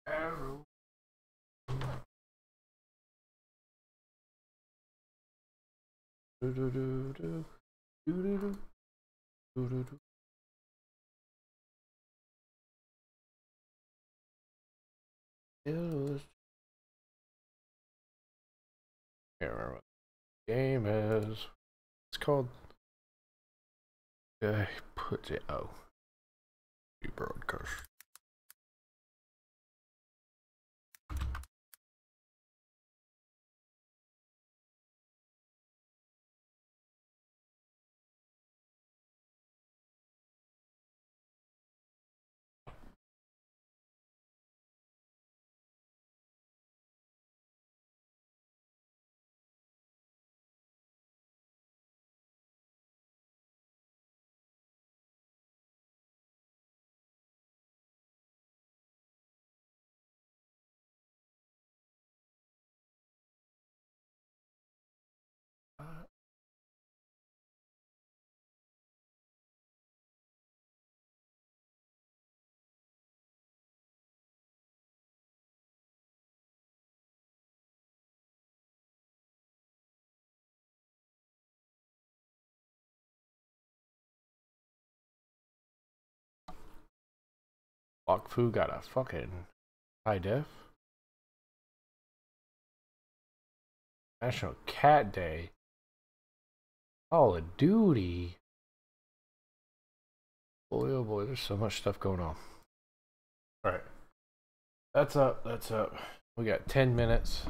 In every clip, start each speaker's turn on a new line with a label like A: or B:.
A: Arrow. Do do do do do do do do do do. It was. Can't remember what the game is. It's called. Put it. Oh, you broadcast. Block Fu got a fucking high def. National Cat Day. Call of Duty. Boy, oh boy, there's so much stuff going on. Alright. That's up, that's up. We got 10 minutes.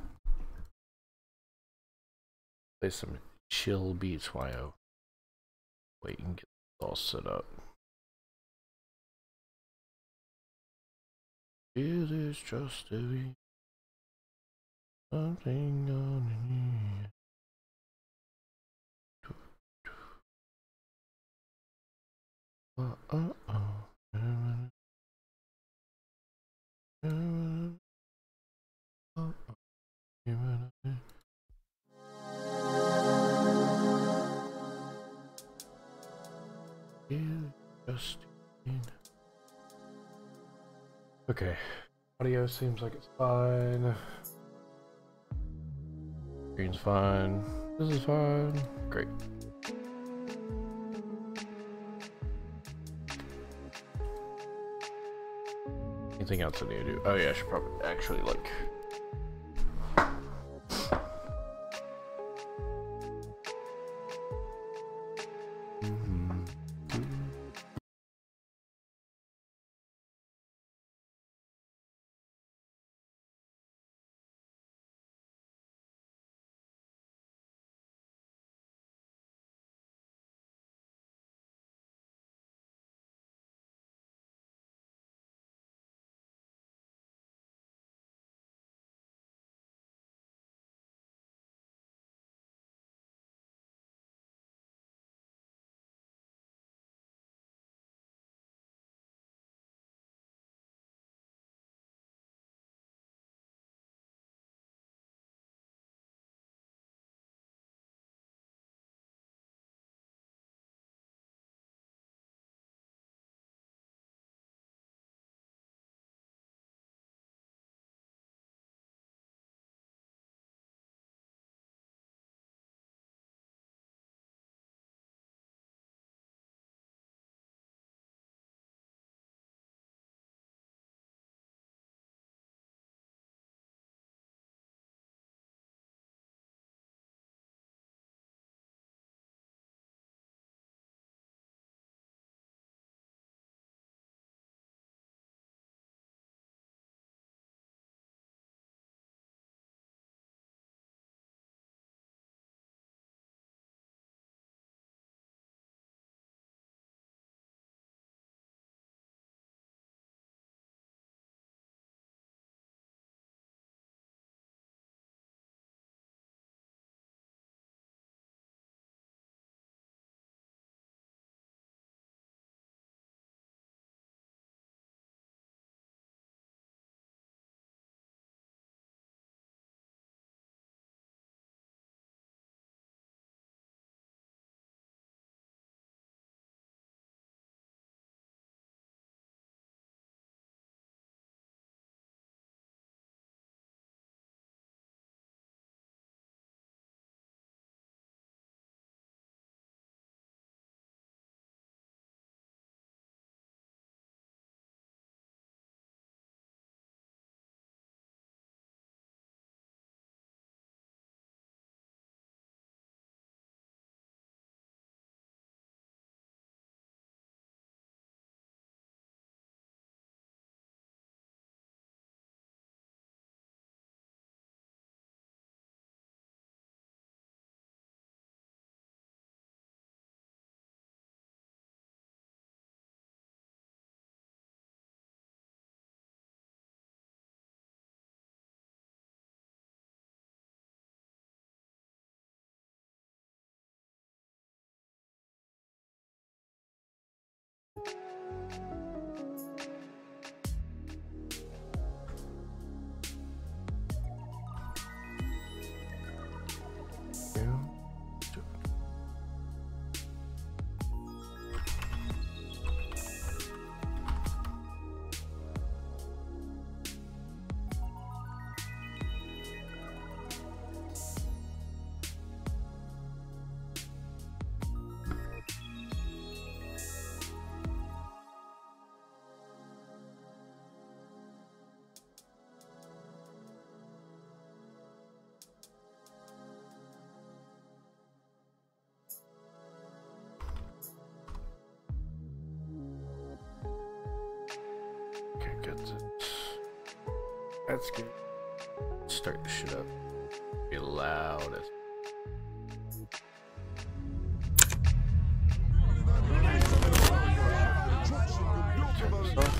A: Play some chill beats while I wait and get it all set up. It is just to be something on me. Okay, audio seems like it's fine. Screen's fine. This is fine. Great. Anything else I need to do? Oh yeah, I should probably actually like Okay, good. That's good. Start the shit up. Be loud as. Turn this off.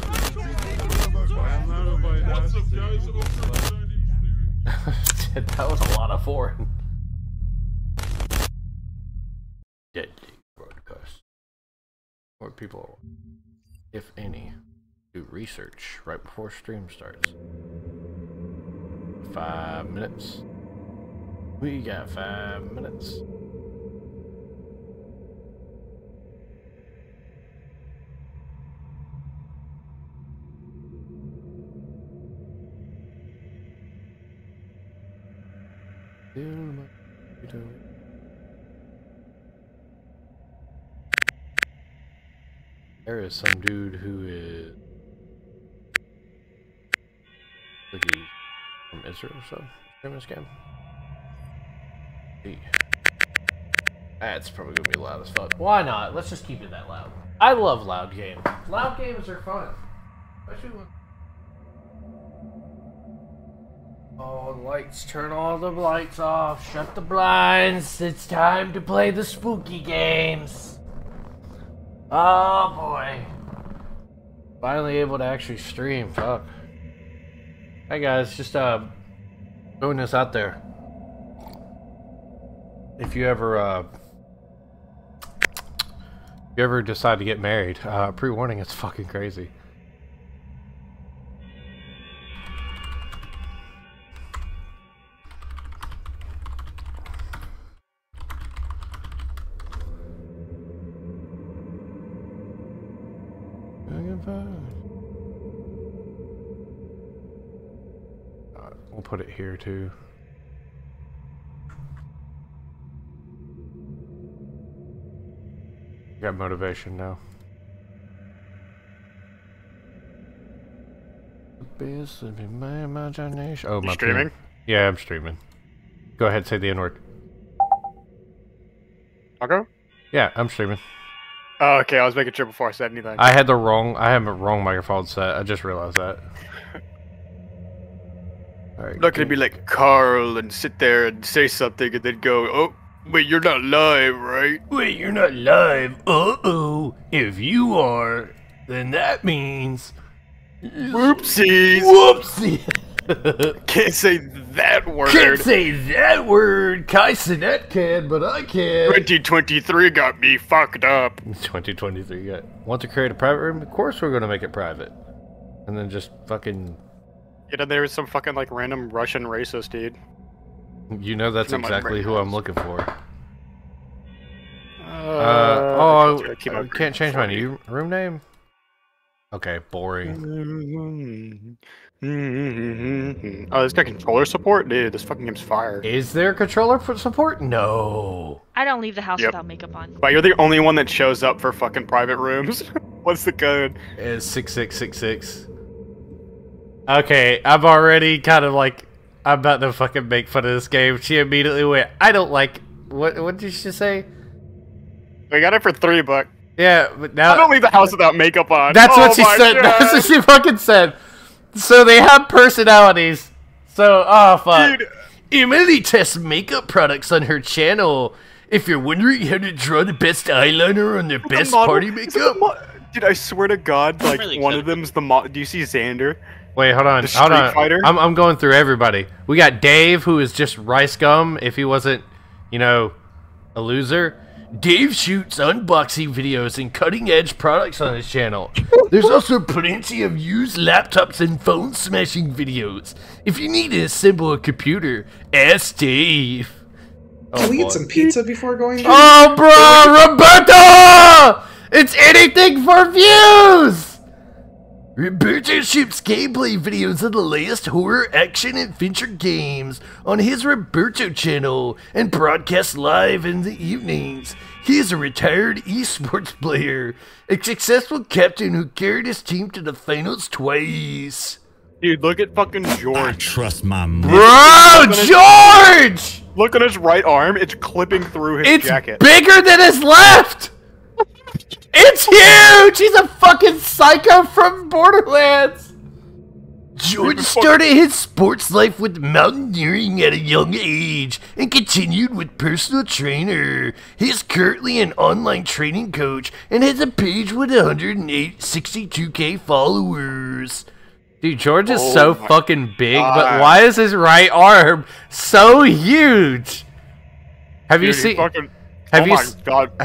A: That was a lot of foreign. Deadly broadcast. More people, if any, do research right before stream starts. 5 minutes. We got 5 minutes. There is some dude who is like he's from Israel or so. Stream this game. That's probably gonna be loud as fuck. Why not? Let's just keep it that loud. I love loud games. Loud games are fun. Especially when all the lights, turn all the lights off, shut the blinds. It's time to play the spooky games. Oh boy. Finally able to actually stream, fuck. Hey guys, just throwing this out there. If you ever decide to get married, pre-warning, it's fucking crazy. We'll put it here too. Got motivation now. The best of my imagination. Oh, my
B: streaming?
A: Yeah, I'm streaming. Go ahead, say the N-word.
B: Taco?
A: Yeah, I'm streaming.
B: Oh, okay. I was making sure before I said anything.
A: I have a wrong microphone set. I just realized that. All right,
B: Not gonna be like Carl and sit there and say something and then go, oh, wait, you're not live, right?
A: Wait, you're not live. Uh-oh. If you are, then that means...
B: Whoopsies.
A: Whoopsie.
B: Can't say that word.
A: Can't say that word. Kai Cenat can, but I can.
B: 2023 got me fucked up.
A: 2023 got... Want to create a private room? Of course we're gonna make it private. And then just fucking...
B: You know, there was some fucking, like, random Russian racist dude.
A: You know that's exactly who I'm looking for.
B: I
A: can't change my new room name? Okay, boring.
B: Oh, this got controller support? Dude, this fucking game's fire.
A: Is there controller support? No.
C: I don't leave the house without makeup on.
B: But you're the only one that shows up for fucking private rooms. What's the code?
A: It's 6666. Okay, I'm already kind of like, I'm about to fucking make fun of this game. She immediately went, I don't like, what did she say?
B: We got it for $3.
A: Yeah, but now...
B: I don't leave the house without makeup on.
A: That's what she said. God. That's what she fucking said. So they have personalities. So, oh fuck. Dude. Emily tests makeup products on her channel. If you're wondering how to draw the best eyeliner on their best party makeup.
B: Dude, I swear to God, like, really one of them's the do you see Xander?
A: Wait, hold on,
B: hold on. Fighter?
A: I'm going through everybody. We got Dave, who is just rice gum if he wasn't, you know, a loser. Dave shoots unboxing videos and cutting-edge products on his channel. There's also plenty of used laptops and phone smashing videos. If you need to assemble a computer, ask Dave.
D: Can we get some pizza before going there?
A: Oh, bro, Roberto! It's anything for views! Roberto shoots gameplay videos of the latest horror, action, and adventure games on his Roberto channel and broadcasts live in the evenings. He is a retired esports player, a successful captain who carried his team to the finals twice.
B: Dude, look at fucking George.
E: I trust my man.
A: Bro, George!
B: Look at his right arm. It's clipping through his jacket.
A: It's bigger than his left! It's huge! He's a fucking psycho from Borderlands! George started his sports life with mountaineering at a young age and continued with personal trainer. He's currently an online training coach and has a page with 162K followers.
E: Dude, George is so fucking big, but why is his right arm so huge? Have you seen? Have you seen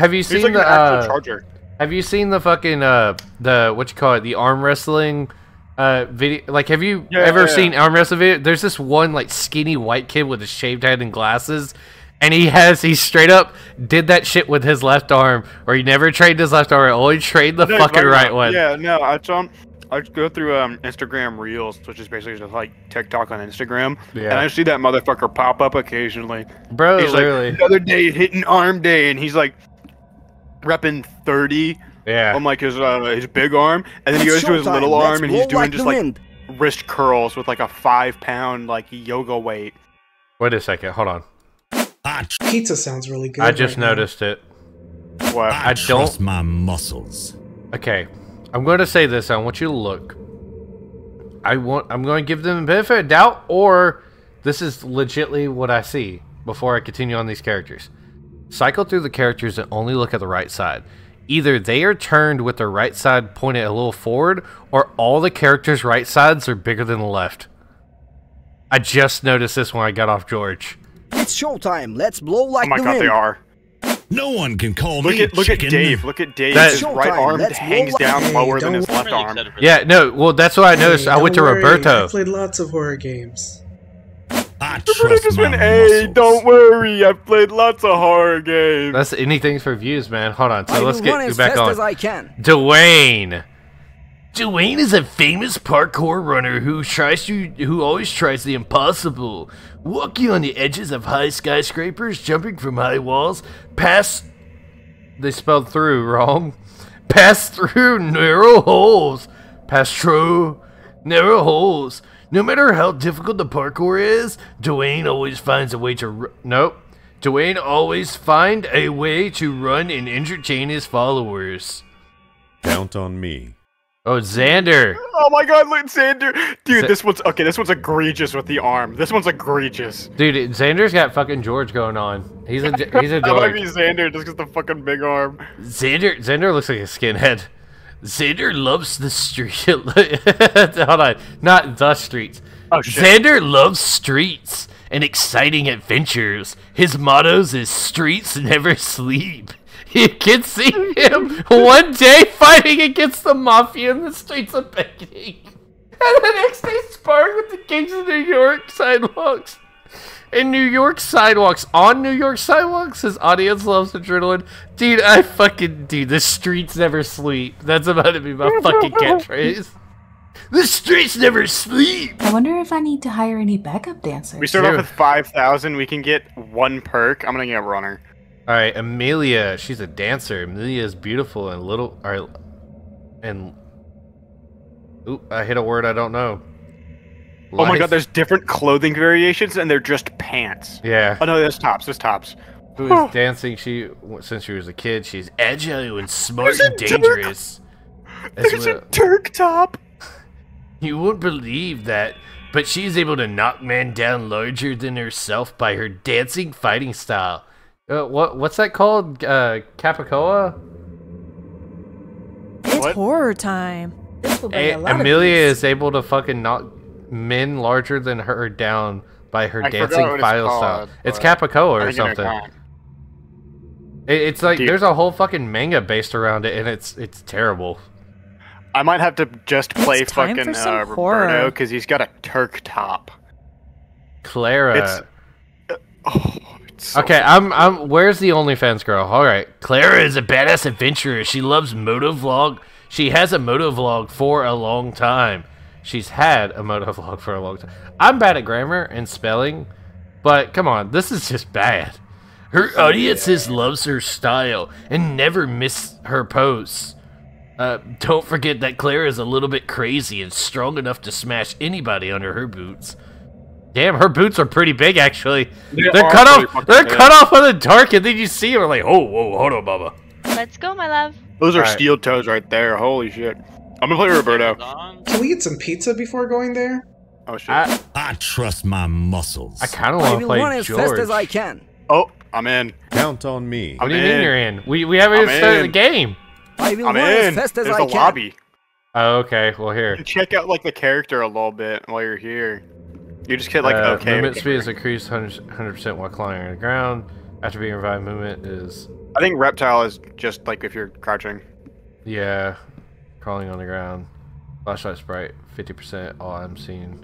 E: the? Have you seen the fucking the what you call it, the arm wrestling video? Like, have you ever seen arm wrestling video? There's this one like skinny white kid with a shaved head and glasses, and he straight up did that shit with his left arm, or he never trained his left arm, only trained the fucking right one.
B: Yeah, no, I go through Instagram Reels, which is basically just like TikTok on Instagram, and I see that motherfucker pop up occasionally.
E: Bro,
B: he's
E: literally.
B: Like, another day hitting arm day, and he's like repping 30 on like his big arm, and then he goes to his little arm, and he's doing just like wrist curls with like a 5-pound like yoga weight.
E: Wait a second, hold on.
D: Pizza sounds really good.
E: I just noticed it.
B: What?
F: I trust my muscles.
E: Okay. I'm going to say this. I want you to look. I'm going to give them the benefit of doubt, or this is legitly what I see before I continue on these characters. Cycle through the characters and only look at the right side. Either they are turned with their right side pointed a little forward, or all the characters' right sides are bigger than the left. I just noticed this when I got off George.
G: It's showtime. Let's blow like the wind.
B: Oh my god, they are.
F: No one can call me
B: Look at Dave. Look at Dave. His right arm hangs down lower than his left arm.
E: Yeah, no, well, that's what I noticed. I went to Roberto.
D: I played lots of horror games.
F: I trust my
B: Hey, don't worry. I've played lots of horror games.
E: That's anything for views, man. Hold on. So let's get back on.
G: As I can.
E: Dwayne.
A: Dwayne is a famous parkour runner who always tries the impossible, walking on the edges of high skyscrapers, jumping from high walls,
E: they spelled through wrong. Pass through narrow holes.
A: narrow holes. No matter how difficult the parkour is, Dwayne always finds a way to Dwayne always find a way to run and entertain his followers.
H: Count on me.
E: Oh, Xander.
B: Oh my god, look, Xander. Dude, this one's egregious with the arm. This one's egregious.
E: Dude, Xander's got fucking George going on. He's a
B: That might
E: dork.
B: be Xander just because the fucking big arm.
E: Xander looks like a skinhead.
A: Xander loves the street.
E: Hold on. Not the streets.
B: Oh, shit.
A: Xander loves streets and exciting adventures. His mottos is streets never sleep.
E: You can see him one day fighting against the mafia in the streets of Peking. And the next day sparring with the kings of New York sidewalks. In New York sidewalks, on New York sidewalks, his audience loves adrenaline. Dude, the streets never sleep. That's about to be my fucking catchphrase.
A: The streets never sleep.
I: I wonder if I need to hire any backup dancers.
B: We start off with 5,000. We can get one perk. I'm gonna get a runner.
E: All right, Amelia. She's a dancer. Amelia is beautiful and little. All right, and oop, I hit a word I don't know.
B: Oh my god, there's different clothing variations, and they're just pants.
E: Yeah.
B: Oh no, there's tops. There's tops.
E: Who is dancing? Since she was a kid, she's
A: Agile and smart and dangerous.
B: There's a Turk top.
A: You won't believe that, but she's able to knock men down larger than herself by her dancing fighting style.
E: What's that called? Capicoa?
J: It's horror time.
E: Amelia is able to fucking knock men larger than her down by her dancing fighting style. It's Capicoa or something. It's like there's a whole fucking manga based around it, and it's terrible.
B: I might have to just play fucking Roberto because he's got a Turk top.
E: Clara. So okay, I'm. Where's the OnlyFans girl? All right,
A: Clara is a badass adventurer. She loves motovlog. She has a motovlog for a long time.
E: She's had a motovlog for a long time. I'm bad at grammar and spelling, but come on, this is just bad.
A: Her audiences loves her style and never miss her posts. Don't forget that Clara is a little bit crazy and strong enough to smash anybody under her boots.
E: Damn, her boots are pretty big, actually. They're cut off on the dark, and then you see her like, oh, whoa, hold on, Bubba.
C: Let's go, my love.
B: Those are steel toes right there. Holy shit. I'm gonna play Roberto.
D: Can we get some pizza before going there?
B: Oh shit!
F: I trust my muscles.
E: I kind of want to play
G: run as fast as I can.
B: Oh, I'm in.
H: Count on me.
E: What do you mean you're in? We haven't even started the game.
G: I will run as fast as I can.
B: There's a lobby.
E: Oh, okay. Well, here.
B: Check out like the character a little bit while you're here. You just get like okay.
E: Movement speed is increased 100% while climbing on the ground. After being revived, movement is.
B: I think reptile is just like if you're crouching.
E: Yeah, crawling on the ground. Flashlight sprite 50%. All I'm seeing.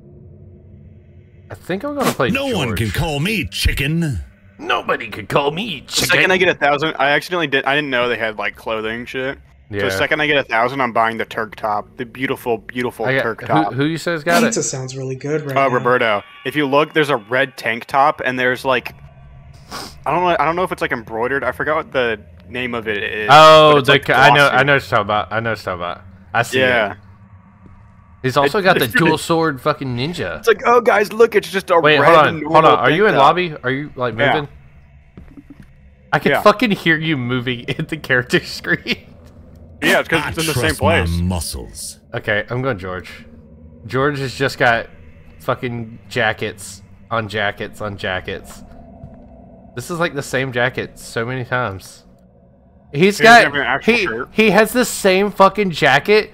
E: I think I'm gonna play.
F: No
E: George.
F: one can call me chicken.
A: Nobody could call me chicken.
B: The second I get 1,000, I didn't know they had like clothing shit. Yeah. So the second I get 1,000, I'm buying the Turk top, the beautiful Turk top.
E: Who you says got
D: Pizza
E: it?
D: sounds really good right now.
B: Roberto. If you look, there's a red tank top, and there's like, I don't know if it's like embroidered. I forgot what the name of it is.
E: Oh, I know what you're talking about. I see it. He's also got the dual sword fucking ninja.
B: It's like, oh guys, look, it's just a
E: Wait,
B: red
E: hold on. Are you in lobby? Are you like moving? Yeah. I can fucking hear you moving in the character screen.
B: Yeah, it's because it's in the same place.
F: My muscles.
E: Okay, I'm going George. George has just got fucking jackets on jackets on jackets. This is like the same jacket so many times. He has the same fucking jacket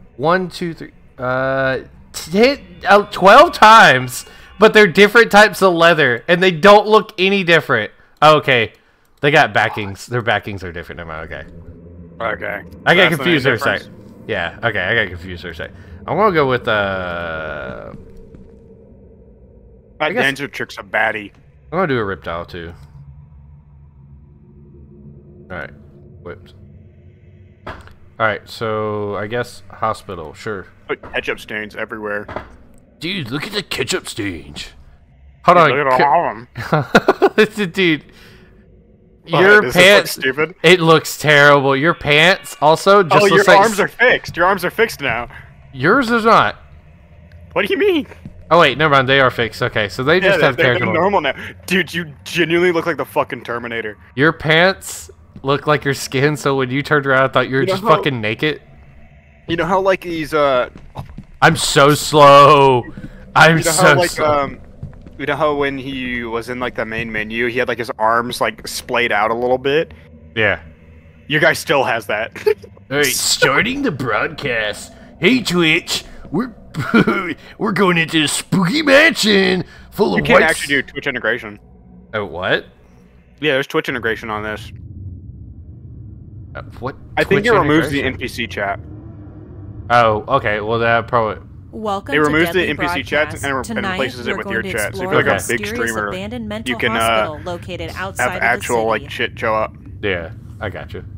E: 12 times, but they're different types of leather and they don't look any different. Oh, okay. They got backings. Their backings are different. Okay.
B: Okay.
E: I got confused for a sec. Yeah, okay, I got confused for a sec. I'm gonna go with
B: that Dancer Trick's a baddie.
E: I'm gonna do a Reptile too. Alright. Whipped. Alright, so I guess hospital, sure.
B: Put ketchup stains everywhere.
A: Dude, look at the ketchup stains.
E: Hold on.
B: Look at all of
E: them. Dude. Your pants.
B: Stupid?
E: It looks terrible. Your pants also just looks
B: your arms are fixed. Your arms are fixed now.
E: Yours is not.
B: What do you mean?
E: Oh wait, never mind. They are fixed. Okay, so they just have character.
B: They're normal now. Dude, you genuinely look like the fucking Terminator.
E: Your pants look like your skin, so when you turned around, I thought you were just fucking naked.
B: You know how like these
E: I'm so slow. I'm so slow.
B: You know how when he was in like the main menu, he had like his arms like splayed out a little bit?
E: Yeah.
B: Your guy still has that.
A: Alright, starting the broadcast. Hey Twitch, we're going into the spooky mansion full of
B: You can't actually do Twitch integration.
E: Oh, what?
B: Yeah, there's Twitch integration on this.
E: What?
B: I think it removes the NPC chat.
E: Oh, okay. Well, that probably...
J: Welcome
B: it removes
J: the
B: NPC chats and replaces it with your chat. So if you're like a big streamer, you can have actual like shit show up.
E: Yeah, I got you.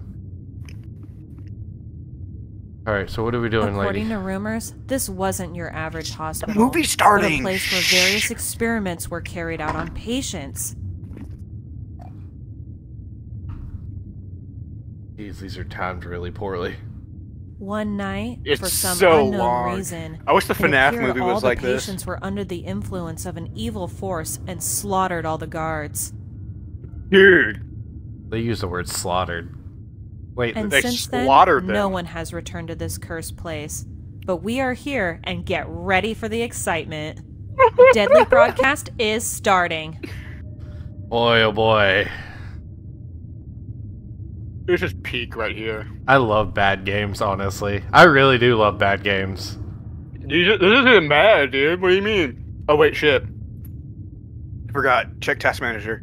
E: All right, so what are we doing,
J: According to rumors, this wasn't your average hospital.
B: The movie's starting.
J: But a place where various experiments were carried out on patients.
E: These are timed really poorly.
J: One night,
B: it's
J: for some
B: so
J: unknown
B: long.
J: reason,
B: I wish the FNAF movie was like this.
J: All the patients were under the influence of an evil force and slaughtered all the guards.
B: Dude.
E: They use the word slaughtered. Wait,
J: and
B: they
J: since
B: slaughtered
J: then,
B: them.
J: no one has returned to this cursed place. But we are here, and get ready for the excitement. Deadly Broadcast is starting.
E: Boy, oh boy.
B: There's just peak right here.
E: I love bad games, honestly. I really do love bad games.
B: This isn't bad, dude. What do you mean? Oh, wait, shit. I forgot. Check Task Manager.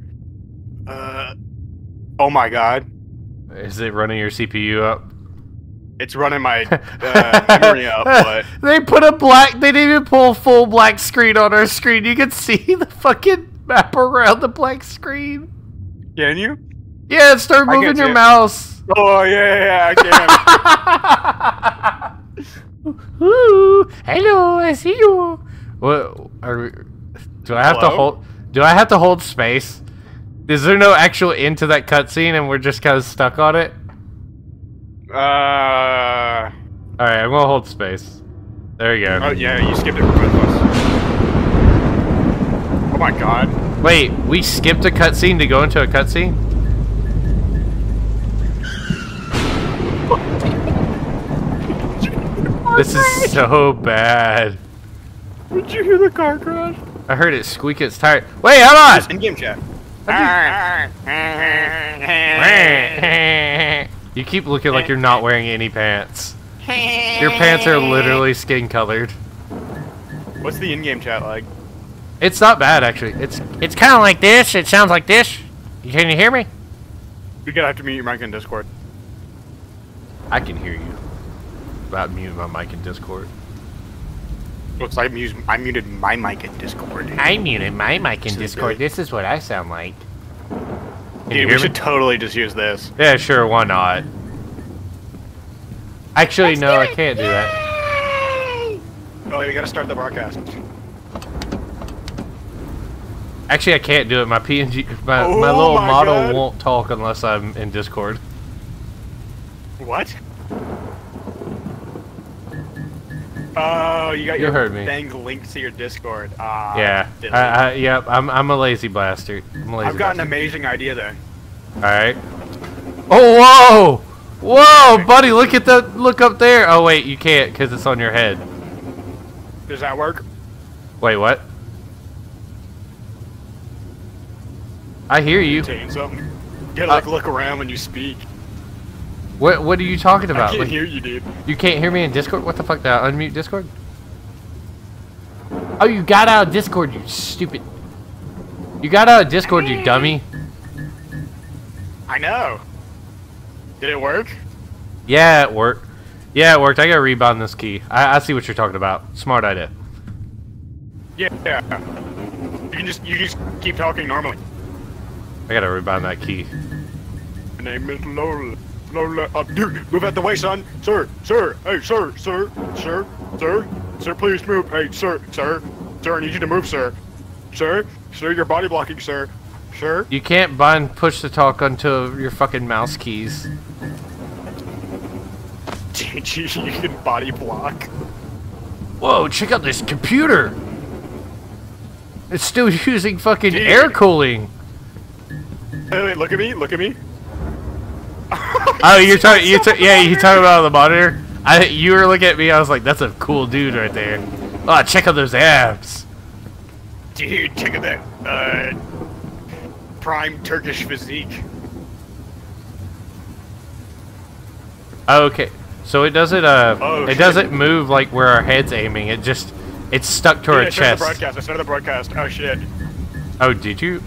B: Oh my god.
E: Is it running your CPU up?
B: It's running my memory up, but...
E: They put a black... They didn't even pull a full black screen on our screen. You can see the fucking map around the black screen.
B: Can you?
E: Yeah, start moving your mouse.
B: Oh, yeah,
E: I can. Ooh, hello, I see you. What are we, do I have to hold? Do I have to hold space? Is there no actual end to that cutscene, and we're just kind of stuck on it? All right, I'm gonna hold space. There you go.
B: Oh yeah, you skipped it for both of us. Oh my god.
E: Wait, we skipped a cutscene to go into a cutscene? This is so bad.
B: Did you hear the car crash?
E: I heard it squeak its tire. Wait, hold on!
B: It's in-game chat.
E: You keep looking like you're not wearing any pants. Your pants are literally skin colored.
B: What's the in-game chat like?
E: It's not bad, actually. It's kind of like this. It sounds like this. Can you hear me?
B: You're gonna have to mute your mic in Discord.
E: I can hear you. About muting my mic in Discord.
B: Looks like I muted my mic in Discord.
E: I muted my mic in Discord. This is what I sound like.
B: Dude, we should totally just use this.
E: Yeah, sure. Why not? Actually, no, I can't do that.
B: Oh, we gotta start the broadcast.
E: Actually, I can't do it. My PNG, my little model won't talk unless I'm in Discord.
B: What? Oh, you got your thing linked to your Discord.
E: Yeah. Yep. I'm a lazy bastard.
B: I've got an amazing idea then.
E: All right. Oh, whoa, whoa, buddy! Look at the look up there. Oh wait, you can't because it's on your head.
B: Does that work?
E: Wait, what? I hear you.
B: Saying something. You gotta like look around when you speak.
E: What are you talking about?
B: I can't hear you, dude.
E: You can't hear me in Discord? What the fuck? Did I unmute Discord? Oh, you got out of Discord, you stupid. You got out of Discord, you dummy.
B: I know. Did it work?
E: Yeah, it worked. Yeah, it worked. I gotta rebound this key. I see what you're talking about. Smart idea.
B: Yeah. You just keep talking normally.
E: I gotta rebound that key.
B: My name is Lola. Lola, dude, move out the way, son. Sir, hey, sir, please move. Hey, sir, I need you to move, sir. Sir, you're body blocking, sir. Sir.
E: You can't bind push to talk onto your fucking mouse keys.
B: Dude, you can body block.
E: Whoa, check out this computer. It's still using fucking air cooling.
B: Hey, wait, look at me.
E: Oh, you're talking. You talking about the monitor? You were looking at me. I was like, "That's a cool dude right there." Oh, check out those abs.
B: Dude, check out that prime Turkish physique.
E: Okay, so it doesn't. It doesn't move like where our head's aiming. It's stuck to our chest.
B: I started the broadcast. Oh shit.
E: Oh, did you?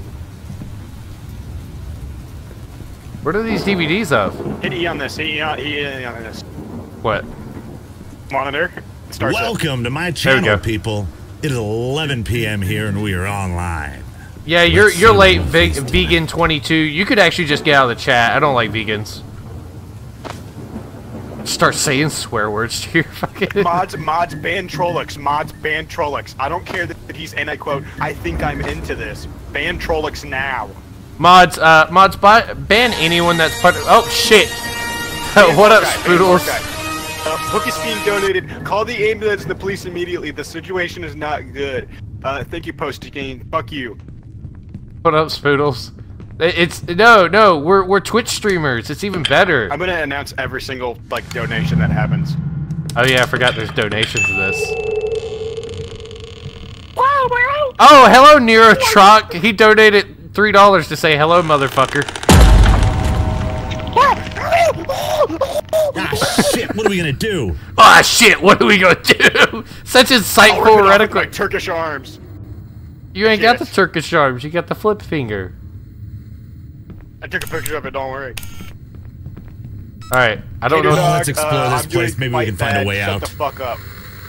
E: What are these DVDs of?
B: Hit E on this. E on this.
E: What?
B: Monitor.
F: Welcome to my channel, people. It is 11 p.m. here, and we are online.
E: Yeah, you're late, vegan 22. You could actually just get out of the chat. I don't like vegans. Start saying swear words to your fucking
B: mods ban Trollocs. Mods ban Trollocs. I don't care that he's, and I quote, I think I'm into this. Ban Trollocs now.
E: Mods ban anyone that's part of. Oh shit! What up, Spoodles?
B: Hook is being donated. Call the ambulance and the police immediately. The situation is not good. Thank you, Posty Game. Fuck you.
E: What up, Spoodles? It's no. We're Twitch streamers. It's even better.
B: I'm gonna announce every single donation that happens.
E: Oh yeah, I forgot there's donations to this.
B: Wow, bro!
E: Oh, hello, Nero Truck. He donated $3 to say hello, motherfucker.
F: Ah, shit, what are we gonna do?
E: Ah, shit, what are we gonna do? Such insightful rhetorical.
B: Turkish arms.
E: You ain't got the Turkish arms, you got the flip finger.
B: I took a picture of it, don't worry.
E: Alright, I don't know.
F: Let's explore this place, maybe we can find a way out.
B: Shut the fuck up.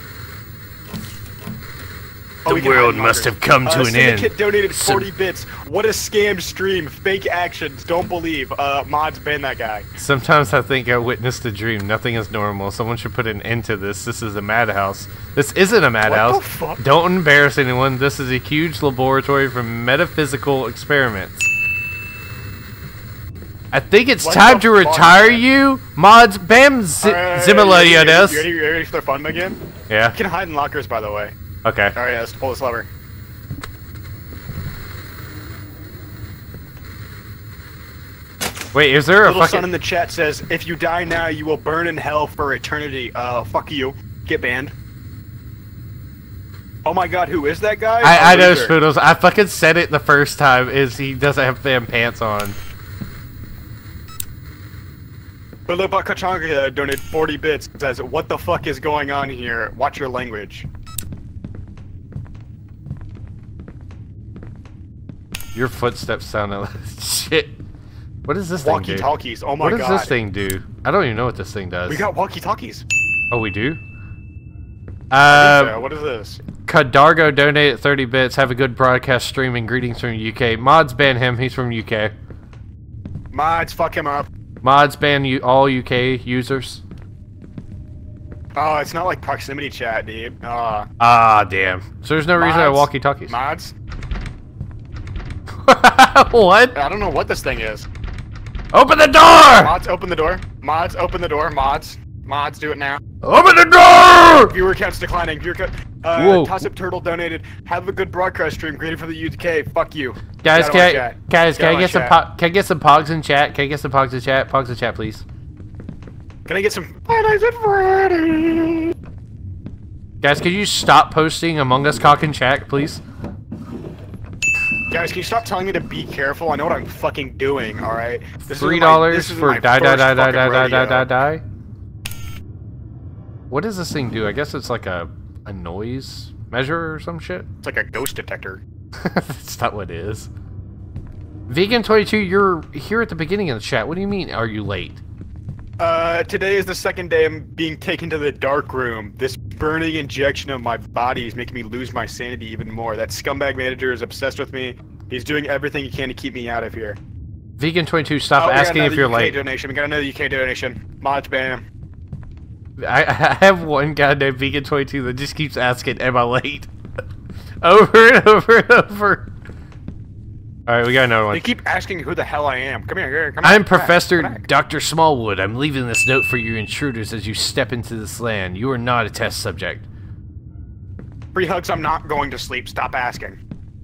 E: The world must have come to an end.
B: Syndicate donated 40 bits. What a scam stream. Fake actions. Don't believe. Mods ban that guy.
E: Sometimes I think I witnessed a dream. Nothing is normal. Someone should put an end to this. This is a madhouse. This isn't a madhouse.
B: What the fuck?
E: Don't embarrass anyone. This is a huge laboratory for metaphysical experiments. I think it's time to retire you. Mods ban Zimalayadas.
B: You ready for the fun again?
E: Yeah.
B: You can hide in lockers, by the way.
E: Okay.
B: Alright, let's pull this lever.
E: Wait, is there a
B: little son in the chat says, if you die now, you will burn in hell for eternity. Fuck you. get banned. Oh my god, who is that guy?
E: I know Spoodles. I fucking said it the first time. Is he doesn't have damn pants on.
B: Philippa Kachanga donated 40 bits. Says, "What the fuck is going on here? Watch your language."
E: Your footsteps sound like shit. What does this thing do?
B: Walkie-talkies. Oh my god.
E: What does this thing do? I don't even know what this thing does.
B: We got walkie-talkies.
E: Oh, we do?
B: So. What is this?
E: Cadargo donated 30 bits. Have a good broadcast stream and greetings from UK. Mods ban him. He's from UK.
B: Mods, fuck him up.
E: Mods ban all UK users.
B: Oh, it's not like proximity chat, dude.
E: Damn. So there's no reason I walkie-talkies.
B: Mods?
E: What?
B: I don't know what this thing is.
E: Open the door!
B: Mods, open the door. Mods, open the door. Mods. Mods, do it now.
E: Open the door!
B: Viewer count's declining. Viewer count. Toss-up Turtle donated. Have a good broadcast stream. Greeting from the UK. Fuck you.
E: Guys, can I get some pogs in chat? Can I get some pogs in chat? Pogs in chat, please.
B: Can I get some Fridays at Freddy?
E: Guys, can you stop posting Among Us cock in chat, please?
B: Guys, can you stop telling me to be careful? I know what I'm fucking doing, alright?
E: $3 for die. What does this thing do? I guess it's like a noise measure or some shit?
B: It's like a ghost detector.
E: That's not what it is. Vegan22, you're here at the beginning of the chat. What do you mean, are you late?
B: Today is the second day I'm being taken to the dark room. This burning injection of my body is making me lose my sanity even more. That scumbag manager is obsessed with me. He's doing everything he can to keep me out of here.
E: Vegan22, stop asking if you're late.
B: Donation. We got another UK donation. Mods ban him.
E: I have one guy named Vegan22 that just keeps asking, am I late? Over and over and over. Alright, we got another one.
B: They keep asking who the hell I am. Come here, come
E: I'm Professor Dr. Smallwood. I'm leaving this note for your intruders as you step into this land. You are not a test subject.
B: Free hugs, I'm not going to sleep. Stop asking.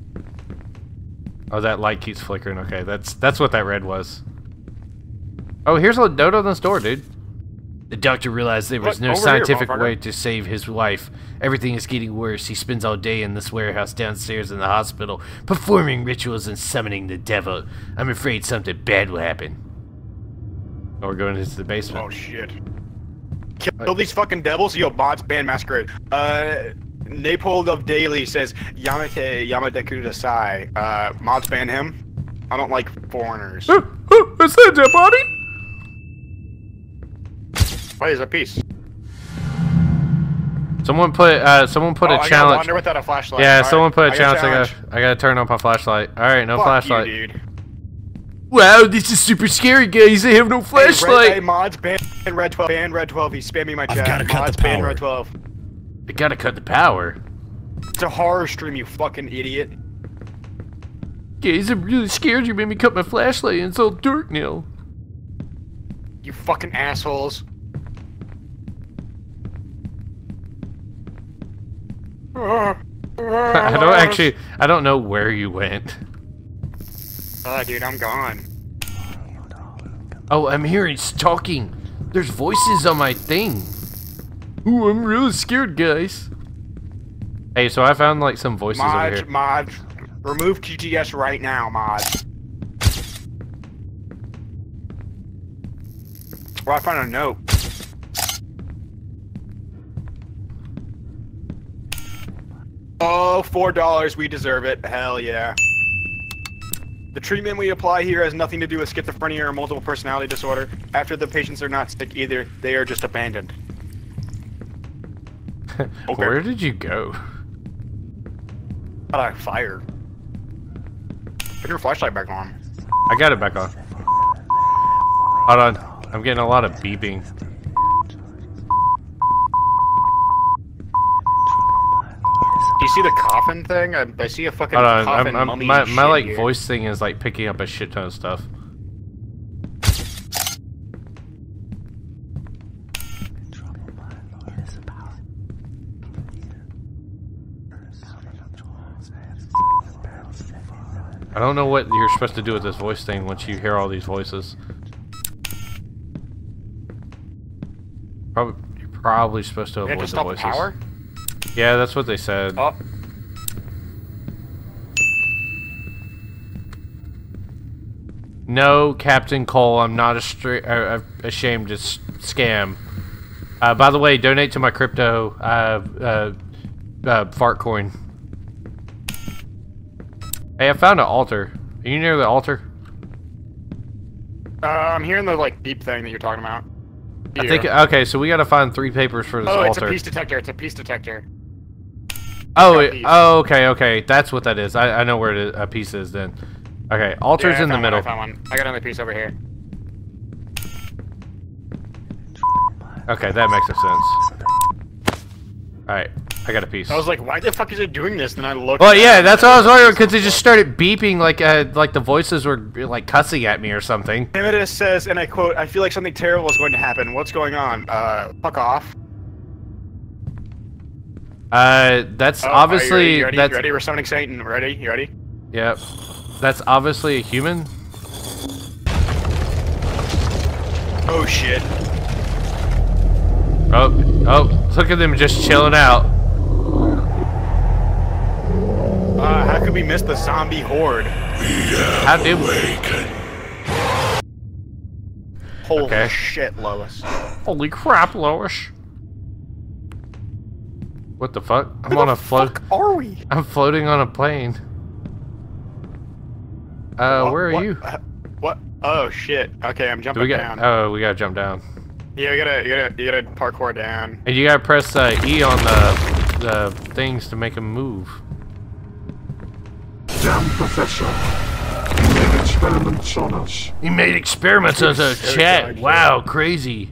E: Oh, that light keeps flickering. Okay, that's what that red was. Oh, here's a note on this door, dude. The doctor realized there was no scientific way to save his wife. Everything is getting worse. He spends all day in this warehouse downstairs in the hospital, performing rituals and summoning the devil. I'm afraid something bad will happen. Oh, we're going into the basement.
B: Oh, shit. Kill these fucking devils? Yo, mods ban masquerade. Napole of Daily says, Yamate Yamadeku Dasai. Mods ban him? I don't like foreigners.
E: Is that dead body?
B: Why is a piece?
E: Someone put a challenge.
B: I wander without a flashlight.
E: Yeah, someone put a challenge. I gotta turn off my flashlight. All right, no flashlight.
B: You, dude.
E: Wow, this is super scary, guys. I have no flashlight.
B: Hey, mods ban Red 12. Ban Red 12. He's spamming my chat.
F: Gotta cut the power.
B: Ban Red 12.
E: I gotta cut the power.
B: It's a horror stream, you fucking idiot.
E: Guys, I'm really scared. You made me cut my flashlight, and it's all dark now.
B: You fucking assholes.
E: I don't know where you went.
B: Dude, I'm gone.
E: Oh, I'm hearing talking. There's voices on my thing. Ooh, I'm really scared, guys. Hey, so I found like some voices over here.
B: Mods, remove TGS right now, mods. Well, I found a note. Oh, $4, we deserve it. Hell yeah. The treatment we apply here has nothing to do with schizophrenia or multiple personality disorder. After the patients are not sick either, they are just abandoned.
E: Okay. Where did you go?
B: Got a fire. Put your flashlight back on.
E: I got it back on. Hold on. I'm getting a lot of beeping.
B: Do you see the coffin thing? I see a fucking coffin mummy.
E: My like
B: here.
E: voice thing is like picking up a shit ton of stuff. I don't know what you're supposed to do with this voice thing once you hear all these voices. You're probably supposed to avoid the voices. Power? Yeah, that's what they said. Oh. No, Captain Cole, I'm not ashamed to scam. By the way, donate to my crypto fart coin. Hey, I found an altar. Are you near the altar?
B: I'm hearing the like beep thing that you're talking about. Here.
E: I think okay, so we gotta find 3 papers for this altar.
B: Oh, it's a piece detector. It's a piece detector.
E: Oh, okay. That's what that is. I know where a piece is then. Okay, altar's in the middle.
B: I found one. I got another piece over here.
E: Okay, that makes sense. Alright, I got a piece.
B: I was like, why the fuck is it doing this? Then I looked.
E: Well, yeah, that's what I was wondering, because it just started beeping like the voices were like cussing at me or something.
B: Timidus says, and I quote, "I feel like something terrible is going to happen. What's going on? Fuck off."
E: That's obviously...
B: You ready? We're summoning Satan. Ready? You ready?
E: Yep. That's obviously a human.
B: Oh, shit.
E: Oh, look at them just chilling out.
B: How could we miss the zombie horde?
E: How did we?
B: Holy shit, Lois.
E: Holy crap, Lois. What the fuck? I'm on a float.
B: Are we?
E: I'm floating on a plane. Where are you?
B: What? Oh shit. Okay, I'm jumping down.
E: Oh, we gotta jump down.
B: Yeah, you gotta parkour down.
E: And you gotta press E on the things to make them move.
K: Damn Professor. He made experiments on us.
E: He made experiments on us. Chat. Wow, crazy.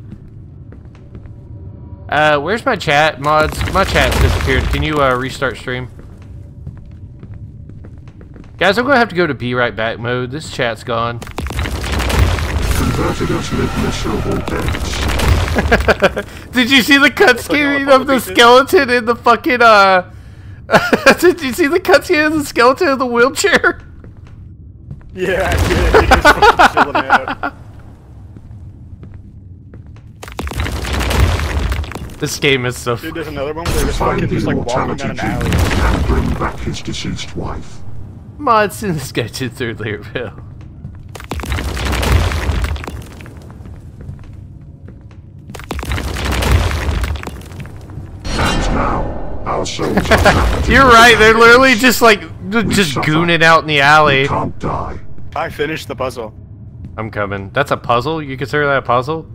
E: Where's my chat, mods? My chat's disappeared. Can you restart stream? Guys, I'm gonna have to go to be right back mode. This chat's gone.
K: Converted us live miserable deaths.
E: Did you see the cutscene of the skeleton in the fucking Did you see the cutscene of the skeleton in the wheelchair?
B: Yeah, I did. He just fucking chilling out.
E: This game is so.
B: Dude, there's another one where they're just fucking just like walking down an alley
K: and bring back his deceased wife.
E: Mods in this guy to third layer bill.
K: And now, our souls are
E: You're right, they're literally just like just gooning out in the alley.
K: We can't die.
B: I finished the puzzle.
E: I'm coming. That's a puzzle? You consider that a puzzle?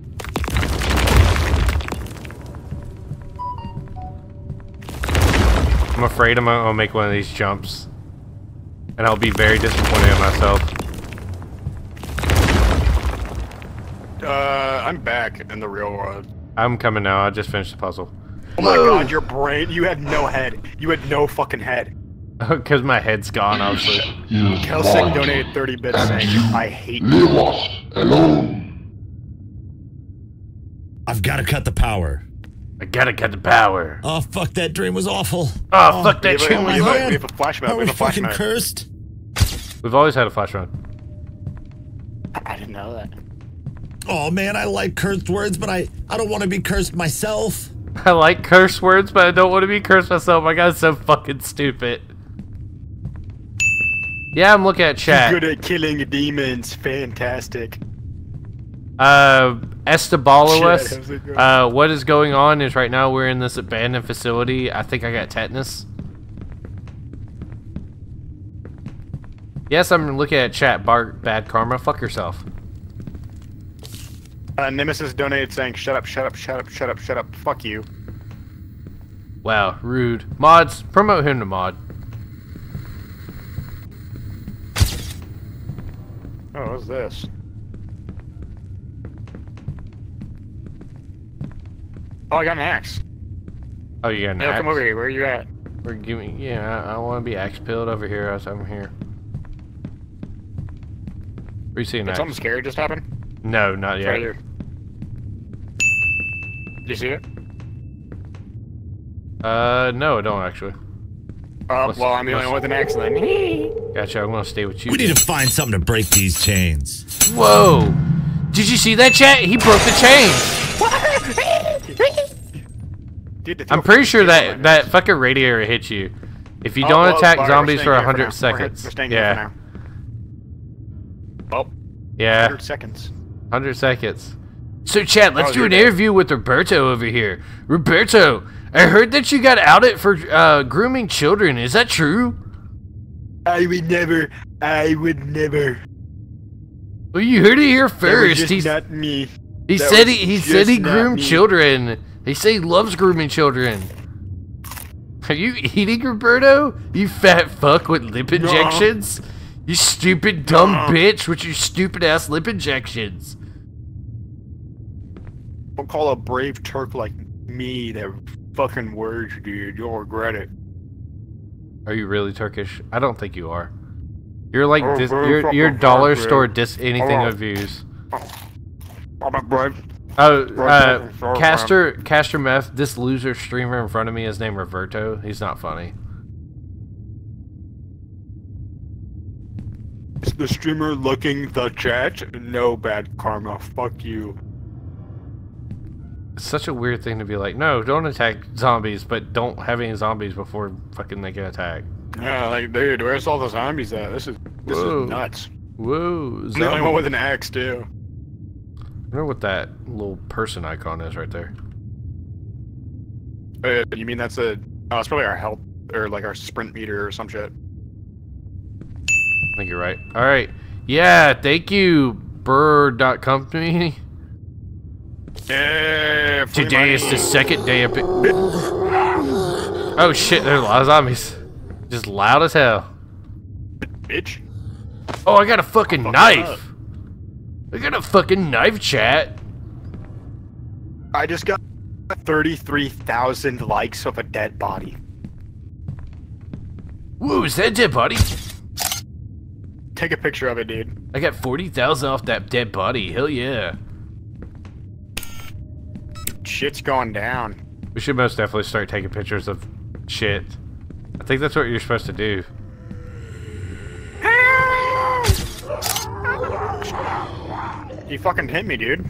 E: I'm afraid I'm gonna make one of these jumps. And I'll be very disappointed in myself.
B: I'm back in the real world.
E: I'm coming now, I just finished the puzzle.
B: Oh my god, your brain, you had no head. You had no fucking head.
E: Because my head's gone, obviously.
B: Kelsick donated 30 bits saying, I hate you.
K: Leave us alone.
F: I've got to cut the power.
E: I gotta cut the power.
F: Oh, fuck, that dream was awful.
E: Oh, fuck that dream was awful.
B: We have a flash mode.
F: Are we fucking cursed?
E: We've always had a flash mode.
B: I didn't know that.
F: Oh, man, I like cursed words, but I don't want to be cursed myself.
E: I like curse words, but I don't want to be cursed myself. My guy's so fucking stupid. Yeah, I'm looking at chat.
B: Good at killing demons. Fantastic.
E: Estabalowis, what is going on is right now we're in this abandoned facility. I think I got tetanus. Yes, I'm looking at chat. Bad karma. Fuck yourself.
B: Nemesis donated saying, shut up, shut up, shut up, shut up, shut up. Fuck you.
E: Wow, rude. Mods, promote him to mod.
B: Oh, what's this? Oh, I got an axe.
E: Oh, you got an
B: axe?
E: Axe?
B: Come over here. Where are you at?
E: We're giving. Yeah, I want to be axe pilled over here as I'm here. Where you seeing that?
B: Did something scary just happen?
E: No, not yet.
B: Right here. Did you see it?
E: No, I don't actually.
B: Well, I'm the only one with an axe then.
E: Gotcha, I'm gonna stay with you.
F: We need to find something to break these chains.
E: Whoa! Did you see that, chat? He broke the chain!
B: Dude,
E: I'm pretty sure that fucking radiator hits you if you don't attack zombies for 100 seconds. Yeah.
B: Well,
E: yeah.
B: 100 seconds.
E: 100 seconds. So, Chad, let's do an interview with Roberto over here. Roberto, I heard that you got outed for grooming children. Is that true?
B: I would never.
E: Well, you heard it here first.
B: He's not me.
E: He said he groomed children. He said he loves grooming children. Are you eating, Roberto? You fat fuck with lip injections? You stupid dumb bitch with your stupid ass lip injections.
B: Don't call a brave Turk like me that fucking words, dude. You'll regret it.
E: Are you really Turkish? I don't think you are. You're like you're dollar store anything of views. Caster Meth, this loser streamer in front of me is named Roberto. He's not funny.
B: Is the streamer looking the chat? No bad karma. Fuck you.
E: It's such a weird thing to be like, no, don't attack zombies, but don't have any zombies before fucking they can attack.
B: Yeah, like, dude, where's all the zombies at? This is nuts.
E: Whoa.
B: The only one with an axe, too.
E: I wonder what that little person icon is right there.
B: You mean that's a... Oh, it's probably our health, or like our sprint meter or some shit.
E: I think you're right. Alright. Yeah, thank you, Bird.company.
B: Yeah,
E: today is the second day of... Oh shit, there's a lot of zombies. Just loud as hell.
B: Bitch.
E: Oh, I got a fucking knife. I got a fucking knife, chat.
B: I just got 33,000 likes of a dead body.
E: Whoa, is that a dead body?
B: Take a picture of it, dude.
E: I got 40,000 off that dead body. Hell yeah.
B: Shit's going down.
E: We should most definitely start taking pictures of shit. I think that's what you're supposed to do.
B: You fucking hit me, dude.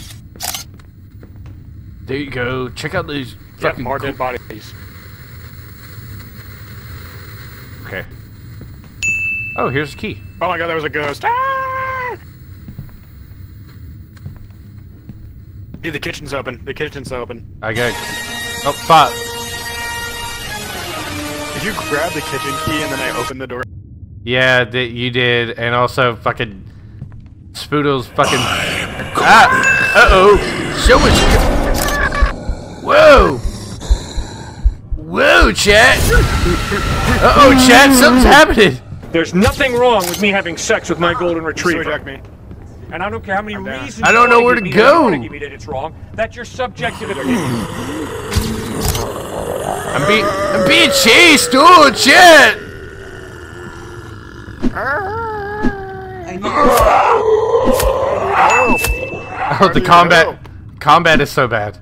E: There you go. Check out these fucking
B: more dead bodies.
E: Okay. Oh, here's the key.
B: Oh my god, there was a ghost. Ah! Dude, the kitchen's open. The kitchen's open.
E: I got... Oh, fuck.
B: Did you grab the kitchen key and then I opened the door?
E: Yeah, you did. And also fucking... Spoodle's fucking... Ah! Uh-oh! So much... Whoa! Whoa, chat! Uh-oh, chat! Something's happening!
L: There's nothing wrong with me having sex with my golden retriever.
B: Me.
L: And I don't care how many reasons
E: I don't know where to go.
L: Give me that it's wrong. That's your subjective opinion.
E: I'm being chased. Oh, shit! Oh, the combat is so bad.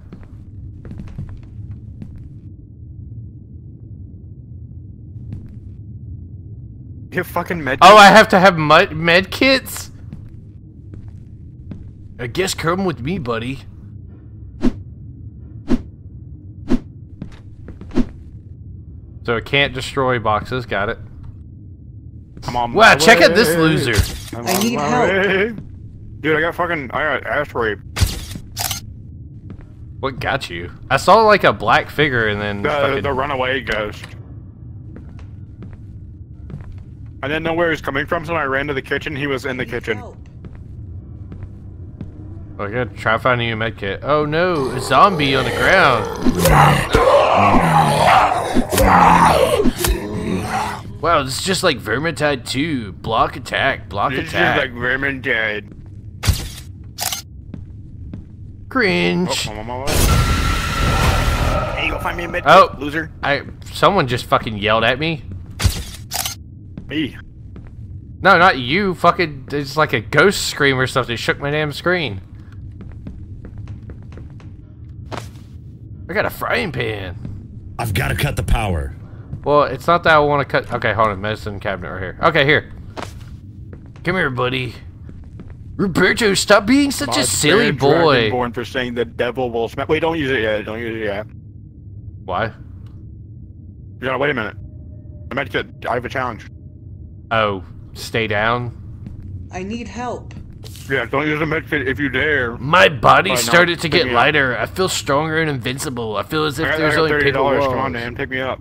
B: You have fucking med.
E: Oh, I have to have med kits? I guess come with me, buddy. So it can't destroy boxes. Got it.
B: Come on.
E: Wow, check out this loser.
D: I need help.
B: Dude, I got ass raped.
E: What got you? I saw like a black figure and then
B: the runaway ghost. I didn't know where he was coming from, so when I ran to the kitchen, he was in the kitchen.
E: I gotta try finding you a med kit. Oh no, a zombie on the ground. Wow, this is just like Vermintide 2. Block attack, block attack.
B: This is just like Vermintide.
E: Cringe.
B: Oh, hey, go find me a med kit, loser.
E: Someone just fucking yelled at me.
B: Me?
E: No, not you. Fucking, it's like a ghost scream or something. Shook my damn screen. I got a frying pan.
F: I've got to cut the power.
E: Well, it's not that I want to cut. Okay, hold on. Medicine cabinet right here. Okay, here. Come here, buddy. Roberto, stop being such a silly boy.
B: Born for saying the devil will smack. Wait, don't use it yet. Don't use it yet.
E: Why?
B: You gotta wait a minute. I have a challenge.
E: Oh, stay down?
D: I need help.
B: Yeah, don't use a medkit if you dare.
A: My body started to get lighter. I feel stronger and invincible. I feel as if there's only
B: $30.
A: paper walls.
B: Come on, man, pick me up.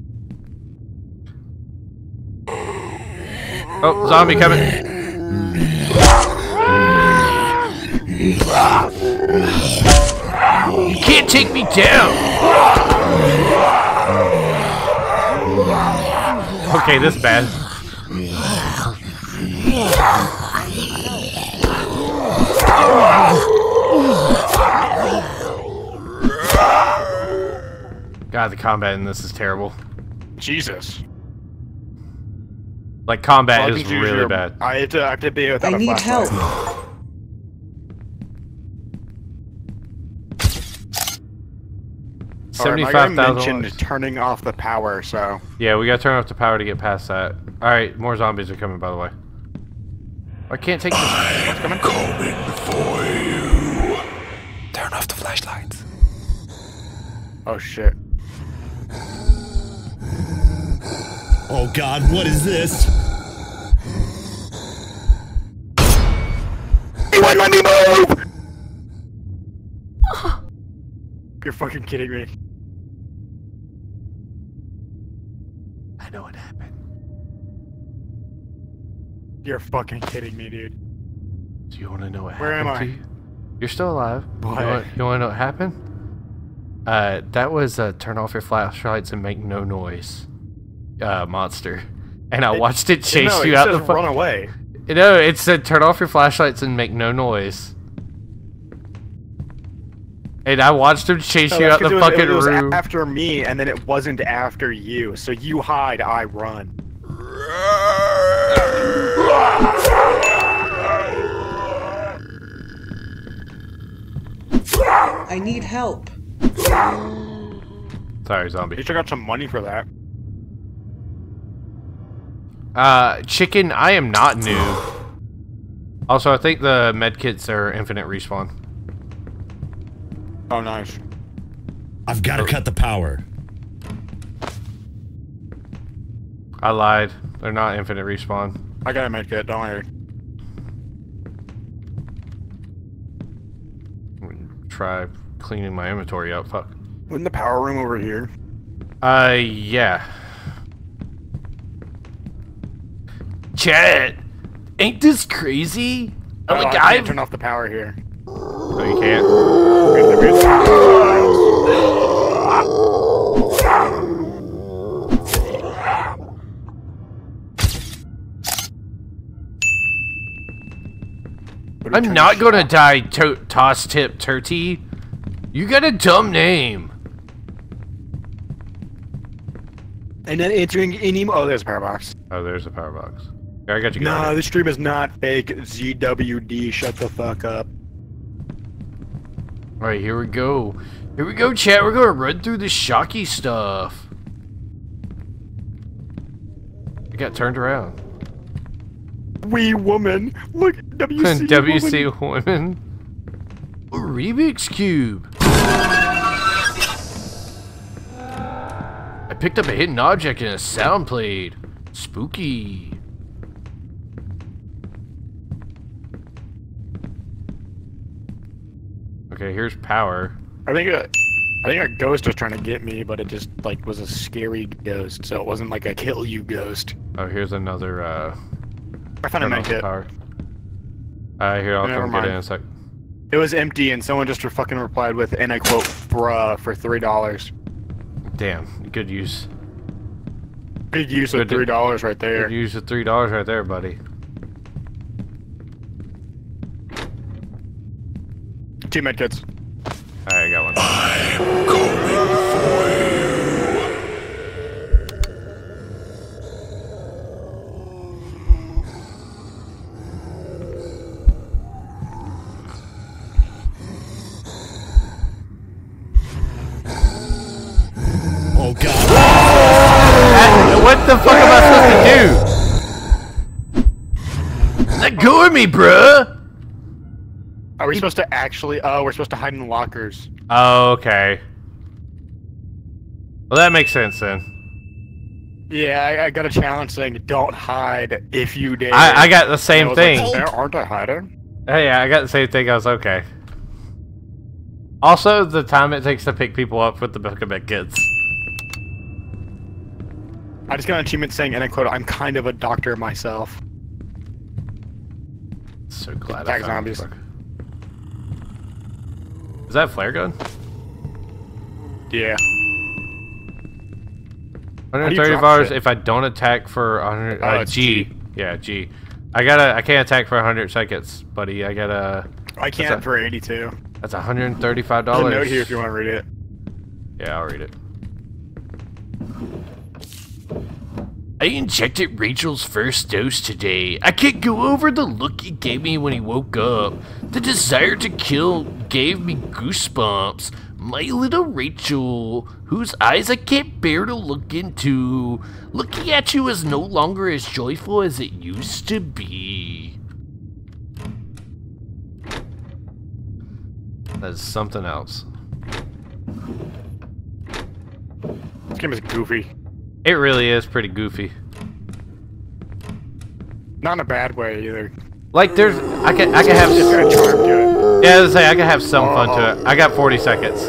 E: Oh, zombie coming.
A: You can't take me down.
E: Okay, this is bad. God, the combat in this is terrible.
B: Jesus.
E: Like, combat is really bad.
B: I have to be without
D: I need help.
B: $75,000. Mentioned turning off the power, so.
E: Yeah, we gotta turn off the power to get past that. Alright, more zombies are coming, by the way. I can't take this.
K: What's coming? Coming for you. Turn off the flashlights.
B: Oh shit.
F: Oh god, what is this?
B: You wouldn't let me move! You're fucking kidding me.
A: I know what happened.
B: You're fucking kidding me, dude.
E: Do you want to know what happened?
B: Where am I?
E: To you? You're still alive.
B: What?
E: You want to know what happened? That was turn off your flashlights and make no noise. Monster. And I watched it chase you out the
B: run away.
E: No, it said turn off your flashlights and make no noise. And I watched him chase you out the fucking room.
B: It was after me, and then it wasn't after you. So you hide, I run.
D: I need help.
E: Sorry, zombie.
B: You should got some money for that.
E: Chicken, I am not new. Also, I think the medkits are infinite respawn.
B: Oh, nice.
F: I've got to cut the power.
E: I lied. They're not infinite respawn.
B: I got a medkit, don't worry.
E: Try cleaning my inventory up, fuck.
B: Wasn't the power room over here?
E: Yeah.
A: Chat, ain't this crazy?
B: I can't turn off the power here.
E: No, you can't.
A: I'm not gonna die, Toss Tip Turty. You got a dumb name.
B: And then entering any. Oh, there's a power box.
E: Oh, there's a power box. I got you.
B: Nah, this stream is not fake. ZWD, shut the fuck up.
A: Alright, here we go. Here we go, chat. We're gonna run through the shocky stuff.
E: I got turned around.
B: Wee woman. Look, WC
E: WC woman.
A: A Rubik's Cube. I picked up a hidden object and a sound played. Spooky.
E: Okay, here's power.
B: I think a ghost was trying to get me, but it just like was a scary ghost, so it wasn't like a kill you ghost.
E: Oh, here's another
B: I found a medkit.
E: Power. Here, I'll come get it in a sec.
B: It was empty, and someone just fucking replied with, and I quote, bruh, for $3.
E: Damn, good use.
B: Big use of $3 right there.
E: Good use of $3 right there, buddy.
B: 2 medkits.
E: Alright, I got one.
K: I'm coming for you.
F: Oh god.
E: What the fuck am I supposed to do?
A: Let go of me, bruh!
B: Are we supposed to actually? Oh, we're supposed to hide in lockers.
E: Oh, okay. Well, that makes sense then.
B: Yeah, I got a challenge saying don't hide if you dare.
E: I got the same thing.
B: Like, aren't I hiding?
E: Hey, yeah, I got the same thing. I was okay. Also, the time it takes to pick people up with the Book of Kids.
B: I just got an achievement saying, and I quote, "I'm kind of a doctor myself."
E: So glad
B: I found zombies.
E: Is that a flare gun?
B: Yeah.
E: 130 hours if I don't attack for 100. G. Yeah, G. I can't attack for 100 seconds, buddy. I
B: can't for 82.
E: That's $135. There's
B: a note here if you want to read it.
E: Yeah, I'll read it.
A: I injected Rachel's first dose today. I can't go over the look he gave me when he woke up. The desire to kill gave me goosebumps. My little Rachel, whose eyes I can't bear to look into. Looking at you is no longer as joyful as it used to be.
E: That's something else.
B: This game is goofy.
E: It really is pretty goofy.
B: Not in a bad way either.
E: Like there's, I can have. Yeah, I was say I can have some fun to it. I got 40 seconds.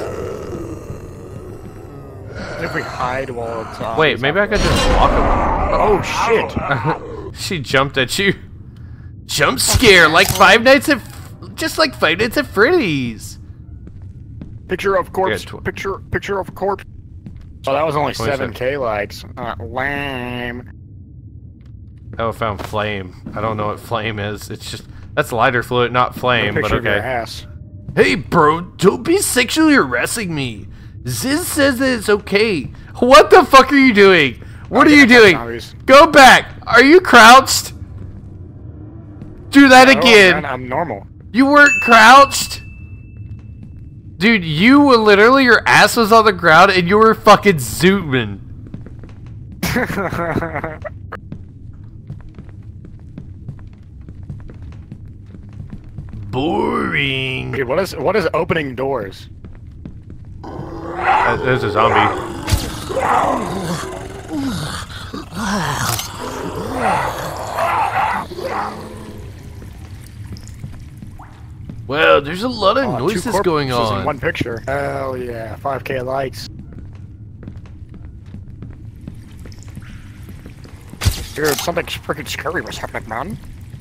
B: If we hide while it's on.
E: Wait, maybe I could just walk him.
B: Oh shit!
E: She jumped at you.
A: Jump scare like Five Nights at Freddy's.
B: Picture of corpse. Picture of corpse. Oh, that was only 7K likes. Lame.
E: Oh, I found flame. I don't know what flame is. It's just that's lighter fluid, not flame. But okay.
B: Ass.
A: Hey, bro, don't be sexually harassing me. Ziz says that it's okay.
E: What the fuck are you doing? What are you doing? Go back. Are you crouched? Do that again.
B: I'm normal.
E: You weren't crouched? Dude, you were literally, your ass was on the ground and you were fucking zooming.
A: Boring.
B: Dude, what is opening doors?
E: There's a zombie.
A: Well, there's a lot of noises going on.
B: In one picture. Hell yeah, 5K likes. Dude, something freaking scary was happening, man.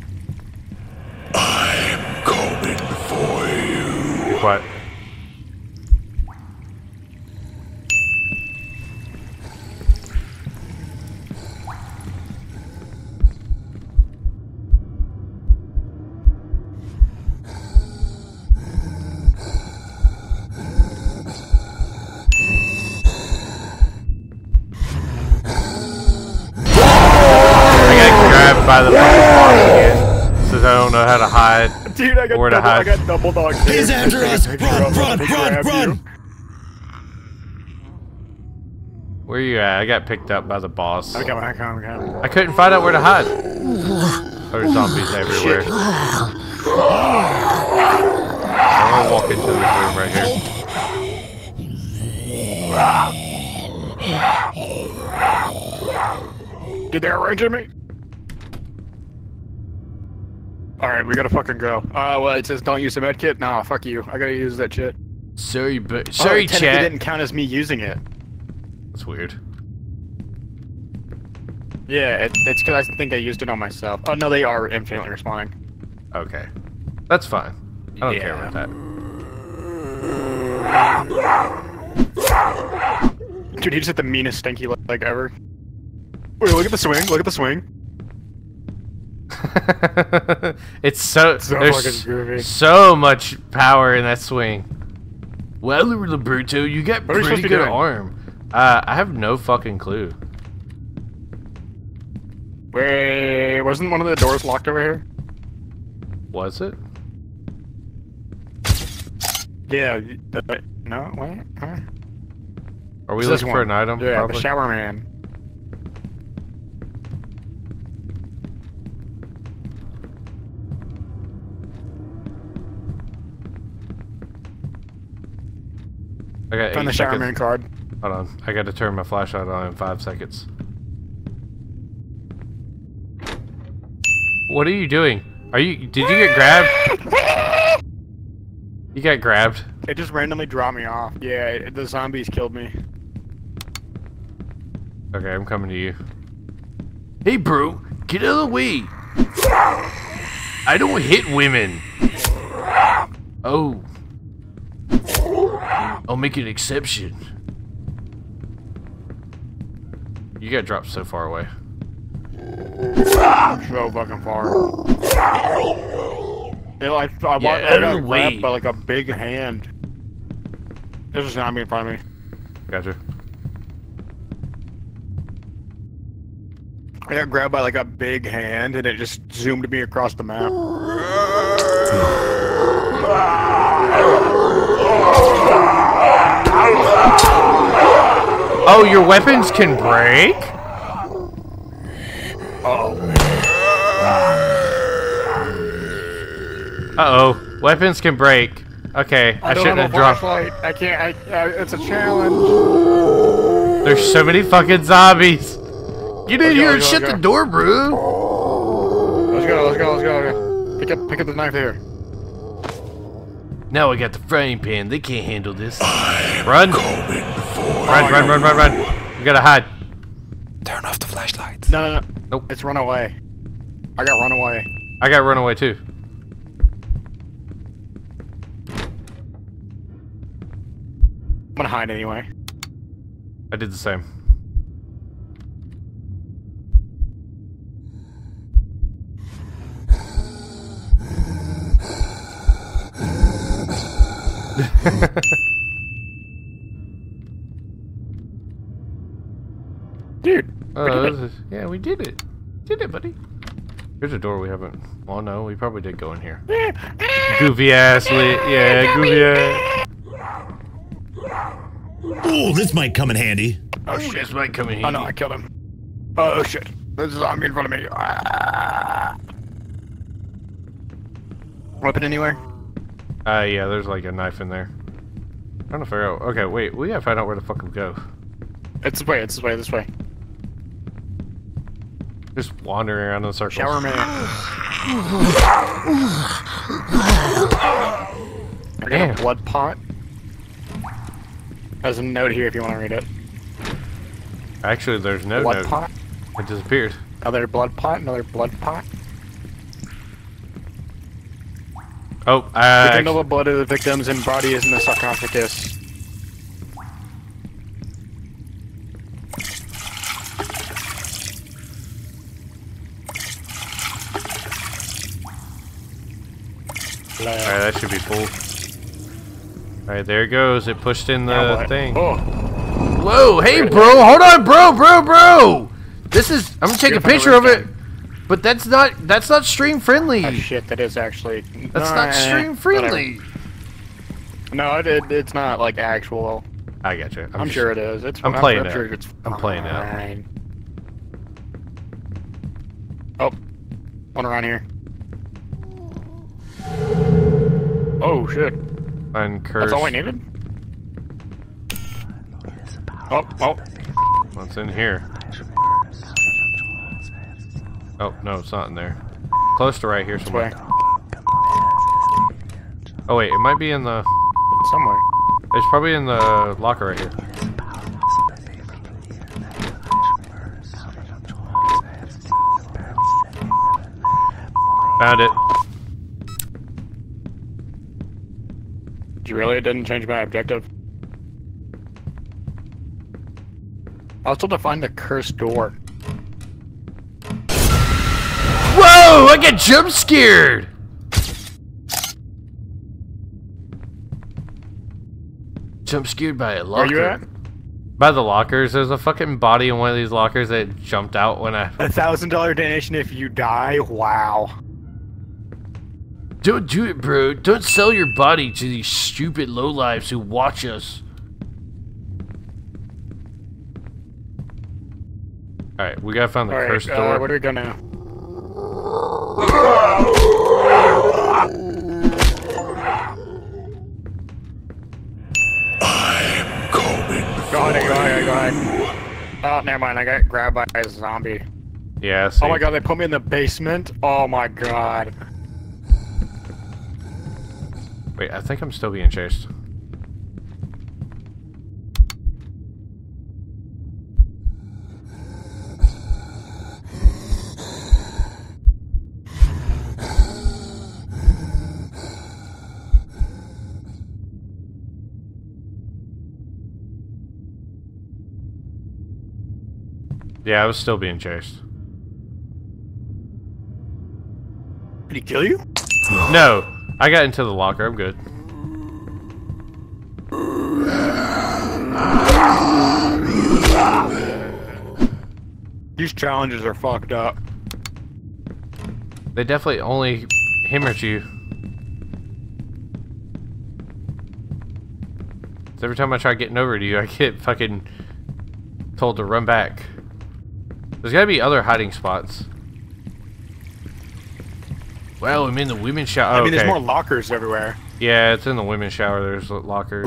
K: I'm coming for you.
E: What? By the fucking boss again, since I don't know how to hide.
B: Dude, I got double dog.
F: He's after us! Run!
E: Where are you at? I got picked up by the boss.
B: Okay.
E: I couldn't find out where to hide. There's zombies everywhere. I'm gonna walk into this room right
B: here. Did they arrange me? Alright, we gotta fucking go. Well, it says don't use the medkit. Nah, fuck you. I gotta use that shit.
A: Sorry,
B: chat. It didn't count as me using it.
E: That's weird.
B: Yeah, it's because I think I used it on myself. Oh, no, they are infinitely respawning.
E: Okay. That's fine. I don't care about
B: that. Dude, he just hit the meanest stinky leg ever. Wait, look at the swing. Look at the swing.
E: It's so much power in that swing.
A: Well, Roberto, you got pretty good arm.
E: I have no fucking clue.
B: Wait, wasn't one of the doors locked over here?
E: Was it?
B: Yeah. No, wait.
E: Are we looking for an item?
B: Yeah, probably? The shower man.
E: I got
B: Found the shower man card.
E: Hold on. I gotta turn my flashlight on in 5 seconds. What are you doing? Did you get grabbed? You got grabbed.
B: It just randomly dropped me off. Yeah, the zombies killed me.
E: Okay, I'm coming to you.
A: Hey, bro, get out of the way. I don't hit women. Oh. I'll make an exception.
E: You got dropped so far away.
B: So fucking far. I got grabbed by like a big hand. There's a zombie in front of me.
E: Gotcha.
B: I got grabbed by like a big hand and it just zoomed me across the map.
E: Oh, your weapons can break? Uh-oh. Weapons can break. Okay, I shouldn't have dropped.
B: I can't. It's a challenge.
E: There's so many fucking zombies.
A: Get in here and shut the door, bro.
B: Let's go. Pick up the knife here.
A: Now I got the frying pan. They can't handle this.
E: Run. Run. We gotta hide.
K: Turn off the flashlights.
B: No.
E: Nope.
B: It's run away. I got run away.
E: I got run away too.
B: I'm gonna hide anyway.
E: I did the same.
B: Dude.
E: Yeah, we did it. Did it, buddy. Here's a door we haven't. Well, no, we probably did go in here. Goofy ass. Yeah, goofy ass.
F: Oh, this might come in handy.
B: Oh shit,
A: this might come in handy.
B: Oh no, I killed him. Oh shit, there's a zombie in front of me. Weapon anywhere?
E: Yeah, there's like a knife in there. I'm trying to figure out. Okay, wait, we gotta find out where the fuck we go.
B: It's this way.
E: Just wandering around in circles.
B: Shower man. I got a blood pot. There's a note here if you want to read it.
E: Actually, there's no
B: blood
E: note.
B: Pot.
E: It disappeared.
B: Another blood pot.
E: Oh,
B: Victim of the blood of the victims and body is in the sarcophagus.
E: Alright, that should be full. Alright, there it goes. It pushed in the thing.
B: Oh.
A: Whoa, hey bro, hold on, bro. This is, I'm gonna take a picture of it, but that's not stream friendly.
B: Oh shit, that is actually.
A: That's not stream friendly.
B: No, it's not like actual.
E: I get you.
B: I'm sure it is.
E: I'm playing it.
B: Sure it's
E: I'm playing it.
B: Oh, one around here. Oh shit.
E: Find curse.
B: That's all I needed? Oh.
E: What's in here? Oh, no, it's not in there. Close to right here somewhere. Oh wait, it might be in the...
B: Somewhere.
E: It's probably in the locker right here. Found it.
B: You really? It didn't change my objective. I was told to find the cursed door.
A: Whoa! I got jump scared! Jump scared by a locker.
B: Where you at?
E: By the lockers. There's a fucking body in one of these lockers that jumped out when I...
B: $1,000 donation if you die? Wow.
A: Don't do it, bro. Don't sell your body to these stupid lowlifes who watch us.
E: Alright, we gotta find the cursed door.
B: Where do we go now?
K: I'm coming
B: Go Go ahead. Oh, never mind. I got grabbed by a zombie.
E: Yeah.
B: Oh my god, they put me in the basement. Oh my god.
E: Wait, I think I'm still being chased. Yeah, I was still being chased.
B: Did he kill you?
E: No, I got into the locker. I'm good.
B: These challenges are fucked up.
E: They definitely only hammer at you. So every time I try getting over to you, I get fucking told to run back. There's gotta be other hiding spots. Well, I'm in the women's shower.
B: I mean, there's more lockers everywhere.
E: Yeah, it's in the women's shower. There's lockers.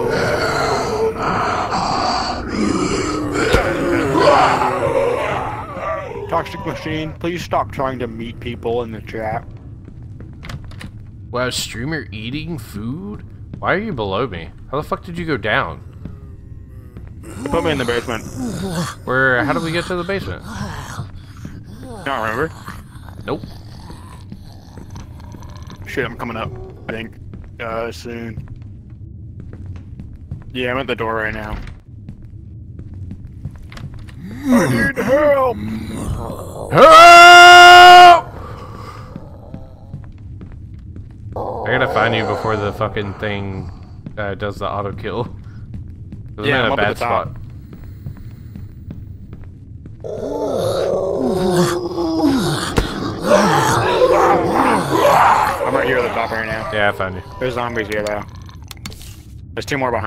B: Toxic Machine, please stop trying to meet people in the chat.
E: Wow, streamer eating food? Why are you below me? How the fuck did you go down?
B: Put me in the basement.
E: Where? How did we get to the basement?
B: Don't remember.
E: Nope.
B: Shit, I'm coming up. I think soon. Yeah, I'm at the door right now. I need help!
E: Help! I gotta find you before the fucking thing does the auto kill.
B: Yeah, I'm
E: in a
B: up
E: bad
B: at the top.
E: spot.
B: I'm right here at the top right now.
E: Yeah, I found you.
B: There's zombies here though. There's two more behind.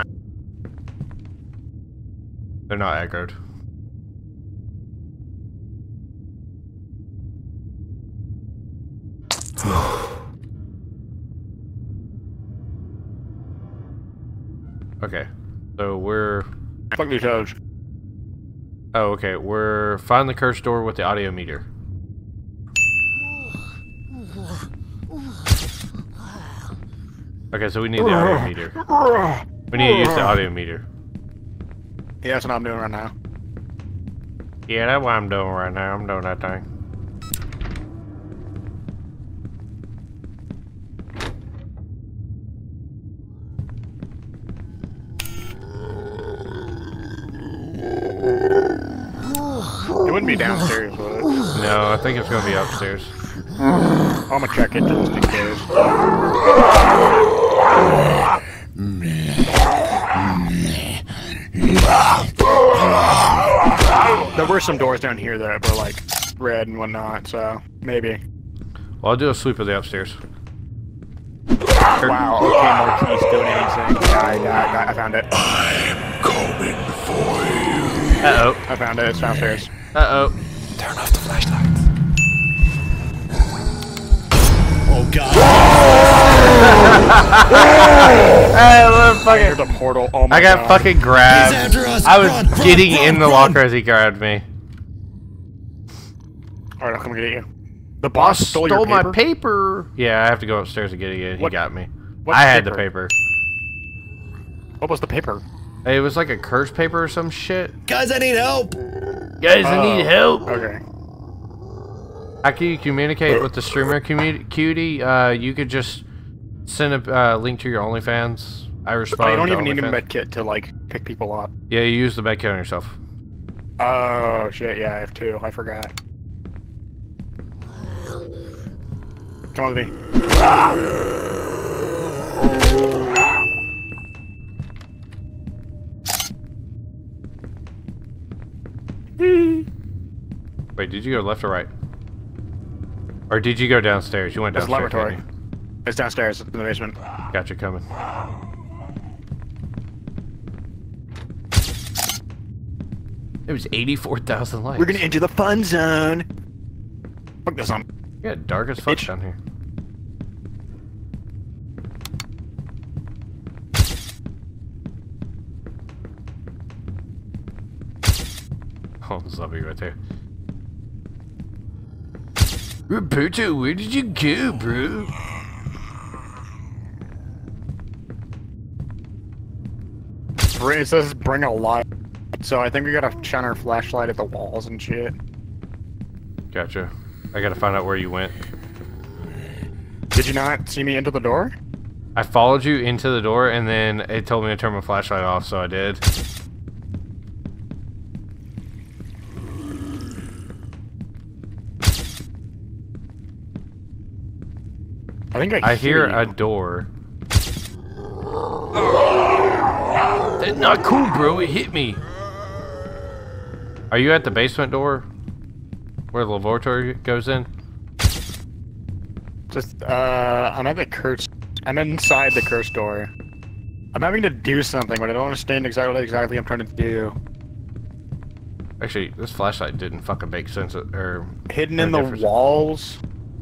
E: They're not aggroed. Okay, so we're...
B: Fuck these toes.
E: Oh, okay, we're... Find the cursed door with the audio meter. Okay, so we need the audio meter. We need to use the audio meter.
B: Yeah, that's what I'm doing right now.
E: Yeah, that's what I'm doing right now. I'm doing that thing.
B: It wouldn't be downstairs, would it?
E: No, I think it's gonna be upstairs.
B: I'm gonna check it just in case. There were some doors down here that were like red and whatnot, so maybe.
E: Well, I'll do a sweep of the upstairs.
B: Wow, okay, Marquise doing anything. Yeah, I found it.
K: I'm coming for you.
E: Uh-oh.
B: I found it, it's downstairs.
E: Uh-oh.
K: Turn off the flashlights.
F: Oh god.
E: Hey, look, fucking...
B: There's a portal. Oh my
E: I got fucking grabbed. I was getting in the locker as he grabbed me.
B: Alright, I'll come get you.
E: The boss stole my paper. Yeah, I have to go upstairs to get it again. He got me. I had the paper.
B: What was the paper?
E: It was like a curse paper or some shit.
F: Guys, I need help.
E: Guys, I need help.
B: Okay.
E: How can you communicate with the streamer cutie? You could just send a link to your OnlyFans. I respond.
B: Oh, you don't even need a med kit to like pick people up.
E: Yeah, you use the med kit on yourself.
B: Oh shit! Yeah, I have two. I forgot. Come on with me.
E: Wait, did you go left or right? Or did you go downstairs? You went downstairs.
B: It's laboratory. It's downstairs in the basement.
E: Gotcha, coming. It was 84,000 likes.
B: We're gonna enter the fun zone. Fuck this on.
E: Yeah, dark as fuck down here. Oh, zombie right there.
A: Roberto, where did you go, bro?
B: It says bring a light, so I think we gotta shine our flashlight at the walls and shit.
E: Gotcha. I gotta find out where you went.
B: Did you not see me into the door?
E: I followed you into the door, and then it told me to turn my flashlight off, so I did.
B: I think I
E: hear a door.
A: That's not cool, bro. It hit me.
E: Are you at the basement door? Where the laboratory goes in?
B: Just, I'm at the curse. I'm inside the curse door. I'm having to do something, but I don't understand exactly I'm trying to do.
E: Actually, this flashlight didn't fucking make sense. Or
B: hidden in the walls.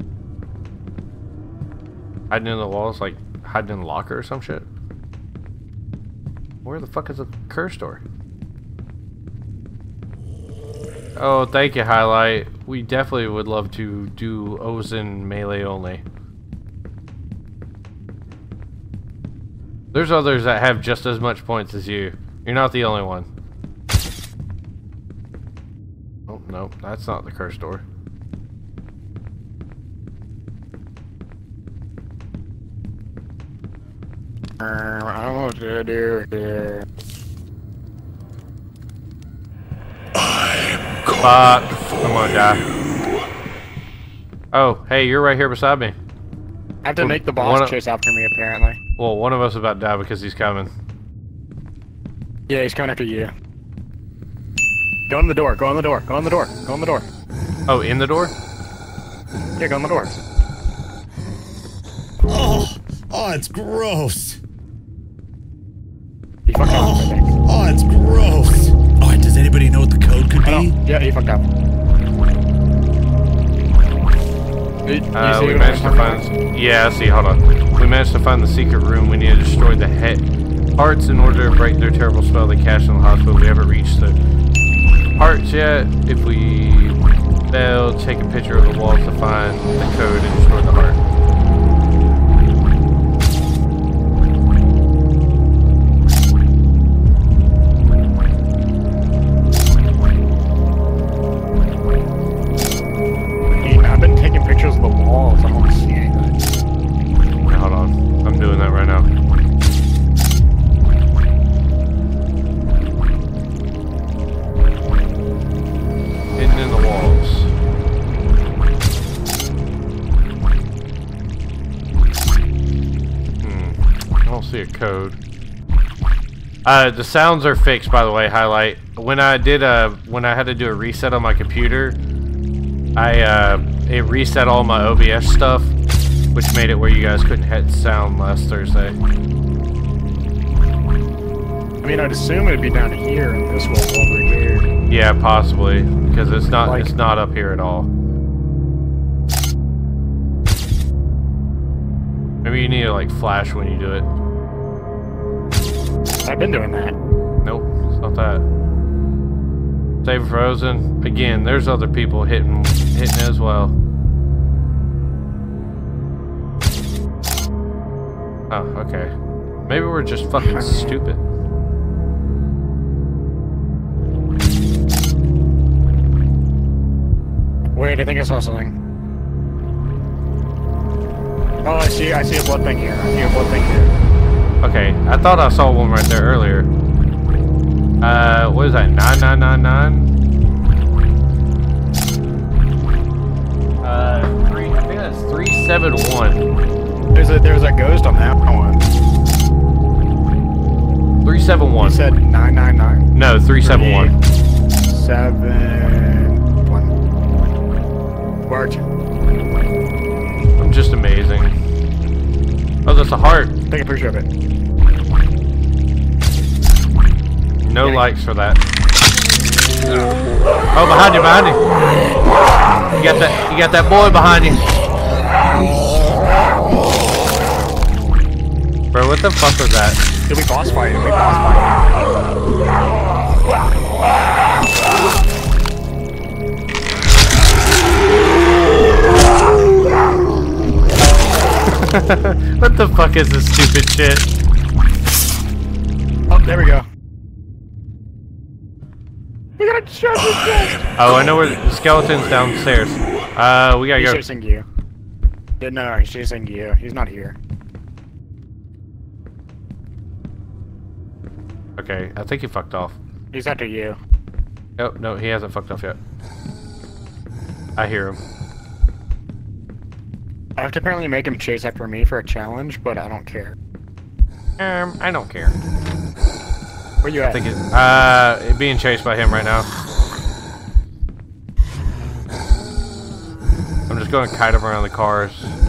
E: Hiding in the walls, like hiding in the locker or some shit. Where the fuck is the curse door? Oh, thank you, Highlight. We definitely would love to do Ozen melee only. There's others that have just as much points as you. You're not the only one. Oh, no, that's not the curse door.
B: I don't know what to do here.
E: I'm gonna die. Oh, hey, you're right here beside me.
B: I have to make the boss chase after me, apparently.
E: Well, one of us is about to die because he's coming.
B: Yeah, he's coming after you. Go in the door, go in the door, go in the door, go in the door.
E: Oh, in the door?
B: Yeah, go in the door.
F: Oh, it's gross.
B: He fucked up, I think.
F: Oh, it's gross. Oh, does anybody know what the code could be?
B: Yeah, he fucked up.
E: We managed to find... Yeah, see, hold on. We managed to find the secret room. We need to destroy the hearts in order to break their terrible spell they cast in the hospital. We haven't reached the hearts yet. If we fail, take a picture of the walls to find the code and destroy the heart. Code. The sounds are fixed, by the way. Highlight. When I had to do a reset on my computer, it reset all my OBS stuff, which made it where you guys couldn't hit sound last Thursday.
B: I mean, I'd assume it'd be down here and this wall over here.
E: Yeah, possibly, because it's not up here at all. Maybe you need to like flash when you do it.
B: I've been doing that.
E: Nope, it's not that. Save Frozen. Again, there's other people hitting as well. Oh, okay. Maybe we're just fucking stupid.
B: Wait, I think I saw something. Oh, I see a blood thing here. I see a blood thing here.
E: Okay, I thought I saw one right there earlier. What is that? 9999? I think that's 371.
B: There's a ghost on that one.
E: 371.
B: You said 999?
E: No, 371.
B: 371. Where are you?
E: I'm just amazing. Oh, that's a heart.
B: Take a picture of it.
E: No likes for that. Oh, behind you, behind you. You got that boy behind you. Bro, what the fuck was that?
B: Did we boss fight? Did we boss fight?
E: What the fuck is this stupid shit?
B: Oh, there we go. We gotta shove this chest.
E: Oh, I know where the skeleton's downstairs. We gotta
B: He's
E: go.
B: chasing you. Yeah, no, he's chasing you. He's not here.
E: Okay, I think he fucked off.
B: He's after you.
E: Oh, no, he hasn't fucked off yet. I hear him.
B: I have to apparently make him chase after me for a challenge, but I don't care.
E: I don't care.
B: Where you at?
E: I think being chased by him right now. I'm just going to kite him around the cars.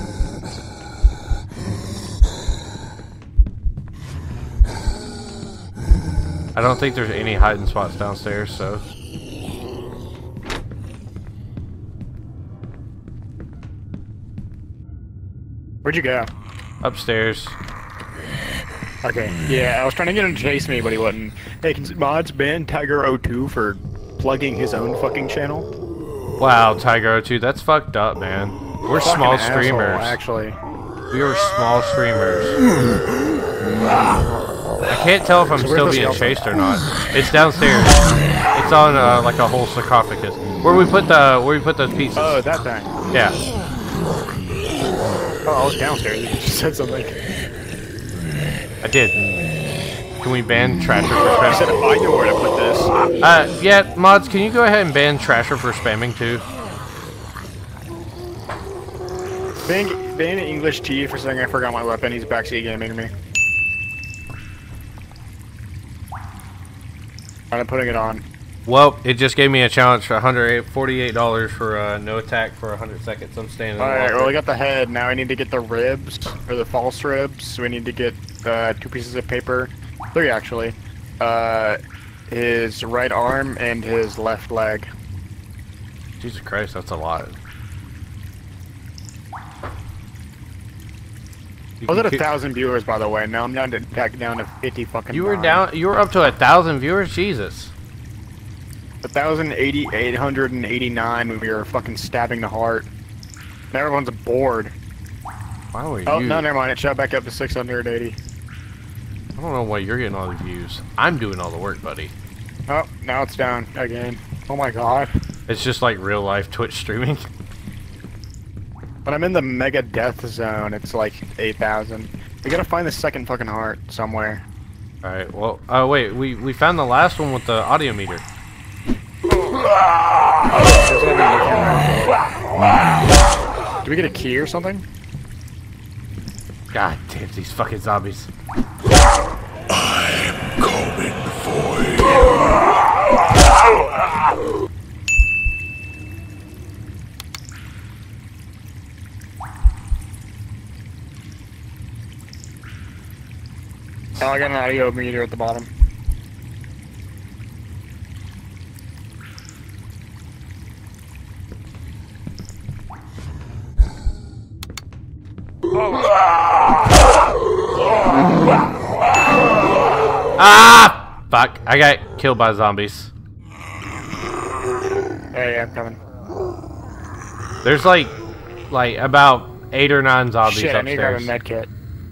E: I don't think there's any hiding spots downstairs, so.
B: Where'd you go?
E: Upstairs.
B: Okay, yeah, I was trying to get him to chase me, but he wouldn't. Hey, can mods ban Tiger02 for plugging his own fucking channel?
E: Wow, Tiger02, that's fucked up, man. We're
B: Fucking
E: small
B: asshole,
E: streamers.
B: actually.
E: We are small streamers. I can't tell if I'm still being chased or not. It's downstairs. It's on like a whole sarcophagus. Where we put those pieces.
B: Oh, that thing.
E: Yeah.
B: Oh, I was downstairs. You just said something.
E: I did. Can we ban Trasher for spamming?
B: I said I know where to put this.
E: Yeah, mods, can you go ahead and ban Trasher for spamming too?
B: Ban English T for saying I forgot my weapon. He's backseat gaming me. I'm putting it on.
E: Well, it just gave me a challenge for $148 for no attack for 100 seconds. I'm staying in the
B: Alright,
E: locker.
B: well, we got the head. Now I need to get the ribs, or the false ribs. So we need to get 2 pieces of paper. 3, actually. His right arm and his left leg.
E: Jesus Christ, that's a lot.
B: I was at 1,000 viewers, by the way. Now I'm back down to 50 fucking.
E: You were up to 1,000 viewers? Jesus.
B: 1,889 when we were fucking stabbing the heart. Now everyone's bored.
E: Why were you?
B: Oh, no, never mind. It shot back up to 680.
E: I don't know why you're getting all the views. I'm doing all the work, buddy.
B: Oh, now it's down again. Oh my god.
E: It's just like real life Twitch streaming.
B: When I'm in the mega death zone, it's like 8,000. We gotta find the second fucking heart somewhere.
E: Alright, well, wait, we found the last one with the audio meter.
B: Do we get a key or something?
E: God damn these fucking zombies.
K: I'm coming for you.
B: Oh, I got an audio meter at the bottom.
E: Ah! Fuck, I got killed by zombies.
B: Hey, I'm coming.
E: There's like about 8 or 9 zombies
B: Shit,
E: upstairs.
B: I need to grab a med kit.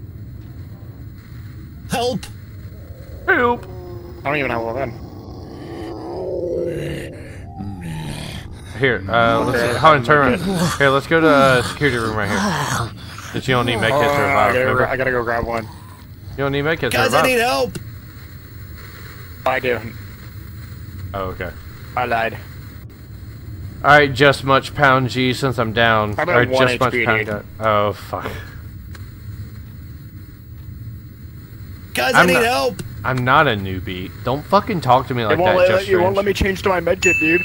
F: Help!
E: Help!
B: I don't even have one.
E: Here, let's see. Hold on, turn around. Here, let's go to security room right here. Since you don't need medkits to revive, remember?
B: I gotta go grab one.
E: You don't need medkits to
F: Guys,
E: revive.
F: I need help!
B: I do.
E: Oh, okay.
B: I lied.
E: Alright, just much pound G since I'm down.
B: I'm
E: Or
B: at 1
E: just much
B: HP,
E: pound.
B: dude.
E: Oh, fuck.
F: Guys, I need help!
E: I'm not a newbie. Don't fucking talk to me like that, Just
B: You won't
E: Strange.
B: let me change to my medkit, dude.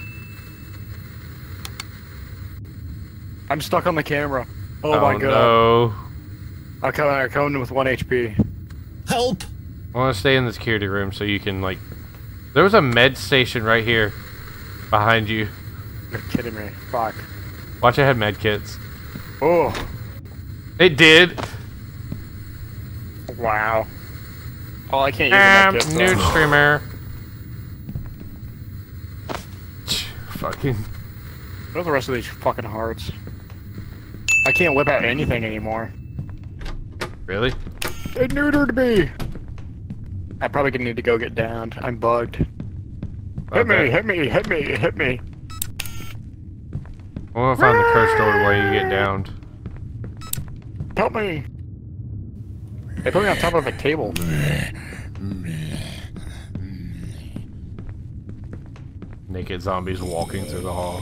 B: I'm stuck on the camera. Oh my god.
E: No.
B: I'm coming with 1 HP.
F: Help!
E: I want to stay in the security room so you can, like... There was a med station right here. Behind you.
B: You're kidding me. Fuck.
E: Watch, I had med kits.
B: Oh.
E: It did.
B: Wow. Oh, I can't use the med kit.
E: Nude streamer. Fucking.
B: What are the rest of these fucking hearts? I can't whip out anything anymore.
E: Really?
B: They neutered me. I probably need to go get downed. I'm bugged. Hit me, hit me, hit me, hit me.
E: I want to find the cursed door where you get downed.
B: Help me. They put me on top of a table.
E: Naked zombies walking through the hall.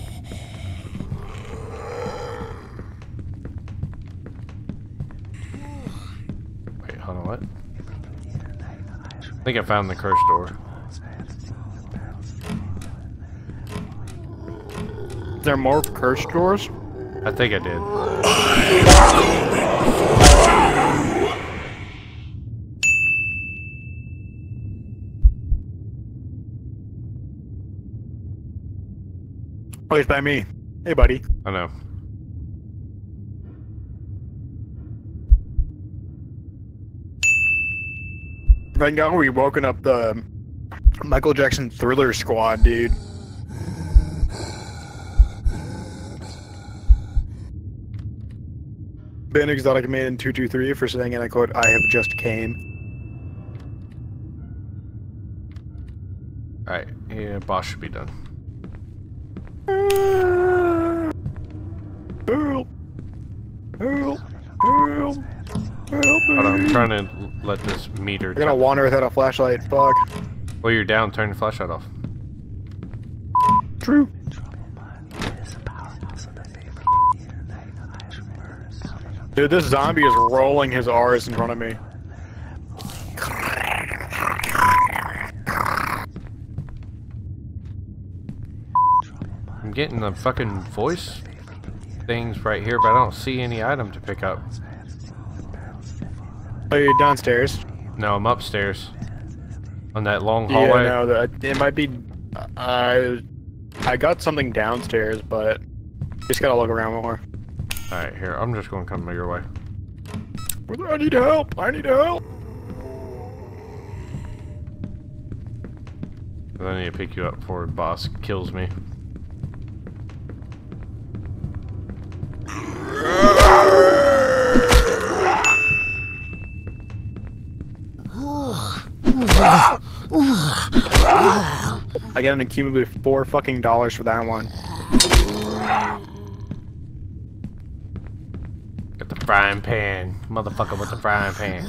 E: Wait, hold on, what? I think I found the cursed door.
B: Is there more cursed doors?
E: I think I did.
B: Placed by me. Hey, buddy.
E: I know.
B: Thank God we woken up the Michael Jackson Thriller squad, dude. Ben Exotic Man 223 for saying, and I quote, "I have just came."
E: Alright, yeah, boss should be done.
B: Help! Help! Help! Help!
E: Hold on, I'm trying to let this meter.
B: I'm gonna wander without a flashlight. Fuck.
E: Well, you're down. Turn the flashlight off.
B: True. Dude, this zombie is rolling his R's in front of me.
E: I'm getting the fucking voice things right here, but I don't see any item to pick up.
B: Oh, you're downstairs?
E: No, I'm upstairs. On that long hallway?
B: Yeah, no, it might be... I got something downstairs, but... Just gotta look around more.
E: Alright, here, I'm just gonna come your way.
B: I need help! I need help!
E: I need to pick you up before the boss kills me.
B: I got an accumulative $4 fucking for that one.
E: Get the frying pan. Motherfucker with the frying pan.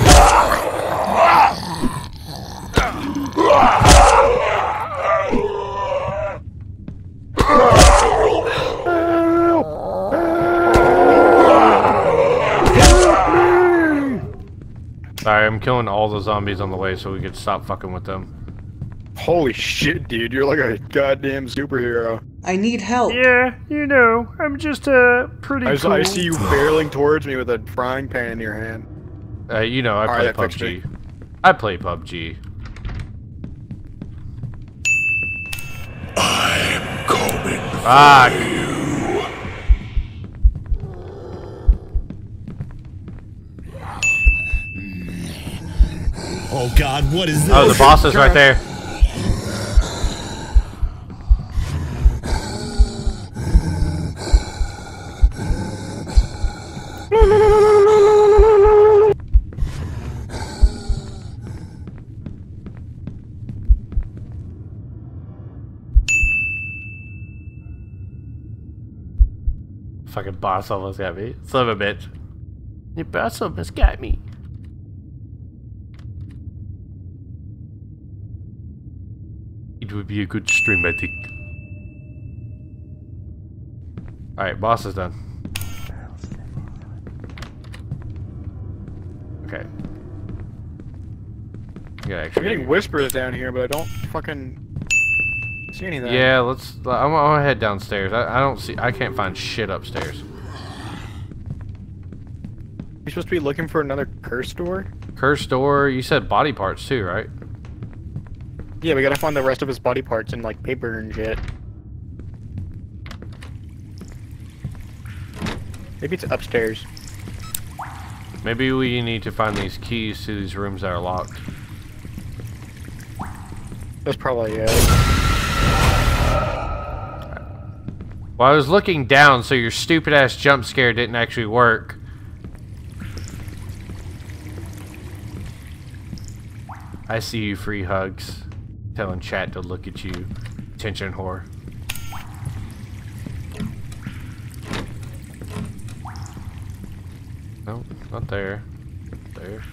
E: Sorry, I'm killing all the zombies on the way so we could stop fucking with them.
B: Holy shit, dude, you're like a goddamn superhero.
D: I need help.
L: Yeah, you know, I'm just pretty cool.
B: I see you barreling towards me with a frying pan in your hand.
E: You know, I play PUBG. I play PUBG.
K: I'm coming
E: for
K: you.
F: Oh God, what is this?
E: Oh, the boss is right there. Fucking boss almost got me. Son of a bitch. Your boss almost got me. It would be a good stream, I think. Alright, boss is done. Okay. Yeah,
B: I'm getting whispers down here, but I don't fucking see anything.
E: Yeah, let's. I'm gonna head downstairs. I don't see. I can't find shit upstairs.
B: You're supposed to be looking for another curse door?
E: Curse door? You said body parts too, right?
B: Yeah, we gotta find the rest of his body parts in like paper and shit. Maybe it's upstairs.
E: Maybe we need to find these keys to these rooms that are locked.
B: That's probably it.
E: Well, I was looking down, so your stupid ass jump scare didn't actually work. I see you, free hugs. Telling chat to look at you. Attention whore. No, not there. There.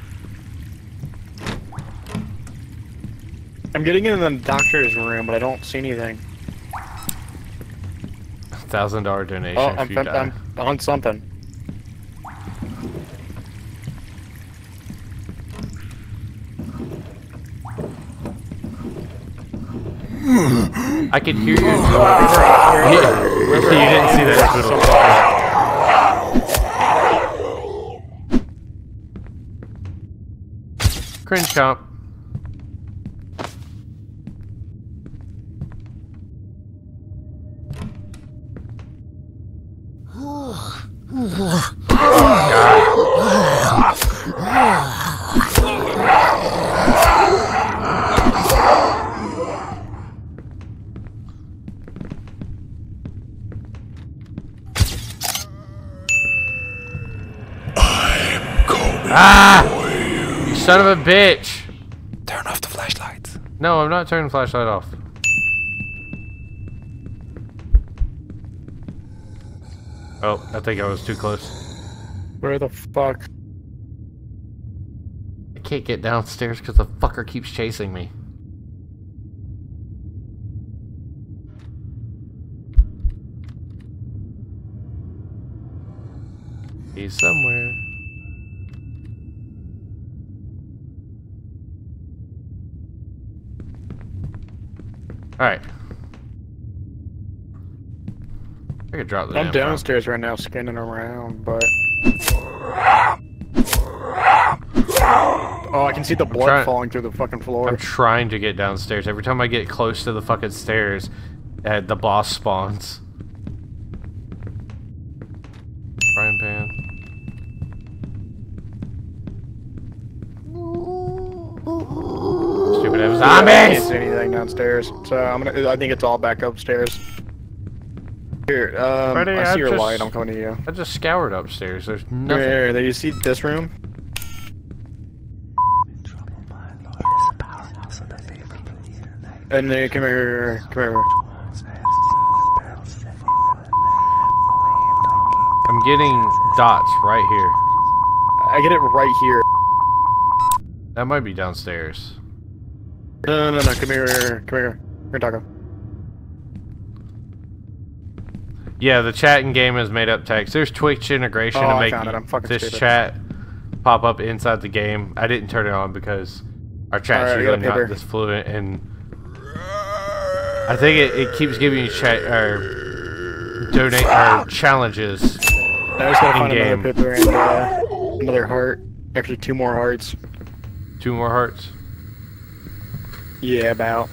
B: I'm getting in the doctor's room, but I don't see anything.
E: $1,000 donation.
B: Oh,
E: if you die.
B: I'm on something.
E: I can hear you. You didn't see that. Cringe comp. You son of a bitch!
K: Turn off the flashlights.
E: No, I'm not turning the flashlight off. Oh, I think I was too close.
B: Where the fuck?
E: I can't get downstairs because the fucker keeps chasing me. He's somewhere. Alright. I could drop the
B: I'm downstairs right now scanning around, but... Oh, I can see the blood falling through the fucking floor.
E: I'm trying to get downstairs. Every time I get close to the fucking stairs, the boss spawns. Frying pan. Stupid ass zombies!
B: I can't see anything downstairs, so I think it's all back upstairs. Here,
E: Freddy,
B: I see your light. I'm coming to you.
E: I just scoured upstairs. There's nothing.
B: Here, do you see this room? And then come here, come here.
E: I'm getting dots right here.
B: I get it right here.
E: That might be downstairs.
B: No, come here, come here. Here, Taco.
E: Yeah, the chat in game is made up text. There's Twitch integration to make this
B: stupid.
E: chat pop up inside the game. I didn't turn it on because our chat's really not this fluent, and I think it keeps giving you chat or donate or challenges.
B: I just gotta find another paper and another heart. Actually, 2 more hearts.
E: 2 more hearts?
B: Yeah, about.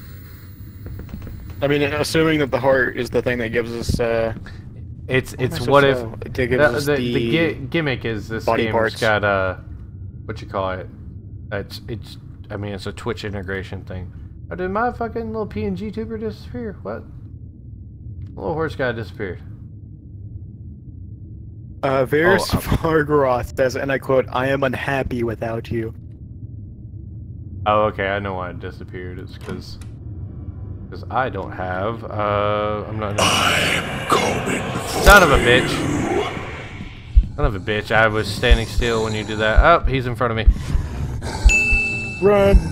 B: I mean, assuming that the heart is the thing that gives us,
E: It's what if
B: the
E: gimmick is this game's
B: parts.
E: got what you call it? It's I mean it's a Twitch integration thing. Oh, did my fucking little PNG tuber disappear? What? The little horse guy disappeared.
B: Varys Fargroth says, and I quote, "I am unhappy without you."
E: Oh, okay, I know why it disappeared. It's because I don't have, I'm not... Son of a bitch! Son of a bitch, I was standing still when you did that. Oh, he's in front of me.
B: Run!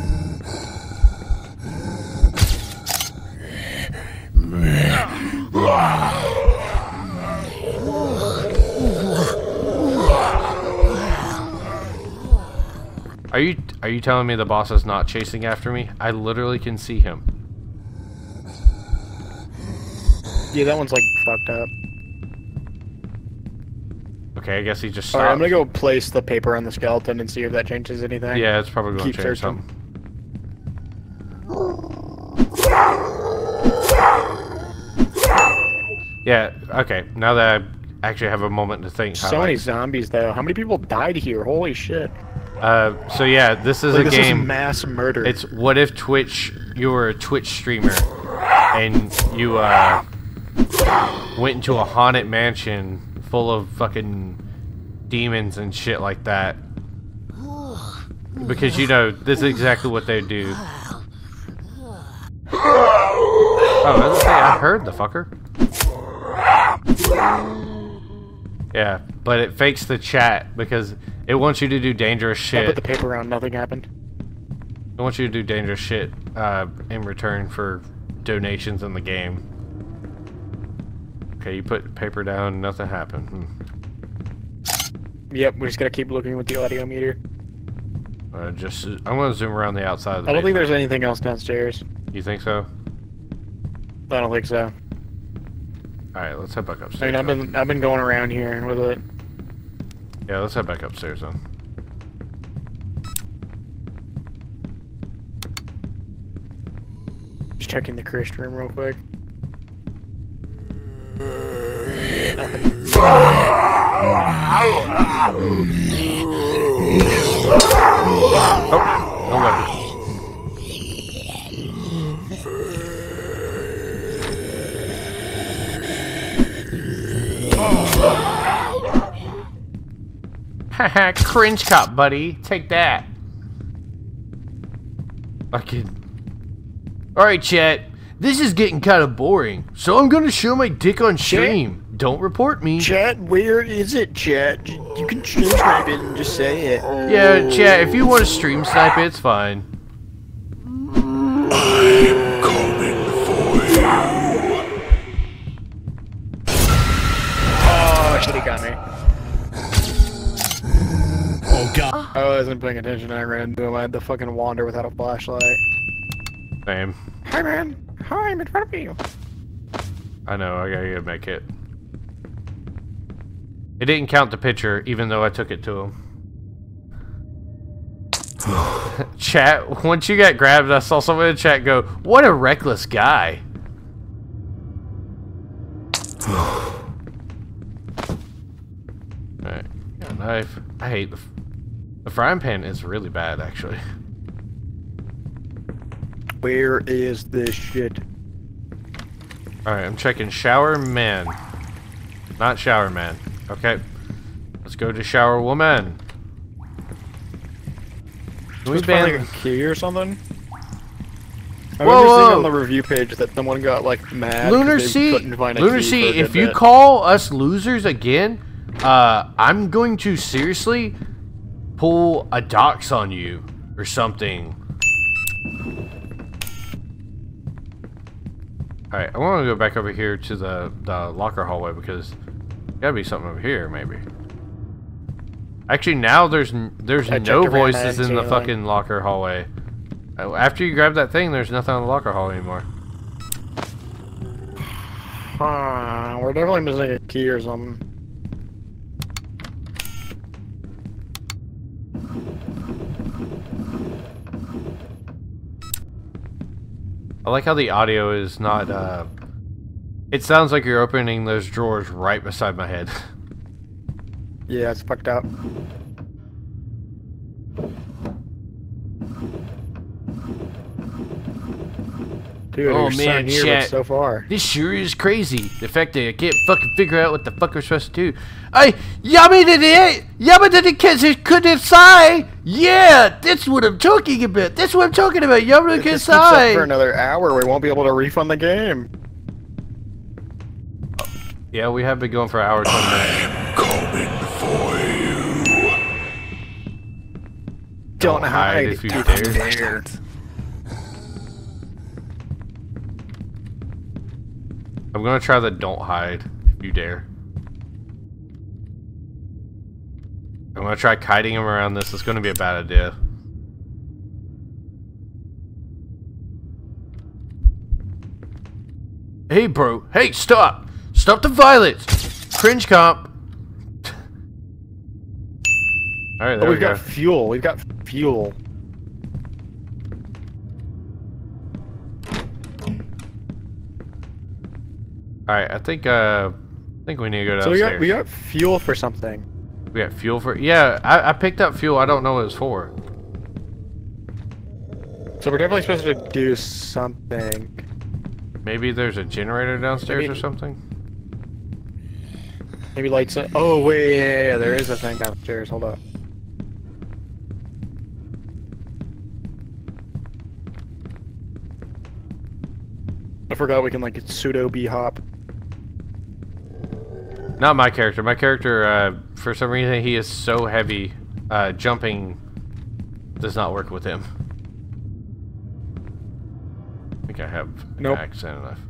E: Are you telling me the boss is not chasing after me? I literally can see him.
B: Yeah, that one's like fucked up.
E: Okay, I guess he just stopped.
B: Alright, I'm gonna go place the paper on the skeleton and see if that changes anything.
E: Yeah, it's probably gonna change something. Yeah, okay, now that I actually have a moment to think.
B: So many zombies though. How many people died here? Holy shit.
E: So yeah, this is a game.
B: This is mass murder.
E: It's what if you were a Twitch streamer and you went into a haunted mansion full of fucking demons and shit like that. because you know this is exactly what they do. Oh, I heard the fucker. Yeah, but it fakes the chat because it wants you to do dangerous shit.
B: I put the paper around, nothing happened.
E: It wants you to do dangerous shit in return for donations in the game. Okay, you put paper down, nothing happened.
B: Yep, we just gotta keep looking with the audio meter.
E: I'm gonna zoom around the outside of the
B: I don't think there's anything else downstairs.
E: You think so?
B: I don't think so.
E: Alright, let's head back upstairs.
B: I mean, I've been going around here with it.
E: Yeah, let's head back upstairs then.
B: Just checking the Christ room real quick.
E: Oh, no weapon. Haha, cringe cop, buddy. Take that. Fucking. Alright, chat. This is getting kind of boring, so I'm gonna show my dick on stream. Don't report me.
B: Chat, where is it, chat? You can stream snipe it and just say it.
E: Yeah, chat, if you want to stream snipe it, it's fine.
K: I'm coming for you.
B: Oh, shit, he got me.
F: Oh, God.
B: I wasn't paying attention. I ran into him. I had to fucking wander without a flashlight.
E: Same.
B: Hi, man. Hi, I'm in front of you.
E: I know, I gotta get a med kit. It didn't count the picture, even though I took it to him. Chat, once you got grabbed, I saw someone in the chat go, "What a reckless guy." Alright, got a knife. I hate the frying pan is really bad, actually.
B: Where is this shit?
E: Alright, I'm checking shower man. Not shower man. Okay. Let's go to shower woman. Can we ban
B: like a key or something? I
E: whoa,
B: remember seeing on the review page that someone got like mad.
E: Lunar C, if you call us losers again, I'm going to seriously pull a dox on you or something. Alright, I want to go back over here to the locker hallway because there's gotta be something over here, maybe. Actually, now there's no voices in the fucking locker hallway. After you grab that thing, there's nothing on the locker hallway anymore.
B: We're definitely missing a key or something.
E: I like how the audio is not, it sounds like you're opening those drawers right beside my head.
B: Yeah, it's fucked up. Dude,
E: oh man,
B: here,
E: chat.
B: So far.
E: This sure is crazy. The fact that I can't fucking figure out what the fuck we're supposed to do. Hey, yummy did the kids couldn't say. Yeah, that's what I'm talking about. That's what I'm talking about. Yummy did
B: keeps up for another hour. We won't be able to refund the game.
E: Yeah, we have been going for an hour.
K: I'm coming for you.
B: Don't hide
E: if you dare. I'm gonna try the don't hide if you dare. I'm gonna try kiting him around this. It's gonna be a bad idea. Hey, bro. Hey, stop! Stop the violence! Cringe comp. Alright, there we go.
B: We've got fuel. We've got fuel.
E: Alright, I think we need to go downstairs.
B: So we got fuel for something.
E: We got fuel for... Yeah, I picked up fuel. I don't know what it's for.
B: So we're definitely supposed to do something.
E: Maybe there's a generator downstairs or something?
B: Maybe lights... Oh, wait, yeah, there is a thing downstairs. Hold up. I forgot we can like pseudo B-hop.
E: Not my character. My character, for some reason, he is so heavy. Jumping does not work with him. I think I have accent enough.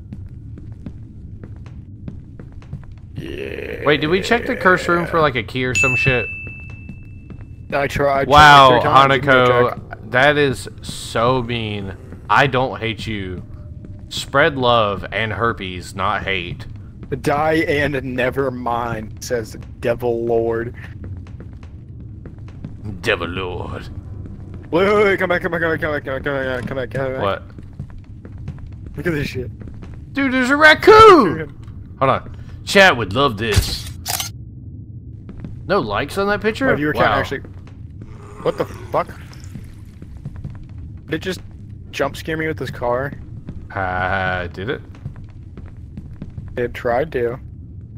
B: Yeah.
E: Wait, did we check the curse room for like a key or some shit?
B: I tried.
E: Wow, Hanako, that is so mean. I don't hate you. Spread love and herpes, not hate.
B: Die and never mind, says Devil Lord.
E: Devil Lord.
B: Wait, come back. What? Look at this shit.
E: Dude, there's a raccoon! Hold on. Chat would love this. No likes on that picture?
B: Oh, you were actually... What the fuck? Did it just jump scare me with this car?
E: Did it?
B: It tried to.
E: You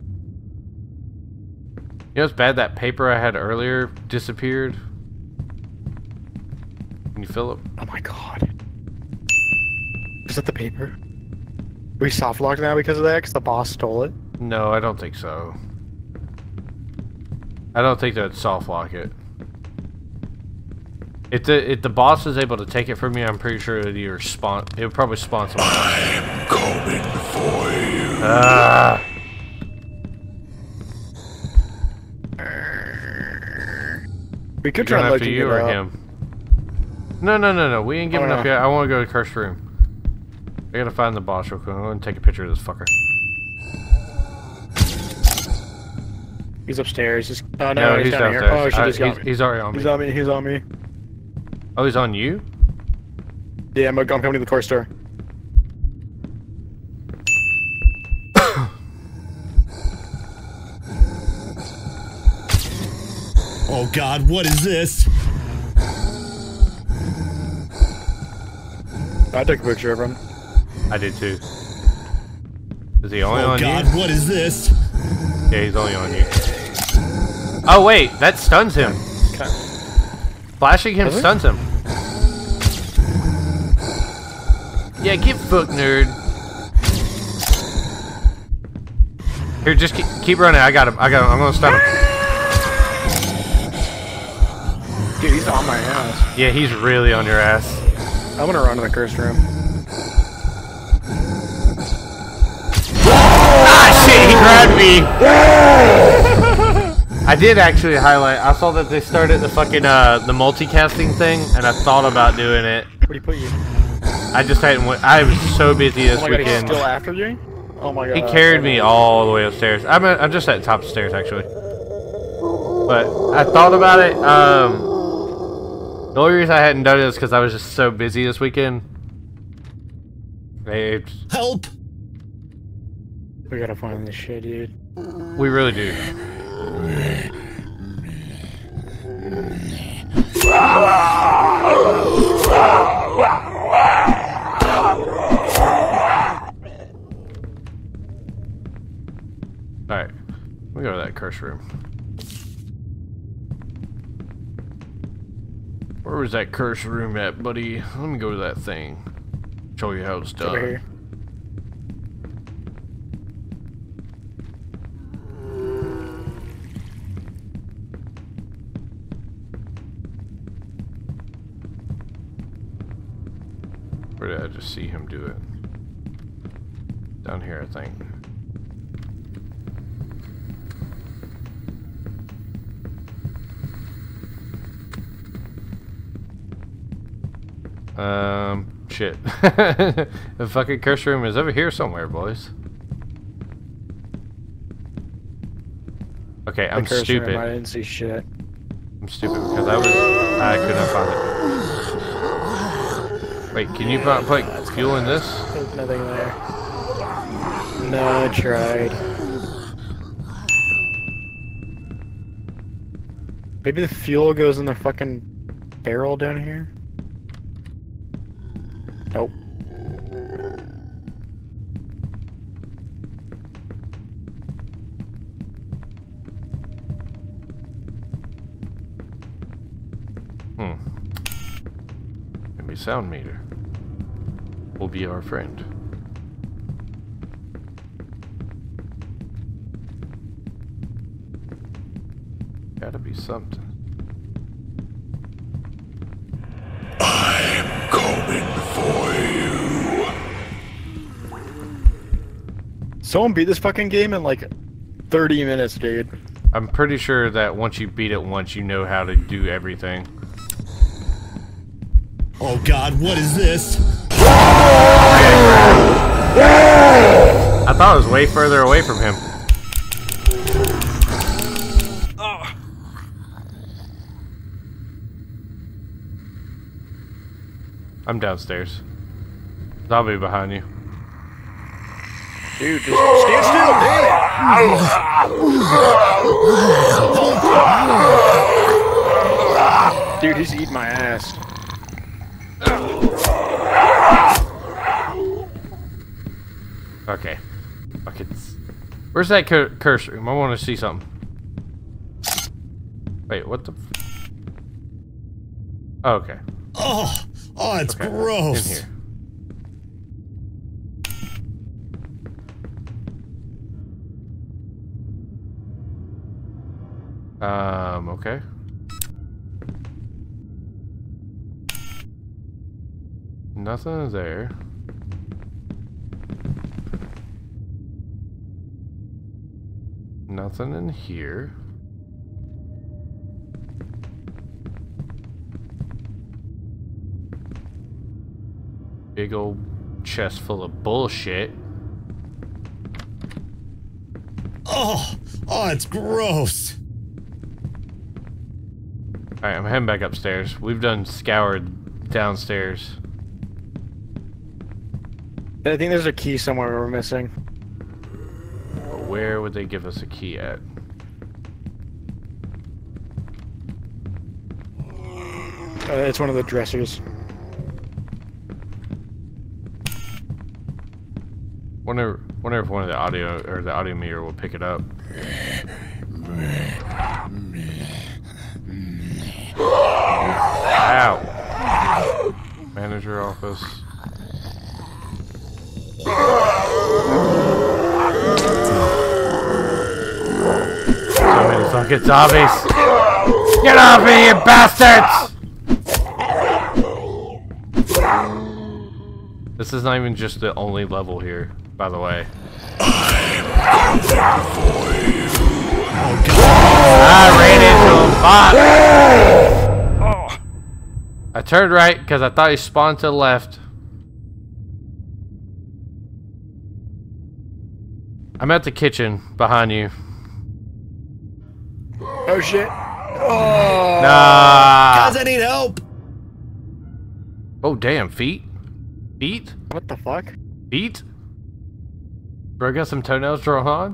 E: know what's bad? That paper I had earlier disappeared. Can you fill it?
B: Oh my god. Is that the paper? We soft locked now because of that? Because the boss stole it?
E: No, I don't think so. I don't think they'd soft lock it. If the boss is able to take it from me, I'm pretty sure it would probably spawn someone else.
K: I'm coming for you.
B: We could try
E: after you or him. No. We ain't giving up yet. I want to go to the cursed room. I gotta find the boss real quick. I'm gonna take a picture of this fucker.
B: He's upstairs.
E: No, he's down here. Oh, he's already on me.
B: He's on me.
E: Oh, he's on you?
B: Yeah, I'm coming to the car store.
F: Oh god, what is this?
B: I took a picture of him.
E: I did too. Is he only on you?
F: Oh god, what is this?
E: Yeah, he's only on you. Oh wait, that stuns him.
B: Okay.
E: Flashing him stuns him. Yeah, get fucked, nerd. Here, just keep running. I got him. I'm gonna stun him.
B: Dude, he's on my ass.
E: Yeah, he's really on your ass.
B: I'm gonna run to the cursed room.
E: Ah, shit, he grabbed me! I did actually highlight. I saw that they started the fucking, the multicasting thing, and I thought about doing it.
B: Where do you put you?
E: I just hadn't I was so busy this
B: weekend.
E: He's
B: still after you? Oh my god.
E: He carried me all the way upstairs. I'm just at the top of the stairs, actually. But I thought about it, the only reason I hadn't done it is because I was just so busy this weekend.
F: Help!
B: We gotta find this shit, dude.
E: We really do. Alright, we go to that curse room. Where was that curse room at, buddy? Let me go to that thing. Show you how it's done.
B: Over here.
E: Where did I just see him do it? Down here, I think. Shit. The fucking curse room is over here somewhere, boys. Okay, I'm stupid.
B: I didn't see shit.
E: I'm stupid because I could not find it. Wait, can you put fuel in this?
B: There's nothing there. No, I tried. Maybe the fuel goes in the fucking barrel down here? Nope.
E: Maybe sound meter will be our friend. gotta be something.
K: I'm coming for you.
B: Someone beat this fucking game in like 30 minutes, dude.
E: I'm pretty sure that once you beat it once, you know how to do everything.
F: Oh god, what is this?
E: I thought I was way further away from him. I'm downstairs. Zombie behind you.
B: Dude, just stand still, damn it! Dude, he's eating my ass.
E: Okay. Okay. Where's that curse room? I want to see something. Wait, what the? Oh, okay.
F: Oh, it's
E: okay.
F: gross.
E: In here. Okay. Nothing there. Nothing in here. Big old chest full of bullshit.
F: Oh, it's gross.
E: Alright, I'm heading back upstairs. We've done scoured downstairs.
B: I think there's a key somewhere we're missing.
E: Where would they give us a key at?
B: It's one of the dressers.
E: Wonder if one of the audio or the audio meter will pick it up. Ow! Manager office. So many fucking zombies! Get off me, you bastards! This is not even just the only level here, by the way. I ran into a bot! I turned right because I thought he spawned to the left. I'm at the kitchen behind you.
B: Oh shit. Oh.
E: Nah.
F: Guys, I need help.
E: Oh damn, feet? Feet?
B: What the fuck?
E: Feet? Bro, got some toenails drawn on?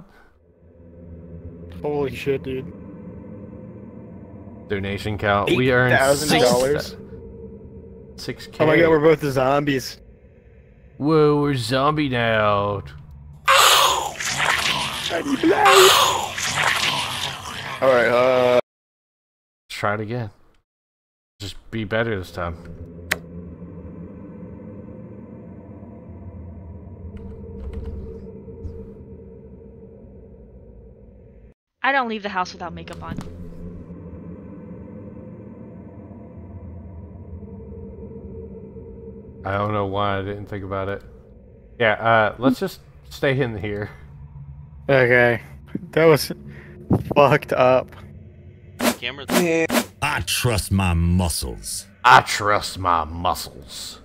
B: Holy shit, dude.
E: Donation count. We earned
B: $8,000.
E: 6K.
B: Oh my god, we're both the zombies.
E: Whoa, we're zombie now.
B: Alright,
E: let's try it again. Just be better this time.
C: I don't leave the house without makeup on.
E: I don't know why I didn't think about it. Yeah, let's just stay in here.
B: Okay. That was fucked up.
M: Camera.
F: I trust my muscles.
E: I trust my muscles.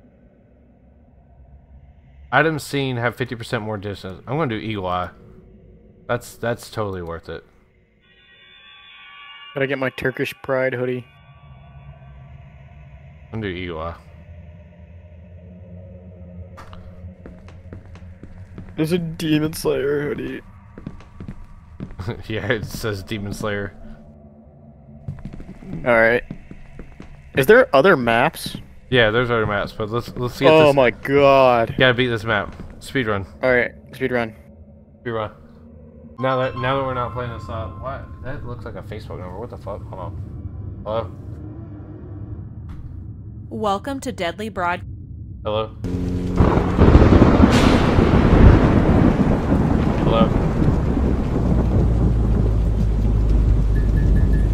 E: Items seen have 50% more distance. I'm gonna do Eagle Eye. That's totally worth it.
B: Gotta get my Turkish Pride hoodie.
E: I'm gonna do Eagle Eye.
B: There's a Demon Slayer hoodie.
E: Yeah, it says Demon Slayer.
B: Alright. Is there other maps?
E: Yeah, there's other maps, but let's get this.
B: Oh my god.
E: Gotta beat this map. Speedrun.
B: Alright, speedrun.
E: Speedrun. Now that we're not playing this up, what? That looks like a Facebook number. What the fuck? Hold on. Hello?
J: Welcome to Deadly Broad.
E: Hello? Hello?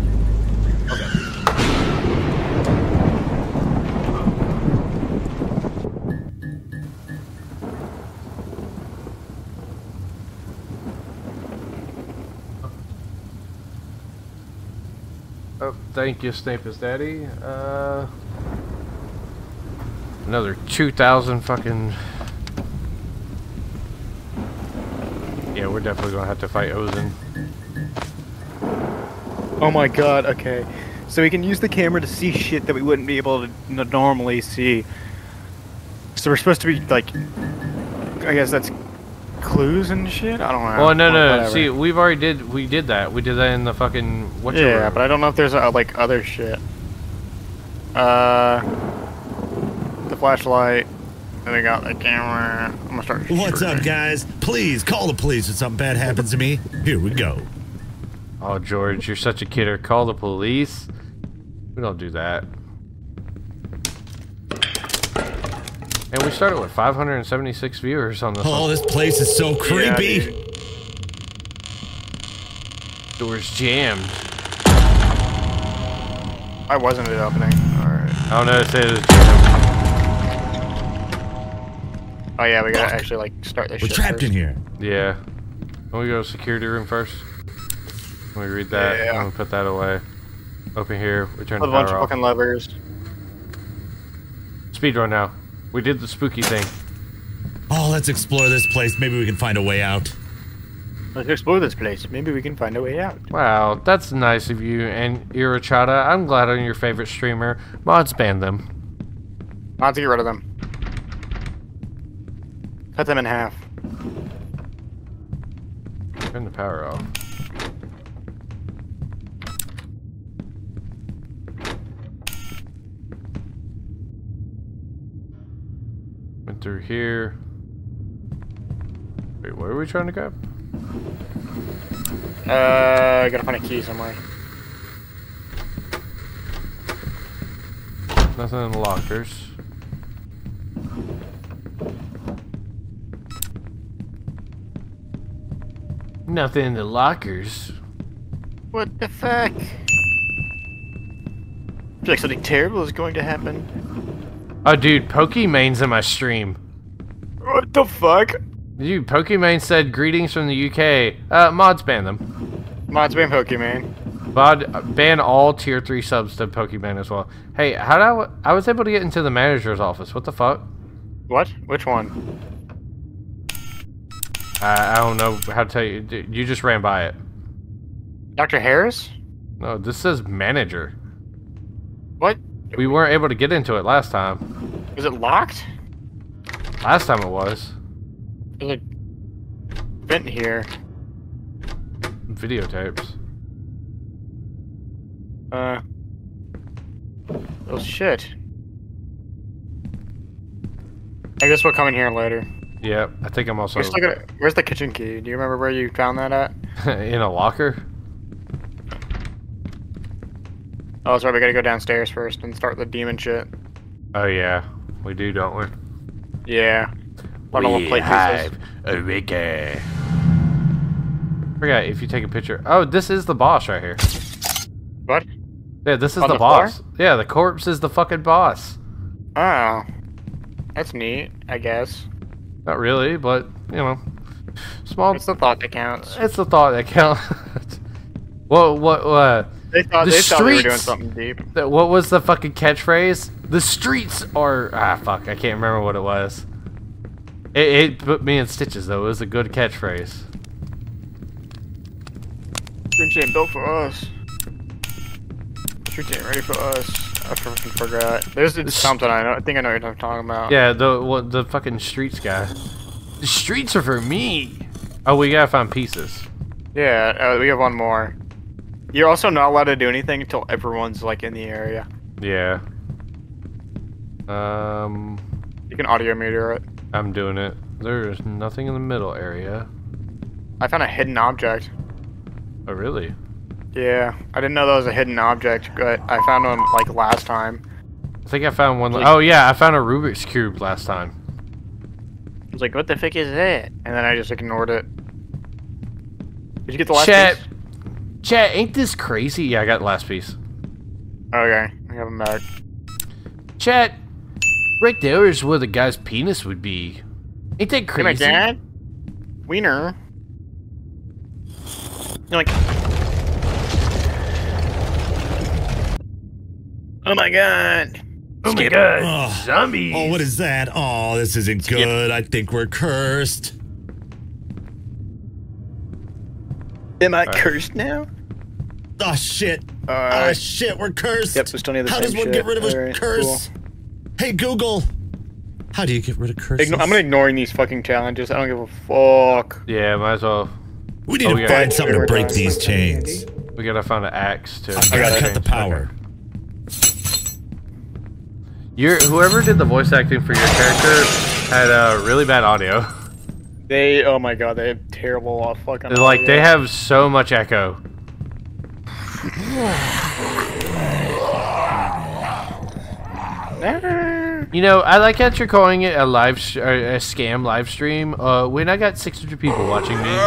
E: Oh, thank you, Snape is daddy. Another 2,000 fucking... Yeah, we're definitely gonna have to fight Ozen.
B: Oh my god, okay. So we can use the camera to see shit that we wouldn't be able to normally see. So we're supposed to be, like... I guess that's clues and shit? I don't know.
E: Well, no. See, we did that. We did that in the fucking...
B: Yeah, but I don't know if there's, like, other shit. The flashlight. Then we got the camera. I'm gonna start shooting.
F: What's up, guys? Please call the police if something bad happens to me. Here we go.
E: Oh, George, you're such a kidder. Call the police. We don't do that. And we started with 576 viewers on this.
F: Oh, this place is so creepy.
E: Yeah, door's jammed.
B: Why wasn't it opening? Alright.
E: Oh no, it says jammed.
B: Oh yeah, we gotta actually like start this shit.
F: We're trapped in here.
E: Yeah. Can we go to security room first? Can we read that?
B: Yeah.
E: I'm gonna put that away. Open here. We turn the
B: a
E: power
B: bunch of
E: off.
B: fucking levers.
E: Speedrun now. We did the spooky thing.
F: Oh, let's explore this place. Maybe we can find a way out.
B: Let's explore this place. Maybe we can find a way out.
E: Wow, that's nice of you. And Irachata, I'm glad I'm your favorite streamer. Mods ban them.
B: Mods, get rid of them. Cut them in half.
E: Turn the power off. Went through here. Wait, what are we trying to grab?
B: I gotta find a key somewhere.
E: Nothing in the lockers. Nothing in the lockers.
B: What the fuck? I feel like something terrible is going to happen.
E: Oh, dude, Pokemon's in my stream.
B: What the fuck?
E: Dude, Pokemon said greetings from the UK. Mods ban them.
B: Mods ban Pokemon.
E: Mod ban all tier 3 subs to Pokemon as well. Hey, how did I was able to get into the manager's office. What the fuck?
B: What? Which one?
E: I don't know how to tell you. You just ran by it.
B: Dr. Harris?
E: No, this says manager.
B: What?
E: We weren't able to get into it last time.
B: Is it locked?
E: Last time it was.
B: There's a vent here.
E: Videotapes.
B: Oh shit. I guess we'll come in here later.
E: Yep, I think I'm also...
B: Let's look at it. Where's the kitchen key? Do you remember where you found that at?
E: In a locker?
B: Oh, that's right, we gotta go downstairs first and start the demon shit.
E: Oh yeah, we do, don't we?
B: Yeah.
E: We have a Ricky. Forgot if you take a picture. Oh, this is the boss right here.
B: What?
E: Yeah, this is
B: On
E: the
B: the
E: boss.
B: floor?
E: Yeah, the corpse is the fucking boss.
B: Oh. That's neat, I guess.
E: Not really, but, you know. Small...
B: It's the thought that counts.
E: It's the thought that counts. What,
B: They thought they were doing something deep.
E: What was the fucking catchphrase? The streets are... Ah, fuck, I can't remember what it was. It put me in stitches, though. It was a good catchphrase.
B: Streets ain't built for us. Streets ain't ready for us. I fucking forgot. There's something I know. I think I know what you're talking about.
E: Yeah, the fucking streets guy. The streets are for me. Oh, we gotta find pieces.
B: Yeah, we have one more. You're also not allowed to do anything until everyone's like in the area.
E: Yeah.
B: You can audio meter it.
E: I'm doing it. There's nothing in the middle area.
B: I found a hidden object.
E: Oh, really?
B: Yeah, I didn't know that was a hidden object, but I found one like last time.
E: I think I found one. Oh yeah, I found a Rubik's Cube last time.
B: I was like, what the fuck is that? And then I just ignored it. Did you get the last piece?
E: Chat, ain't this crazy? Yeah, I got the last piece.
B: Okay, I have him back.
E: Chat, right there is where the guy's penis would be. Ain't that crazy?
B: Hey, my dad? Wiener. You're like... Oh my god.
A: Oh my god. Zombies.
F: Oh, what is that? Oh, this isn't good. I think we're cursed.
B: Am I cursed now?
F: Oh shit. Oh shit, we're cursed.
B: Yep, we still need the
F: How does one get rid of a curse? Cool. Hey Google. How do you get rid of curses?
B: I'm ignoring these fucking challenges. I don't give a fuck.
E: Yeah, might as well.
F: We need to find something to break these chains.
E: We gotta find an axe too.
F: I gotta cut the power.
E: Whoever did the voice acting for your character had really bad audio.
B: Oh my god, they have terrible fucking audio.
E: Like, they have so much echo. You know, I like that you're calling it a scam live stream. When I got 600 people watching me.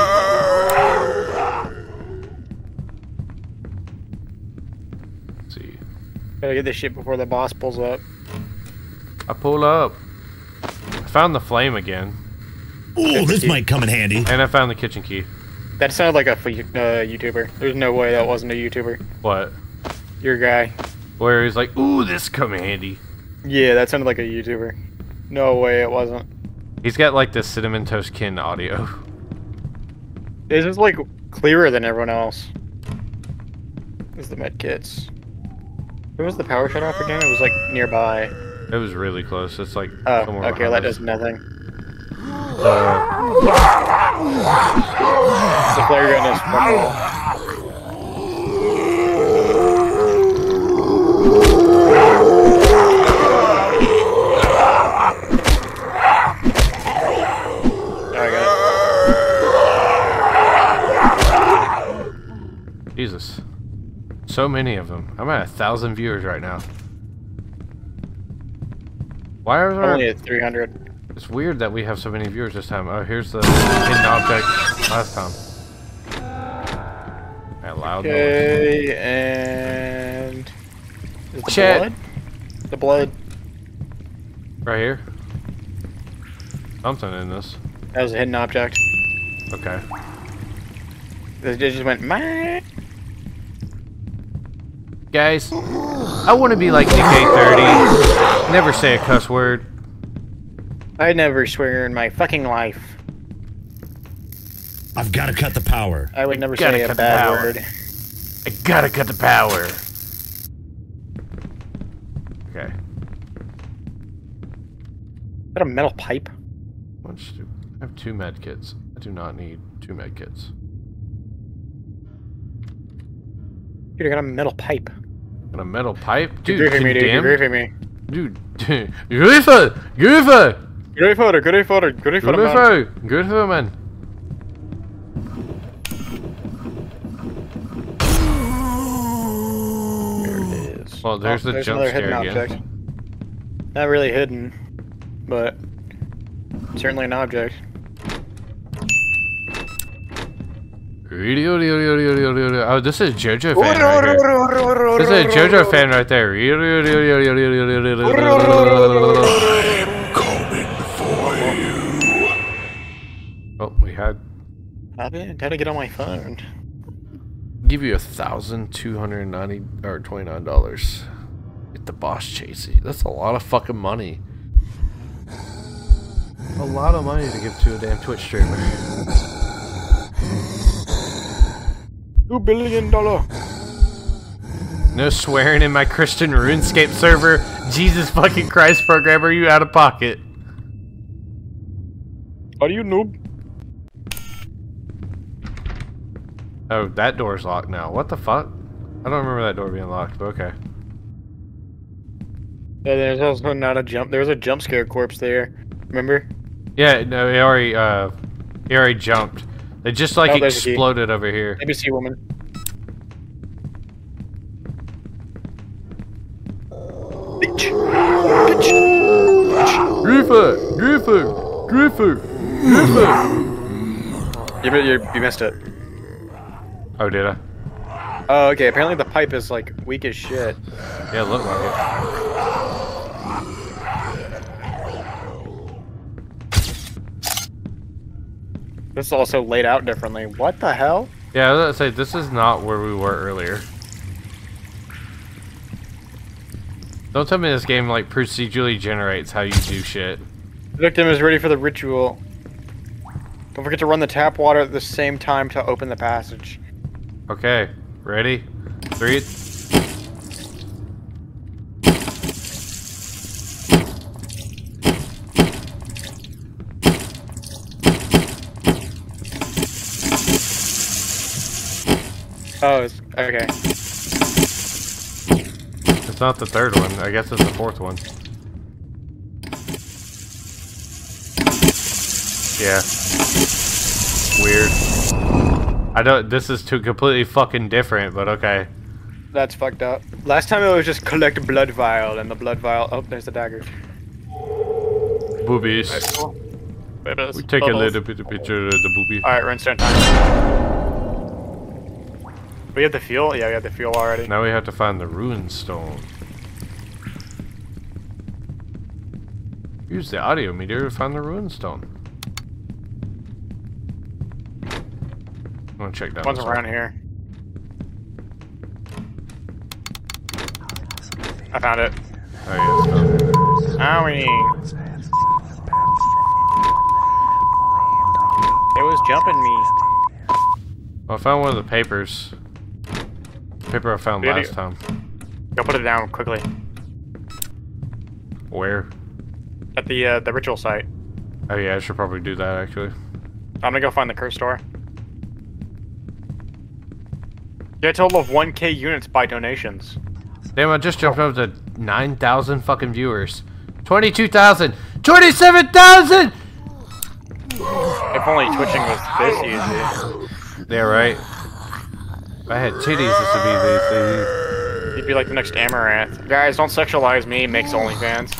E: Let's see.
B: Gotta get this shit before the boss pulls up.
E: I pull up. I found the flame again.
F: Ooh, this might come in handy.
E: And I found the kitchen key.
B: That sounded like a YouTuber. There's no way that wasn't a YouTuber.
E: What?
B: Your guy.
E: Where he's like, ooh, this come in handy.
B: Yeah, that sounded like a YouTuber. No way it wasn't.
E: He's got like the Cinnamon Toast Kin audio.
B: This is like clearer than everyone else. This is the med kits. Where was the power shut off again? It was like nearby.
E: It was really close. It's like.
B: Oh, okay, that does nothing. The flare gun is fucking.
E: Jesus. So many of them. I'm at 1,000 viewers right now. Why are there
B: only at 300?
E: It's weird that we have so many viewers this time. Oh, here's the hidden object last time. That loud noise.
B: Okay, and is the blood? The blood.
E: Right here. Something in this.
B: That was a hidden object.
E: Okay.
B: It just went meh.
E: Guys, I want to be like DK30. Never say a cuss word.
B: I never swear in my fucking life.
F: I've got to cut the power.
B: I would never say a bad word.
E: I gotta cut the power. Okay.
B: Is that a metal pipe?
E: I have 2 med kits. I do not need 2 med kits.
B: Dude, I got a metal pipe.
E: Got a metal pipe? Dude,
B: you're griefing me.
E: Dude, Griffo! Griffo! Griffo, man.
B: There it is.
E: Well, there's the jump scare again.
B: Object. Not really hidden, but certainly an object.
E: Oh, this is a JoJo fan right here. This is a JoJo fan right there. Oh, we had.
B: I've been trying to get on my phone.
E: Give you $1,290 or $29. Get the boss chasey. That's a lot of fucking money. A lot of money to give to a damn Twitch streamer.
B: $2 billion.
E: No swearing in my Christian RuneScape server. Jesus fucking Christ, programmer, you out of pocket.
B: Are you noob?
E: Oh, that door's locked now. What the fuck? I don't remember that door being locked, but okay.
B: Yeah, there's also not a jump. There was a jump scare corpse there. Remember?
E: Yeah, no, he already jumped. They just like exploded over here.
B: ABC woman. Bitch.
E: Griffer.
B: You missed it.
E: Oh, did I?
B: Oh, okay. Apparently the pipe is like weak as shit.
E: Yeah, it looked like
B: it. This is also laid out differently. What the hell?
E: Yeah, I was gonna say, this is not where we were earlier. Don't tell me this game like procedurally generates how you do shit.
B: The victim is ready for the ritual. Don't forget to run the tap water at the same time to open the passage.
E: Okay, ready? 3.
B: Oh, it's, okay.
E: It's not the 3rd one. I guess it's the 4th one. Yeah. Weird. I don't. This is too completely fucking different, but okay.
B: That's fucked up. Last time it was just collect blood vial, and the blood vial. Oh, there's the dagger.
E: Boobies.
B: Right, cool.
E: We take a little bit of picture of the booby.
B: Alright, we're in stone time. We have the fuel? Yeah, we have the fuel already.
E: Now we have to find the rune stone. Use the audio meter to find the rune stone. I'm gonna check down.
B: One's around here. I found it.
E: Oh yeah.
B: Owie. It was jumping me.
E: Well, I found one of the papers. Paper I found last time.
B: Go put it down quickly.
E: Where?
B: At the ritual site.
E: Oh yeah, I should probably do that actually.
B: I'm gonna go find the curse door. Get a total of 1K units by donations.
E: Damn, I just jumped up to 9,000 fucking viewers. 22,000! 27,000!
B: If only twitching was this easy.
E: Yeah, right. If I had titties, this would be the.
B: You'd be like the next Amaranth. Guys, don't sexualize me, makes OnlyFans.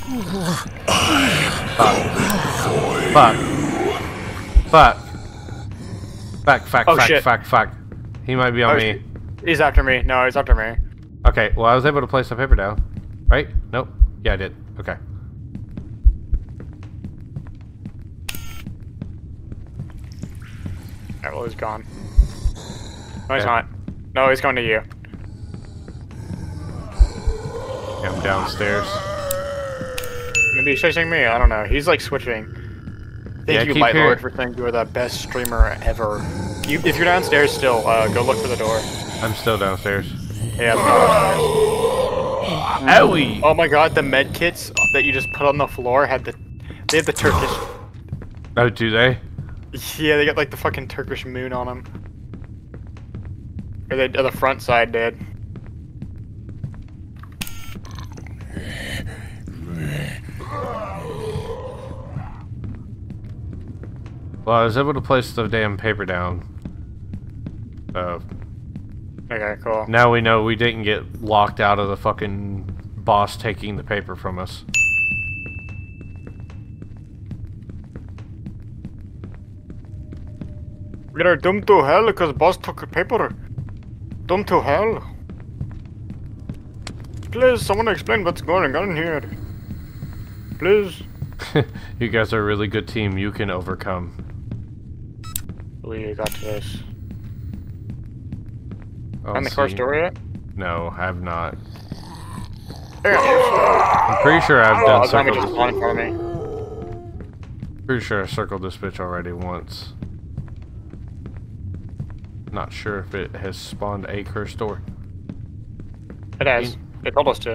E: Fuck. He might be on me.
B: He's after me. No, he's after me.
E: Okay, well, I was able to place the paper down. Right? Nope. Yeah, I did. Okay.
B: Alright, well, he's gone. No, he's not. No, he's going to you.
E: Yeah, I'm downstairs.
B: Maybe he's chasing me. I don't know. He's like switching. Thank you, Light Lord, for saying you are the best streamer ever. If you're downstairs still, go look for the door.
E: I'm still downstairs.
B: Yeah, I'm downstairs.
E: Owie!
B: Oh my god, the med kits that you just put on the floor had the... They had the Turkish...
E: Oh, do they?
B: Yeah, they got like the fucking Turkish moon on them. Or the front side did.
E: Well, I was able to place the damn paper down.
B: Okay, cool.
E: Now we know we didn't get locked out of the fucking boss taking the paper from us.
B: We are doomed to hell because boss took the paper. Doomed to hell. Please, someone explain what's going on here. Please.
E: You guys are a really good team. You can overcome.
B: We got this.
E: Find
B: the car store yet?
E: No, I have not.
B: Yeah.
E: I'm pretty sure I've done
B: circles. Just spawned in front of me.
E: Pretty sure I circled this bitch already once. Not sure if it has spawned a curse door.
B: It has. It told us to.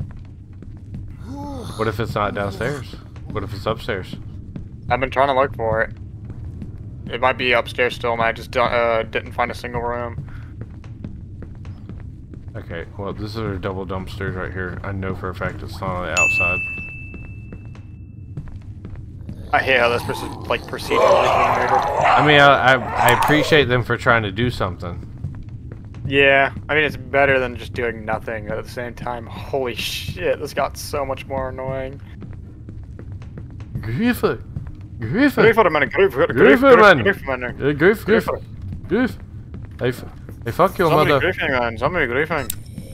E: What if it's not downstairs? What if it's upstairs?
B: I've been trying to look for it. It might be upstairs still, and I just didn't find a single room.
E: Okay, well, this is a double dumpsters right here. I know for a fact it's not on the outside.
B: I hate how this is like procedurally generated.
E: I mean, I appreciate them for trying to do something.
B: Yeah, I mean, it's better than just doing nothing, but at the same time, holy shit, this got so much more annoying.
E: Griff, man.
B: Griff.
E: Hey, fuck your mother.
B: Somebody griefing.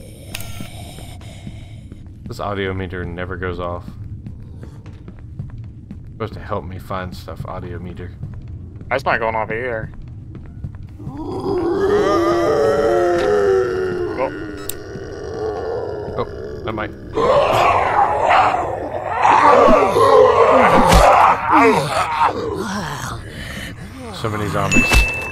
E: This audio meter never goes off. It's supposed to help me find stuff, audio meter.
B: That's not going off either.
E: Oh. That might. So many zombies.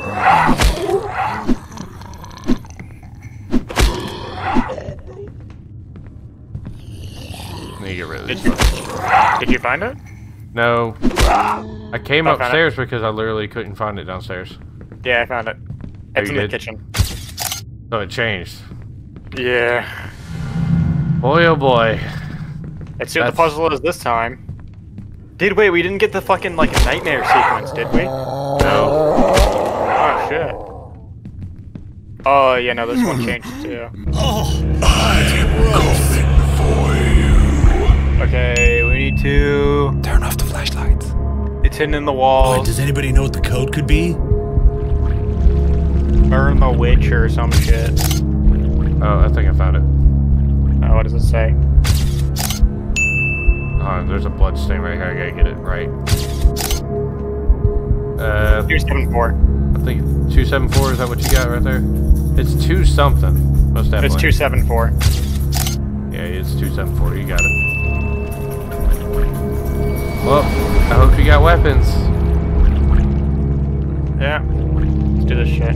E: Need to get rid of this.
M: Did you find it?
E: No. I came upstairs because I literally couldn't find it downstairs.
M: Yeah, I found it. It's in the kitchen.
E: So it changed.
M: Yeah.
E: Boy, oh boy.
M: Let's see what the puzzle is this time. Dude, wait, we didn't get the fucking, like, nightmare sequence, did we?
E: No.
M: Oh, shit. Oh, yeah, no, this one changed, too. Okay, we need to...
K: turn off the flashlights.
M: It's hidden in the walls.
F: Wait, does anybody know what the code could be?
M: Burn the witch or some shit.
E: Oh, I think I found it.
M: Oh, what does it say?
E: There's a blood stain right here. I gotta get it right.
M: 274.
E: I think 274. Is that what you got right there? It's 2 something. Most definitely.
M: It's 274.
E: Yeah, it's 274. You got it. Well, I hope you got weapons.
M: Yeah. Let's do this shit.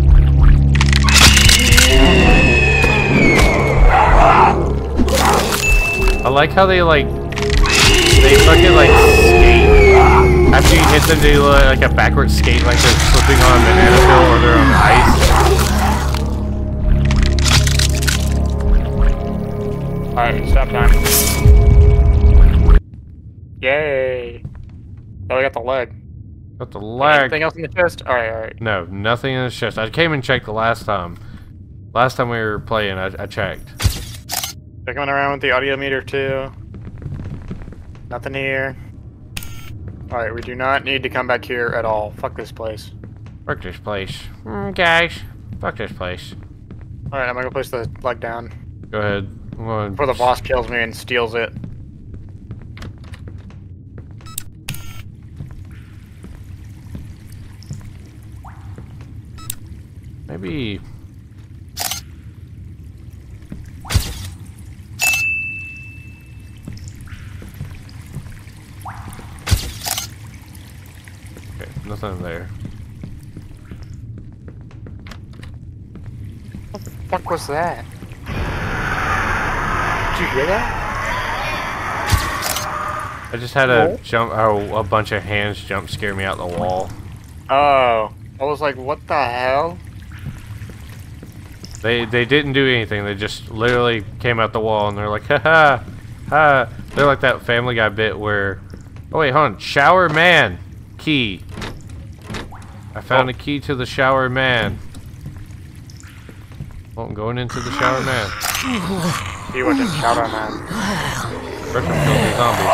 E: I like how they fucking like skate. After you hit them, they do like a backward skate, like they're slipping on a banana peel or they're on ice.
M: Alright, stop time. Yay! Oh, we got the leg.
E: Got the leg.
M: Anything else in the chest? Alright, alright.
E: No, nothing in the chest. I came and checked the last time. Last time we were playing, I checked.
M: They're coming around with the audio meter too. Nothing here. Alright, we do not need to come back here at all. Fuck this place.
E: Fuck this place. Guys, fuck this place.
M: Alright, I'm gonna go place the leg down.
E: Go ahead.
M: Before the boss kills me and steals it.
E: Maybe... Okay, nothing there.
M: What the fuck was that? Did you hear that?
E: I just had a a bunch of hands jump scare me out the wall.
M: Oh, I was like, what the hell?
E: They didn't do anything. They just literally came out the wall and they're like, ha ha, ha. They're like that Family Guy bit where, oh wait, hold on, shower man key. I found a key to the shower man. Well, I'm going into the shower man.
M: He went to shower man.
E: First I'm killing the zombies.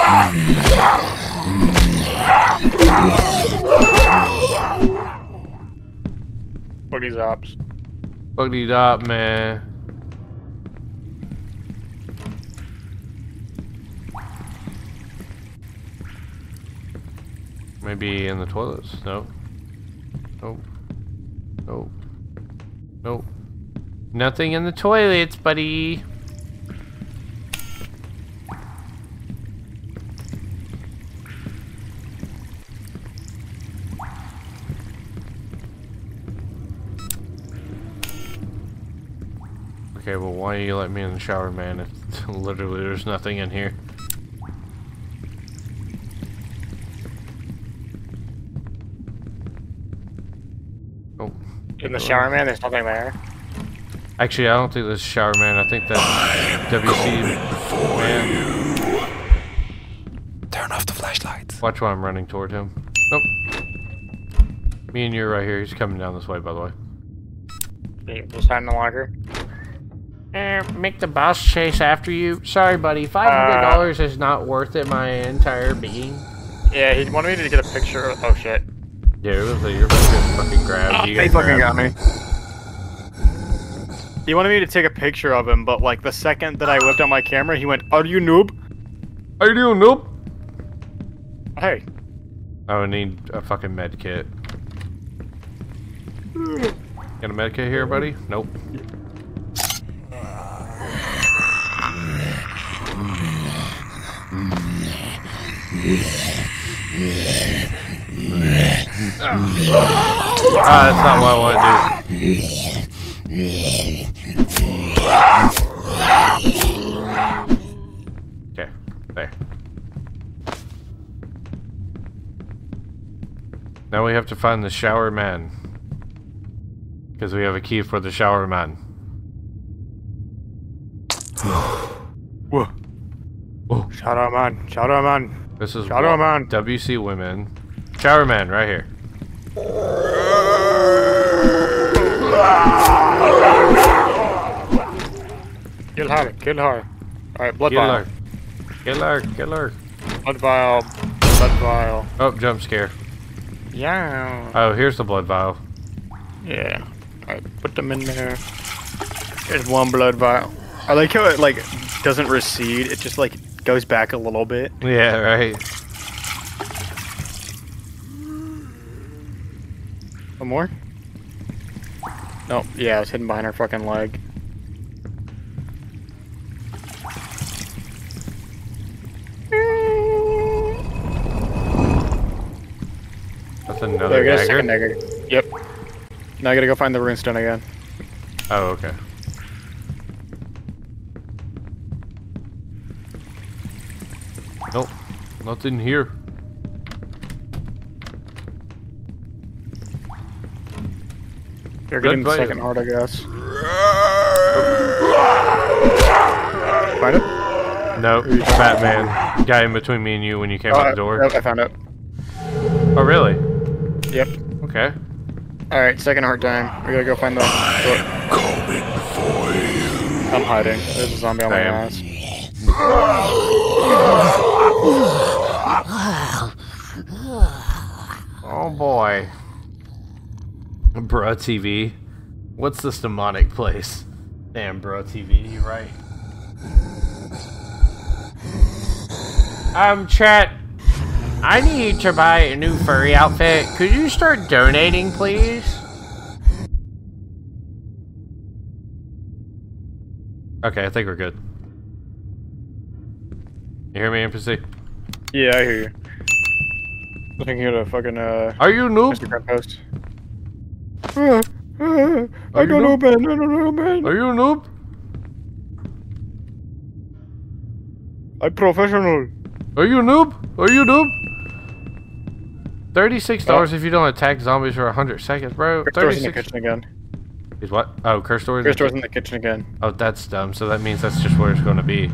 M: Look at these ops.
E: Bugged up, man. Maybe in the toilets? Nope. Nope. Nope. Nope. Nothing in the toilets, buddy. Okay, well, why do you let me in the shower, man? If literally there's nothing in here. Oh.
M: In the shower man, there's nothing there.
E: Actually, I don't think this is shower man. I think that's WC man.
K: Turn off the flashlights.
E: Watch while I'm running toward him. Nope. Me and you are right here. He's coming down this way, by the way.
M: Just hide in the locker.
E: Make the boss chase after you. Sorry, buddy. $500 is not worth it. My entire being.
M: Yeah, he wanted me to get a picture of. Oh shit.
E: Yeah, it was like you're about to get fucking grabbed.
M: He fucking got me. He wanted me to take a picture of him, but like the second that I whipped out my camera, he went, "Are you noob?
E: Are you noob?"
M: Hey.
E: I would need a fucking med kit. Got a med kit here, buddy? Nope. That's not what I want to do. Okay, there. Now we have to find the shower man. Because we have a key for the shower man.
M: Whoa.
E: Whoa.
M: Shower man. Shower man.
E: This is
M: Shower man.
E: WC Women. Shower man, right here.
M: Kill her. Kill her. Alright, blood vial.
E: Kill her. Kill her.
M: Blood vial. Blood vial.
E: Oh, jump scare.
M: Yeah.
E: Oh, here's the blood vial.
M: Yeah. Alright, put them in there. There's one blood vial. I like how it, like, doesn't recede. It just, like, goes back a little bit.
E: Yeah, right.
M: One more? Nope. Yeah, it's hidden behind her fucking leg.
E: That's another
M: there,
E: dagger?
M: Dagger. Yep. Now I gotta go find the runestone again.
E: Oh, okay. Nope. Nothing here.
M: You're getting the second heart, I guess. Find it?
E: Nope. Batman. Guy in between me and you when you came out the door.
M: Nope, I found it.
E: Oh, really?
M: Yep.
E: Okay.
M: Alright, second heart time. We gotta go find the door. I'm hiding. There's a zombie on my ass.
E: Oh boy. Bruh TV. What's this demonic place? Damn, Bruh TV, you're right. Chat. I need to buy a new furry outfit. Could you start donating, please? Okay, I think we're good. You hear me, NPC?
M: Yeah, I hear you. Looking here to fucking,
E: Are you noob?
M: Instagram post. I don't know, man. I don't know, man.
E: Are you a noob?
M: I'm professional.
E: Are you a noob? Are you a noob? $36 if you don't attack zombies for 100 seconds, bro.
M: Curse door's in the kitchen again.
E: Is what? Oh, curse door's
M: in the kitchen again.
E: Oh, that's dumb. So that means that's just where it's going to be.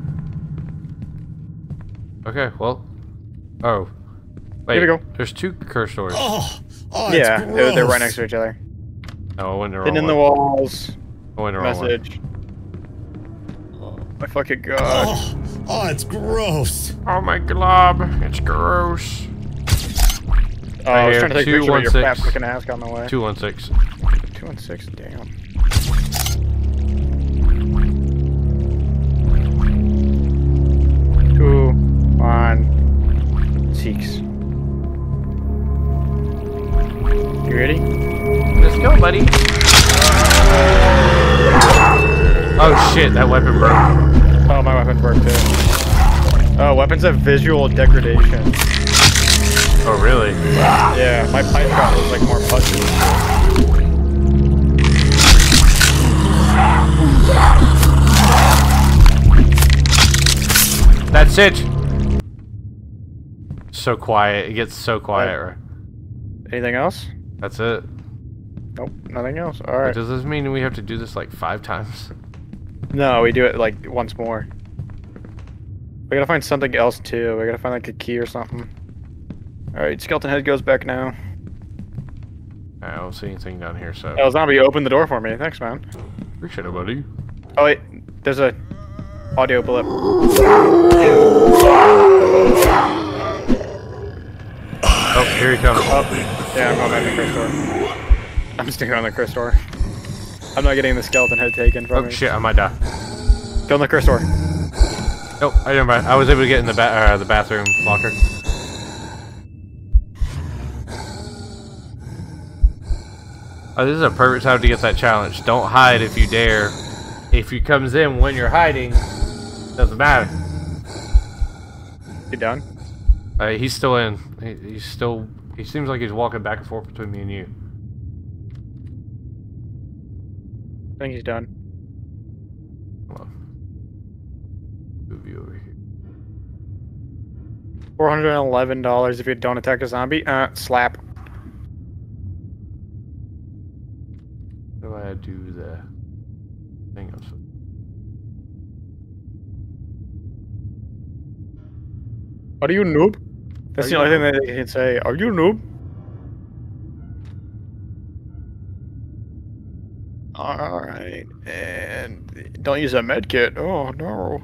E: Okay, well. Oh. Wait,
M: here we go.
E: There's two curse doors.
F: Oh,
M: yeah, they're right next to each other.
E: Oh, I went the wrong
M: Hidden in
E: way.
M: the walls.
E: I went the wrong way.
M: Message. Oh my fucking god.
F: Oh, it's gross.
E: Oh my glob. It's gross.
M: Oh, I was trying to take a picture of your fat fucking ass on the way.
E: 216.
M: 216, damn. Two, 1, 6. You ready?
E: Let's go, buddy. Oh shit, that weapon broke.
M: Oh, my weapon broke too. Oh, weapons have visual degradation.
E: Oh, really?
M: Yeah, my pipe shot was like more punchy.
E: That's it. So quiet. It gets so quiet. Right?
M: Anything else?
E: That's it.
M: Nope, nothing else. Alright.
E: Does this mean we have to do this like 5 times?
M: No, we do it like once more. We gotta find something else too. We gotta find like a key or something. Alright, skeleton head goes back now.
E: I don't see anything down here, so.
M: Oh, zombie, open the door for me. Thanks, man.
E: Appreciate it, buddy.
M: Oh wait, there's a audio blip.
E: Oh, here he comes.
M: Oh, yeah, I'm going back to the crystal door. I'm sticking on the crystal door. I'm not getting the skeleton head taken from me.
E: Oh shit, I might die.
M: Go in the crystal door.
E: Nope, I didn't. I was able to get in the bathroom locker. Oh, this is a perfect time to get that challenge. Don't hide if you dare. If he comes in when you're hiding, doesn't matter.
M: You done?
E: He's still in. He's still. He seems like he's walking back and forth between me and you.
M: I think he's done.
E: Come on. Move you over here.
M: $411 if you don't attack a zombie. Slap.
E: How do I do the thing?
M: Are you noob? That's the only thing that they can say. Are you noob? Alright, and don't use a med kit. Oh no.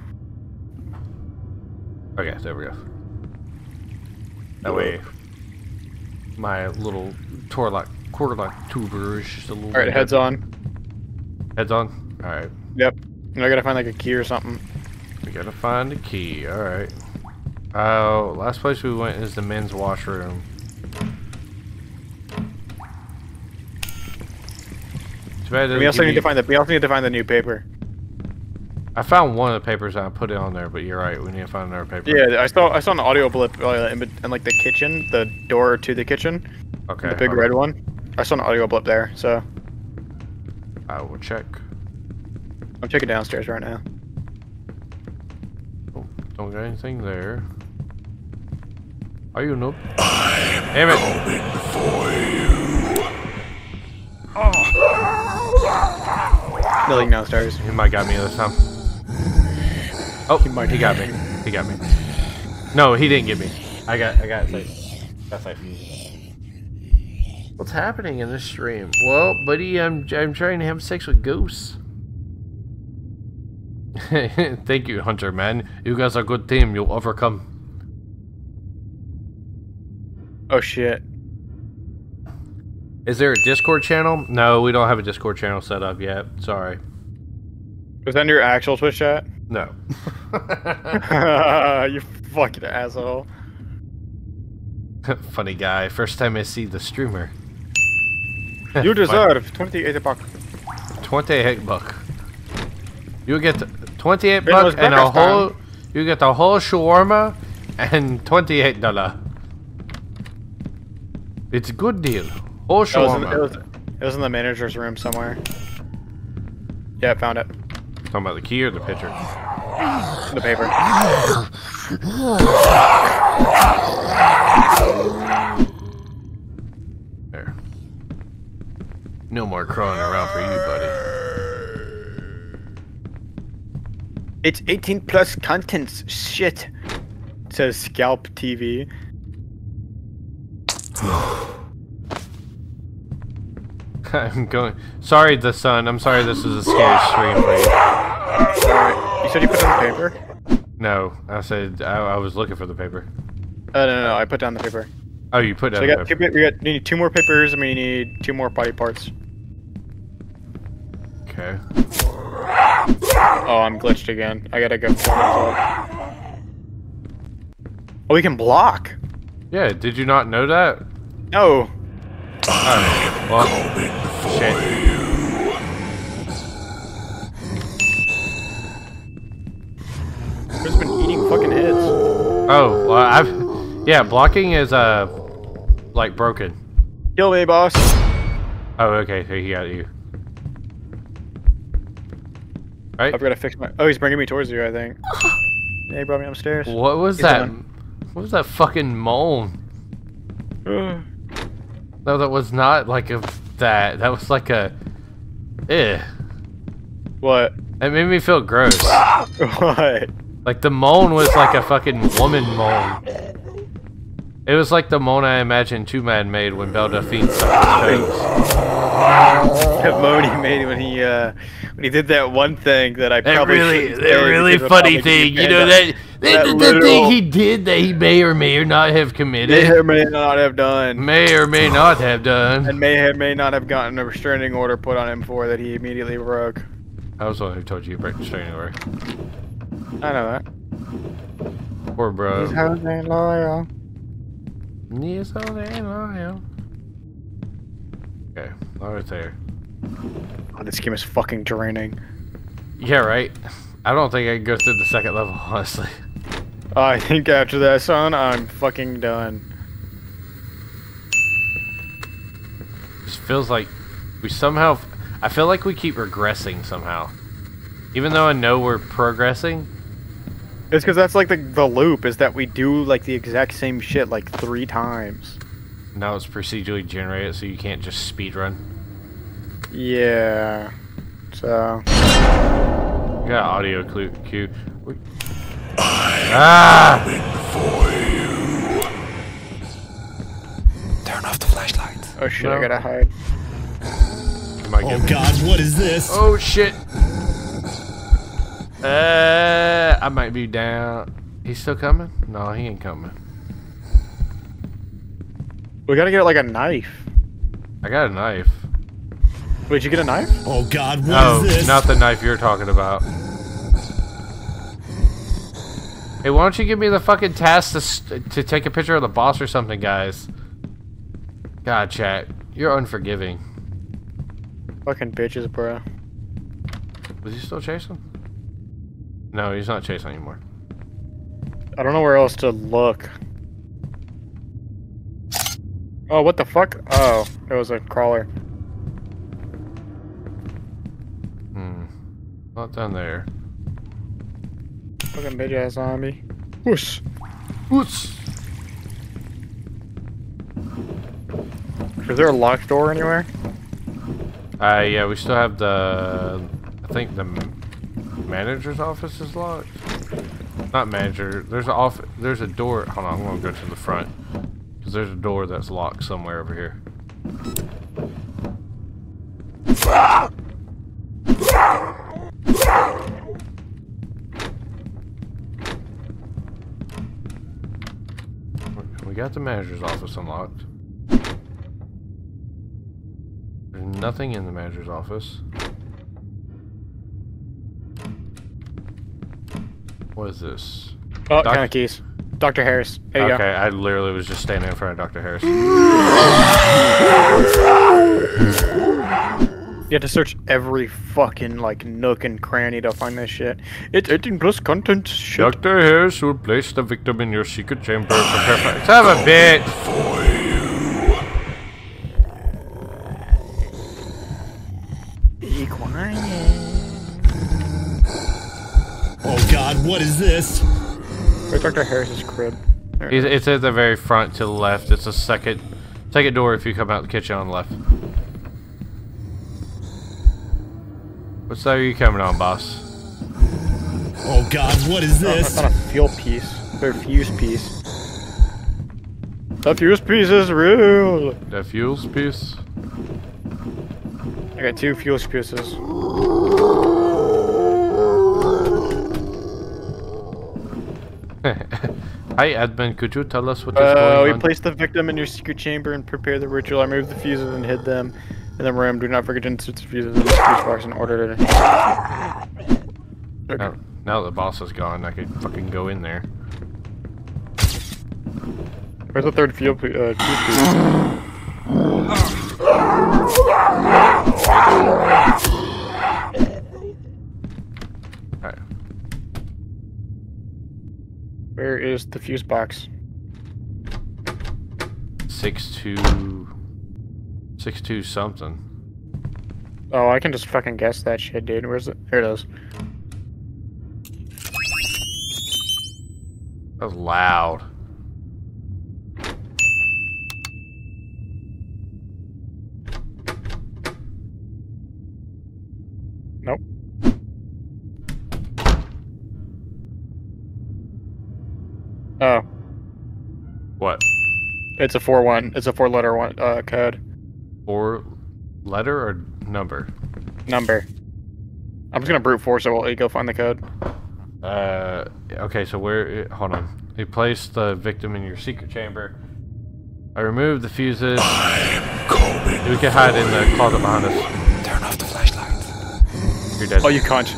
E: Okay, there we go. That way, my little quarterlock tuber is just a little.
M: Alright, heads on.
E: Heads on? Alright.
M: Yep. And I gotta find like a key or something.
E: We gotta find a key, alright. Oh, last place we went is the men's washroom.
M: We also need to find the new paper.
E: I found one of the papers and I put it on there, but you're right. We need to find another paper.
M: Yeah, I saw an audio blip in like the kitchen, the door to the kitchen.
E: Okay.
M: The big red one. I saw an audio blip there, so.
E: I will check.
M: I'm checking downstairs right now.
E: Oh, don't got anything there. Are you noob? Damn it!
K: Coming for you.
M: Oh. Nothing downstairs.
E: He might got me this time. Oh, he got me. He got me. No, he didn't get me. I got safe. Got safe. What's happening in this stream? Well, buddy, I'm trying to have sex with ghosts. Thank you, Hunter, man. You guys are a good team. You'll overcome.
M: Oh shit.
E: Is there a Discord channel? No, we don't have a Discord channel set up yet. Sorry.
M: Was that in your actual Twitch chat?
E: No.
M: You fucking asshole.
E: Funny guy. First time I see the streamer.
M: You deserve 28 bucks.
E: 28 bucks. You get 28 bucks and a whole. You get the whole shawarma and $28. It's a good deal. Whole shawarma.
M: It was in the manager's room somewhere. Yeah, I found it.
E: Talking about the key or the picture?
M: The paper.
E: There. No more crawling around for you, buddy.
M: It's 18 plus contents. Shit. It says Scalp TV.
E: I'm going. Sorry, the sun. I'm sorry this is a scary stream for you.
M: Alright. You said you put down the paper?
E: No, I said I was looking for the paper.
M: No. I put down the paper.
E: Oh, you put down
M: the
E: paper.
M: We need 2 more papers and we need 2 more body parts.
E: Okay.
M: Oh, I'm glitched again. I gotta go. Oh, we can block.
E: Yeah, did you not know that?
M: No.
E: Oh, well, shit.
M: Who's been eating fucking heads?
E: Oh, well, yeah, blocking is like broken.
M: Kill me, boss.
E: Oh, okay, so he got you. Right?
M: I've got to fix my. Oh, he's bringing me towards you, I think. Yeah, he brought me upstairs.
E: What was that? What was that fucking moan? No, that was not like that. That was like a.
M: What?
E: It made me feel gross.
M: What?
E: Like the moan was like a fucking woman moan. It was like the moan I imagined Two Man made when Belle Delphine sucked his face.
M: That moan he made when he did that one thing that I probably
E: that really funny thing. You know that the thing he did that he may or may not have committed.
M: May or may not have done.
E: May or may not have done.
M: And may not have gotten a restraining order put on him for that he immediately broke.
E: I was the one who told you to break the restraining order.
M: I know that.
E: Poor bro.
M: He's holding loyal.
E: He's holding loyal. Okay, right there.
M: Oh, this game is fucking draining.
E: Yeah, right. I don't think I can go through the second level, honestly.
M: I think after that, son, I'm fucking done.
E: This feels like we somehow... I feel like we keep regressing somehow. Even though I know we're progressing.
M: It's because that's like the loop, is that we do like the exact same shit like 3 times.
E: Now it's procedurally generated, so you can't just speedrun.
M: Yeah. So...
E: We got audio cue.
K: Coming for you. Turn off the flashlight.
M: Oh shit, I gotta hide.
F: Oh god, what is this?
E: Oh shit. I might be down. He's still coming? No, he ain't coming.
M: We gotta get like a knife.
E: I got a knife.
M: Wait, did you get a knife?
F: Oh god, what is this?
E: Not the knife you're talking about. Hey, why don't you give me the fucking task to take a picture of the boss or something, guys? God, chat. You're unforgiving.
M: Fucking bitches, bro.
E: Was he still chasing? No, he's not chasing anymore.
M: I don't know where else to look. Oh, what the fuck? Oh, it was a crawler.
E: Not down there.
M: Fucking bitch ass zombie. Whoosh.
E: Whoosh.
M: Is there a locked door anywhere?
E: Yeah, we still have the... I think the manager's office is locked. Not manager. There's a door. Hold on, I'm gonna go to the front. Because there's a door that's locked somewhere over here. We got the manager's office unlocked. There's nothing in the manager's office. What is this?
M: Oh, kind of keys. Dr. Harris. There you go.
E: Okay, I literally was just standing in front of Dr. Harris.
M: You have to search every fucking like nook and cranny to find this shit. It's 18+ content. Shit.
E: Dr. Harris will place the victim in your secret chamber. Prepare for... Have a bit.
M: Be quiet.
F: Oh god, what is this?
M: Where's Dr. Harris's crib?
E: It's at the very front to the left. It's a second door if you come out the kitchen on the left. What side are you coming on, boss?
F: Oh god, what is this?
M: I found a fuel piece. Or fuse piece. The fuse piece is real!
E: The fuse piece?
M: I got 2 fuse pieces.
E: Hi, admin. Could you tell us what is going on?
M: We placed the victim in your secret chamber and prepare the ritual. I removed the fuses and hid them in the room. Do not forget to insert the fuses in the fuse box in order to...
E: Okay. Now that the boss is gone, I could fucking go in there.
M: Where's the 3rd fuel piece?
E: Alright.
M: Where is the fuse box?
E: 6-2 something.
M: Oh, I can just fucking guess that shit, dude. Where's it? Here it is.
E: That was loud.
M: Nope. Oh.
E: What?
M: It's a 4-1. It's a 4-letter one code.
E: 4-letter or number?
M: Number. I'm just gonna brute force it while you go find the code.
E: Okay, so where... Hold on. You placed the victim in your secret chamber. I removed the fuses. We can hide in the closet behind us.
K: Turn off the flashlight.
E: You're dead.
M: Oh, you cunt.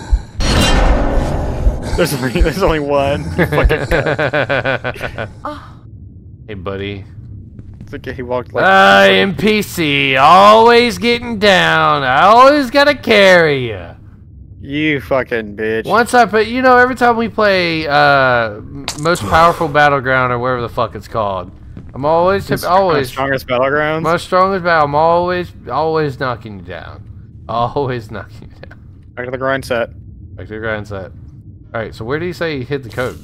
M: There's only one. You fucking cunt.
E: Hey, buddy.
M: It's like he walked like...
E: I am PC. Always getting down. I always gotta carry ya.
M: You fucking bitch.
E: Once I put, you know, every time we play Most Powerful Battleground or whatever the fuck it's called, I'm always
M: strongest battlegrounds.
E: Most strongest battle. I'm always knocking you down. Always knocking you down.
M: Back to the grind set.
E: Back to the grind set. All right. So where did he say he hid the code?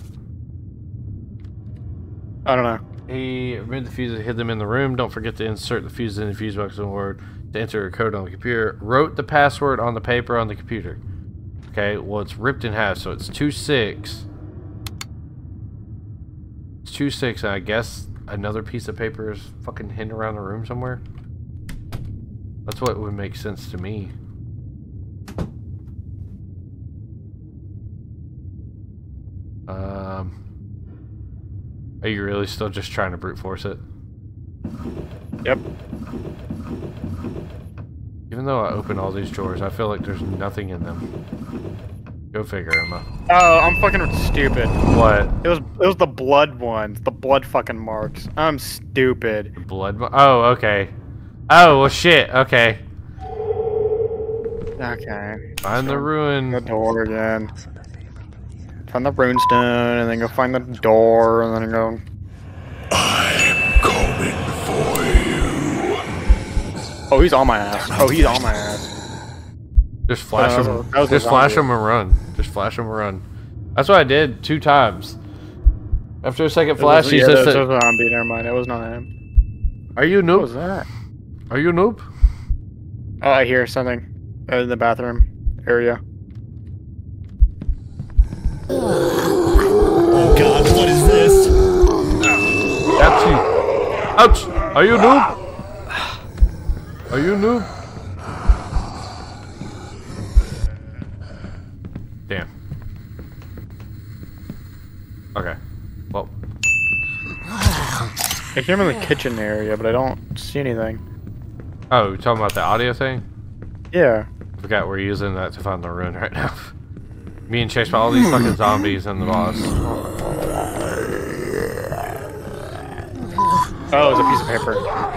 M: I don't know.
E: He removed the fuses, hid them in the room. Don't forget to insert the fuses in the fuse box and word to enter a code on the computer. Wrote the password on the paper on the computer. Okay, well it's ripped in half, so it's 2-6. It's 2-6, and I guess another piece of paper is fucking hidden around the room somewhere. That's what would make sense to me. Are you really still just trying to brute force it?
M: Yep.
E: Even though I open all these drawers, I feel like there's nothing in them. Go figure, Emma.
M: Oh, I'm fucking stupid.
E: What?
M: It was the blood ones, the blood fucking marks. I'm stupid.
E: The blood. Oh, okay. Oh well, shit. Okay.
M: Okay.
E: Find the ruin.
M: The door again. Find the runestone, and then go find the door, and then go.
K: I'm coming for you.
M: Oh, he's on my ass. Oh, he's on my ass.
E: Just flash him. Just flash him and run. Just flash him and run. That's what I did 2 times. After a second flash, he
M: says that. Was a zombie. Never mind. It was not him.
E: Are you a noob?
M: What was that?
E: Are you a noob?
M: Oh, I hear something in the bathroom area.
F: Oh God! What is this?
E: Ouchie! Ouch! Are you a noob? Are you a noob? Damn. Okay. Well.
M: I hear him in the kitchen area, but I don't see anything.
E: Oh, you're talking about the audio thing?
M: Yeah.
E: I forgot we're using that to find the ruin right now. Me and Chase by all these fucking zombies and the boss.
M: Oh, it's a piece of paper.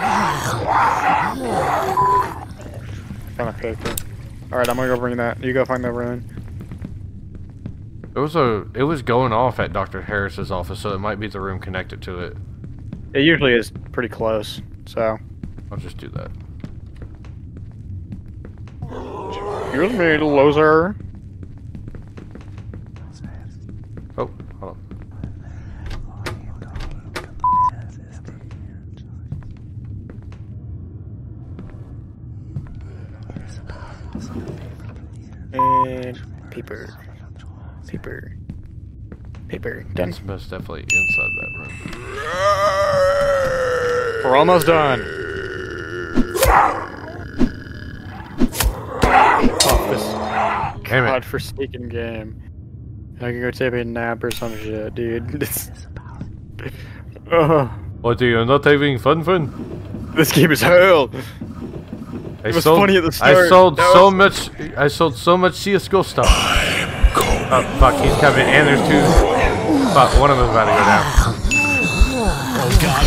M: Found a paper. Alright, I'm gonna go bring that. You go find the ruin.
E: It was going off at Dr. Harris's office, so it might be the room connected to it.
M: It usually is pretty close, so.
E: I'll just do that.
M: Excuse me, loser.
E: Oh, hold on.
M: And paper. Paper. Done.
E: It's most definitely inside that room.
M: We're almost done. Oh, this godforsaken game. I can go take a nap or some shit, dude.
E: What, are you not having fun?
M: This game is hell. It was funny at the start.
E: I sold so much CSGO stuff. Oh fuck, he's coming, and there's 2. Fuck, one of them's about to go down.
F: Oh God!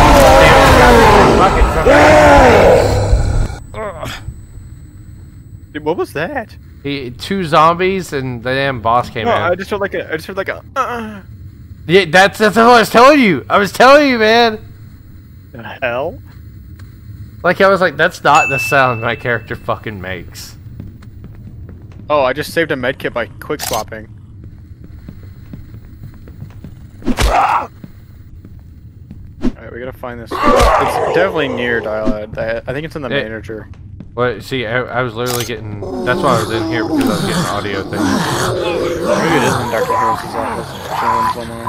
M: Dude, what was that?
E: 2 zombies and the damn boss came in.
M: I just heard like a.
E: Yeah, that's what I was telling you. I was telling you, man.
M: The hell?
E: Like I was like, that's not the sound my character fucking makes.
M: Oh, I just saved a medkit by quick swapping. Alright, we gotta find this. It's definitely near Dialed. I think it's in the manager.
E: Well, see, I was literally getting. That's why I was in here, because I was getting audio things.
M: Maybe it is in Dr. Harris's office. Chilling somewhere.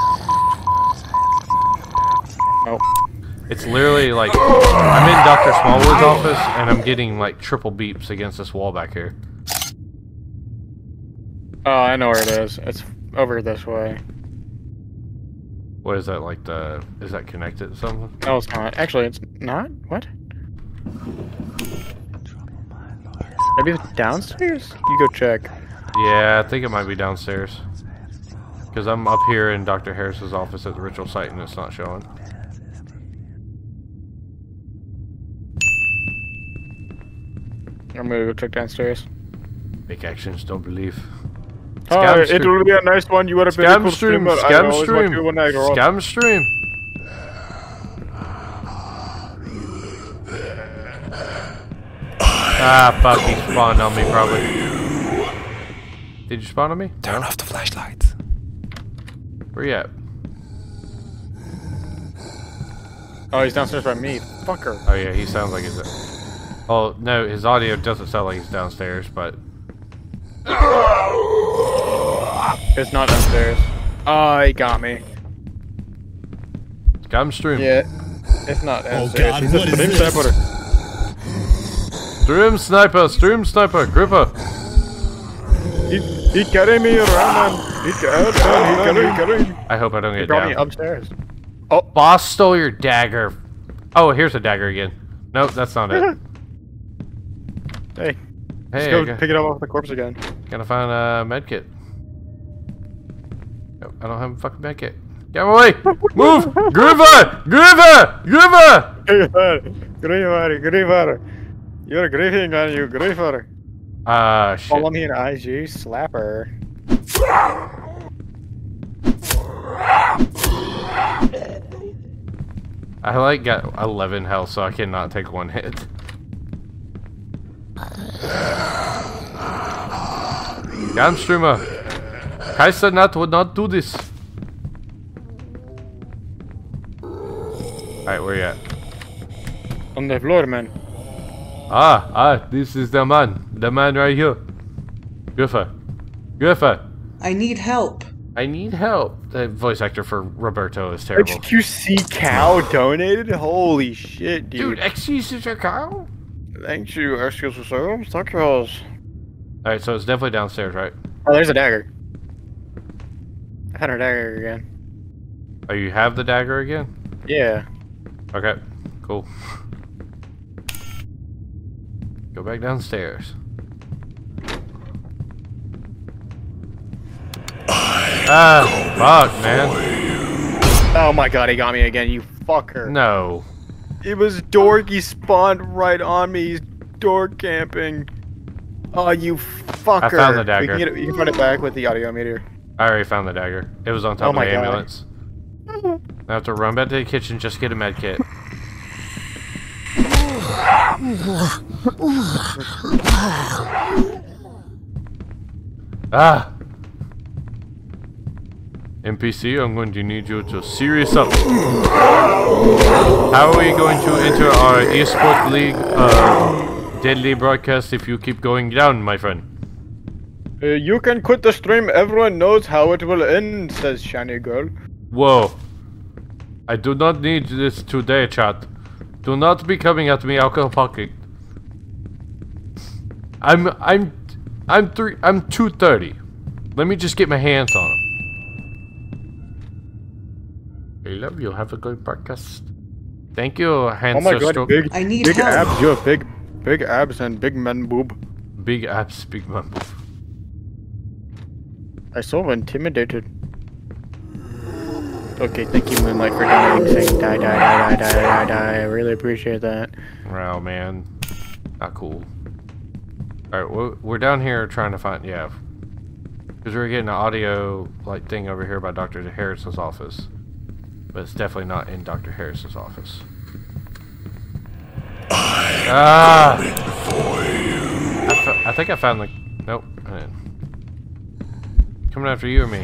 M: Nope.
E: It's literally like I'm in Dr. Smallwood's office, and I'm getting like triple beeps against this wall back here.
M: Oh, I know where it is. It's over this way.
E: What is that, like the... Is that connected to something?
M: No, it's not. Actually, it's not? What? Maybe it's downstairs? You go check.
E: Yeah, I think it might be downstairs. Because I'm up here in Dr. Harris's office at the ritual site and it's not showing.
M: I'm gonna go check downstairs.
E: Big actions, don't believe.
M: It will be a nice one. You are a very cool streamer.
E: Scam stream. Scam stream. Ah, fuck, he spawned on me, probably. Did you spawn on me?
K: Turn off the flashlights.
E: Where you at?
M: Oh, he's downstairs by me. Fucker.
E: Oh, yeah, he sounds like he's... Oh, no, his audio doesn't sound like he's downstairs, but...
M: It's not downstairs. Oh, he got me.
E: Scam stream.
M: Yeah, it's not downstairs.
F: Oh, God, what is this?
E: Stream sniper, gripper.
M: He carrying me around, man. He carrying.
E: I hope I don't get
M: down.
E: He
M: me upstairs.
E: Oh, boss stole your dagger. Oh, here's a dagger again. Nope, that's not it.
M: Hey,
E: let's
M: go pick it up off the corpse again.
E: Gotta find a medkit. Nope, I don't have a fucking medkit. Get away! Move! Groover!
M: Groover! You're grieving on you, Groover.
E: Shit.
M: Follow me in IG, slapper.
E: I like got 11 health, so I cannot take one hit. Scam streamer. Kaiser Nat would not do this. Alright, where you at?
M: On the floor, man.
E: This is the man right here. Griffer.
D: I need help.
E: The voice actor for Roberto is terrible.
B: XQC Cow donated? Holy shit, dude.
E: Dude, XQC Cow?
B: Thank you, XQC Cow. Thank you.
E: Alright, so it's definitely downstairs, right?
M: Oh, there's a dagger. I found a dagger again.
E: Oh, you have the dagger again?
M: Yeah.
E: Okay, cool. Go back downstairs. Fuck, man.
M: Oh my god, he got me again, you fucker.
E: No.
B: It was Dork, he spawned right on me. He's door camping. Oh, you fucker.
E: I found the dagger.
M: You can put it back with the audio meter.
E: I already found the dagger. It was on top of the ambulance. I have to run back to the kitchen, just get a med kit. NPC, I'm going to need you to serious up. How are we going to enter our eSport League deadly broadcast if you keep going down, my friend?
M: You can quit the stream, everyone knows how it will end, says Shiny Girl.
E: Whoa. I do not need this today, chat. Do not be coming at me out of pocket. I'm 230. Let me just get my hands on him. I love you. Have a good podcast. Thank you, handsome.
M: Oh my god, big abs. You have big abs and big man boob.
E: Big abs, big man boob.
M: I so intimidated. Okay, thank you, Moonlight, for donating, saying die. I really appreciate that.
E: Wow, man. Not cool. Alright, we're down here trying to find, yeah. Because we're getting an audio, like, thing over here by Dr. Harrison's office. But it's definitely not in Dr. Harrison's office. I think I found the... Nope, I didn't. Coming after you or me?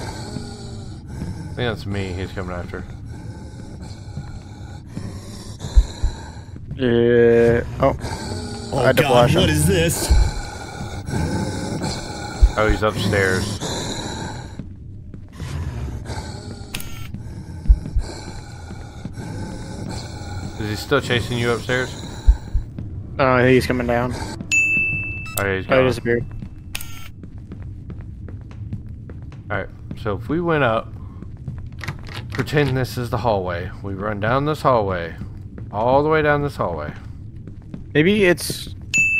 E: I think that's me he's coming after.
M: Yeah. Oh.
F: Oh god, what is this?
E: Oh, he's upstairs. Is he still chasing you upstairs?
M: Oh, he's coming down.
E: Oh, he's gone.
M: He disappeared.
E: Alright, so if we went up, pretend this is the hallway. We run down this hallway. All the way down this hallway.
M: Maybe it's...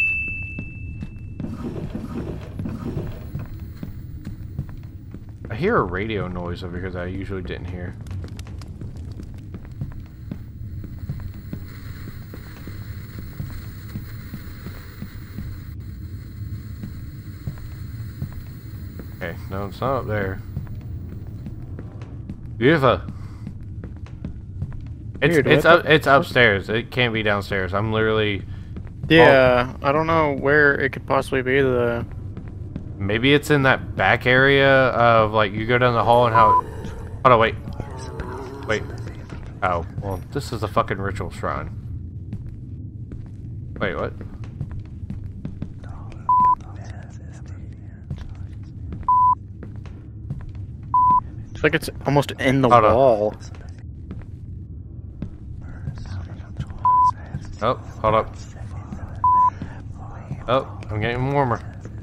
E: I hear a radio noise over here that I usually didn't hear. Okay, no, it's not up there. Beautiful. It's upstairs. It can't be downstairs. I'm literally.
M: Yeah, I don't know where it could possibly be though.
E: Maybe it's in that back area of like you go down the hall and how. Hold on, wait. Oh, well, this is a fucking ritual shrine. Wait, what?
M: It's like it's almost in the wall.
E: Oh, hold up. Oh, I'm getting warmer.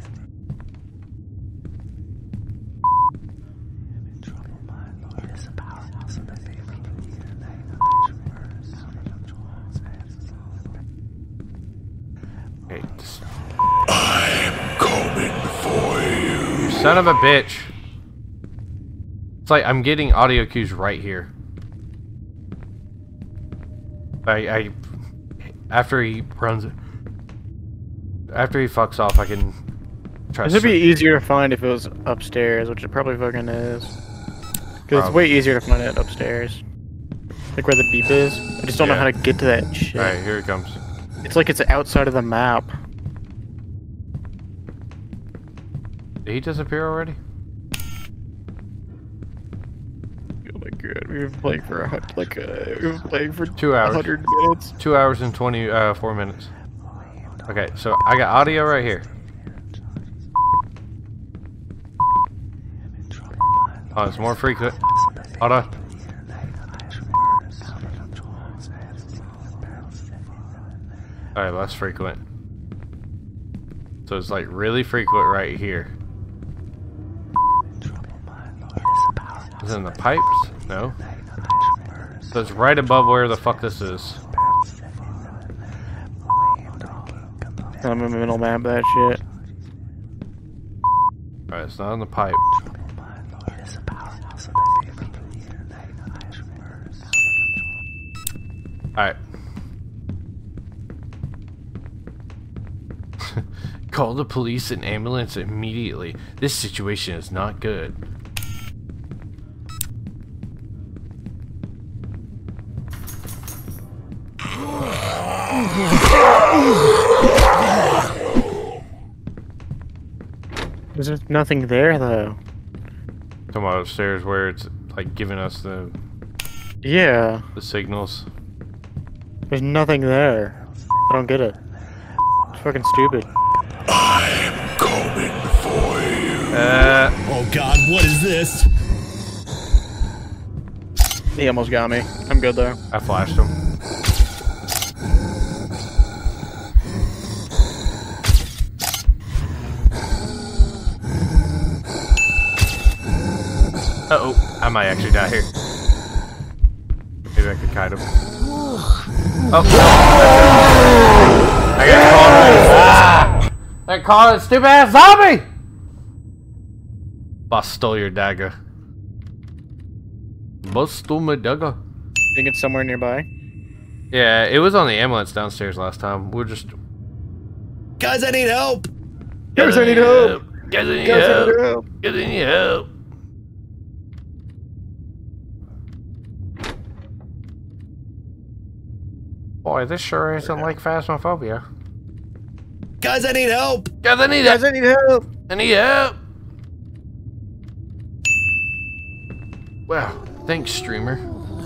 E: Okay,
K: I'm coming for you.
E: Son of a bitch. It's like I'm getting audio cues right here. After he fucks off, I can try.
M: This would be easier to find if it was upstairs, which it probably fucking is. Because it's way easier to find it upstairs. Like where the beep is. I just don't know how to get to that shit.
E: Alright, here it comes.
M: It's like it's outside of the map.
E: Did he disappear already?
M: Oh my god, we've been playing for we've been playing for
E: 2 hours.
M: 100 minutes.
E: 2 hours and 24 minutes. Okay, so I got audio right here. Oh, it's more frequent. Hold on. Alright, less frequent. So it's like really frequent right here. Is it in the pipes? No. So it's right above where the fuck this is.
M: I'm in the middle map that shit.
E: Alright, it's not in the pipe. Alright. Call the police and ambulance immediately. This situation is not good.
M: There's nothing there though.
E: Talking about upstairs where it's like giving us the the signals.
M: There's nothing there. I don't get it. It's fucking stupid.
K: I'm coming for you.
F: Oh god, what is this?
M: He almost got me. I'm good though.
E: I flashed him. Uh-oh, I might actually die here. Maybe I could kite him. Oh, I got caught. They call it stupid ass zombie! Boss stole your dagger. Boss stole my dagger.
M: Think it's somewhere nearby?
E: Yeah, it was on the ambulance downstairs last time. We're just...
F: Guys, I need help!
M: Guys, I need help!
E: Guys, I need help! Guys, I need help! Boy, this sure isn't like Phasmophobia.
F: Guys, I need help!
E: Guys, I need help!
M: Guys, I need help!
E: I need help! Wow, thanks, streamer.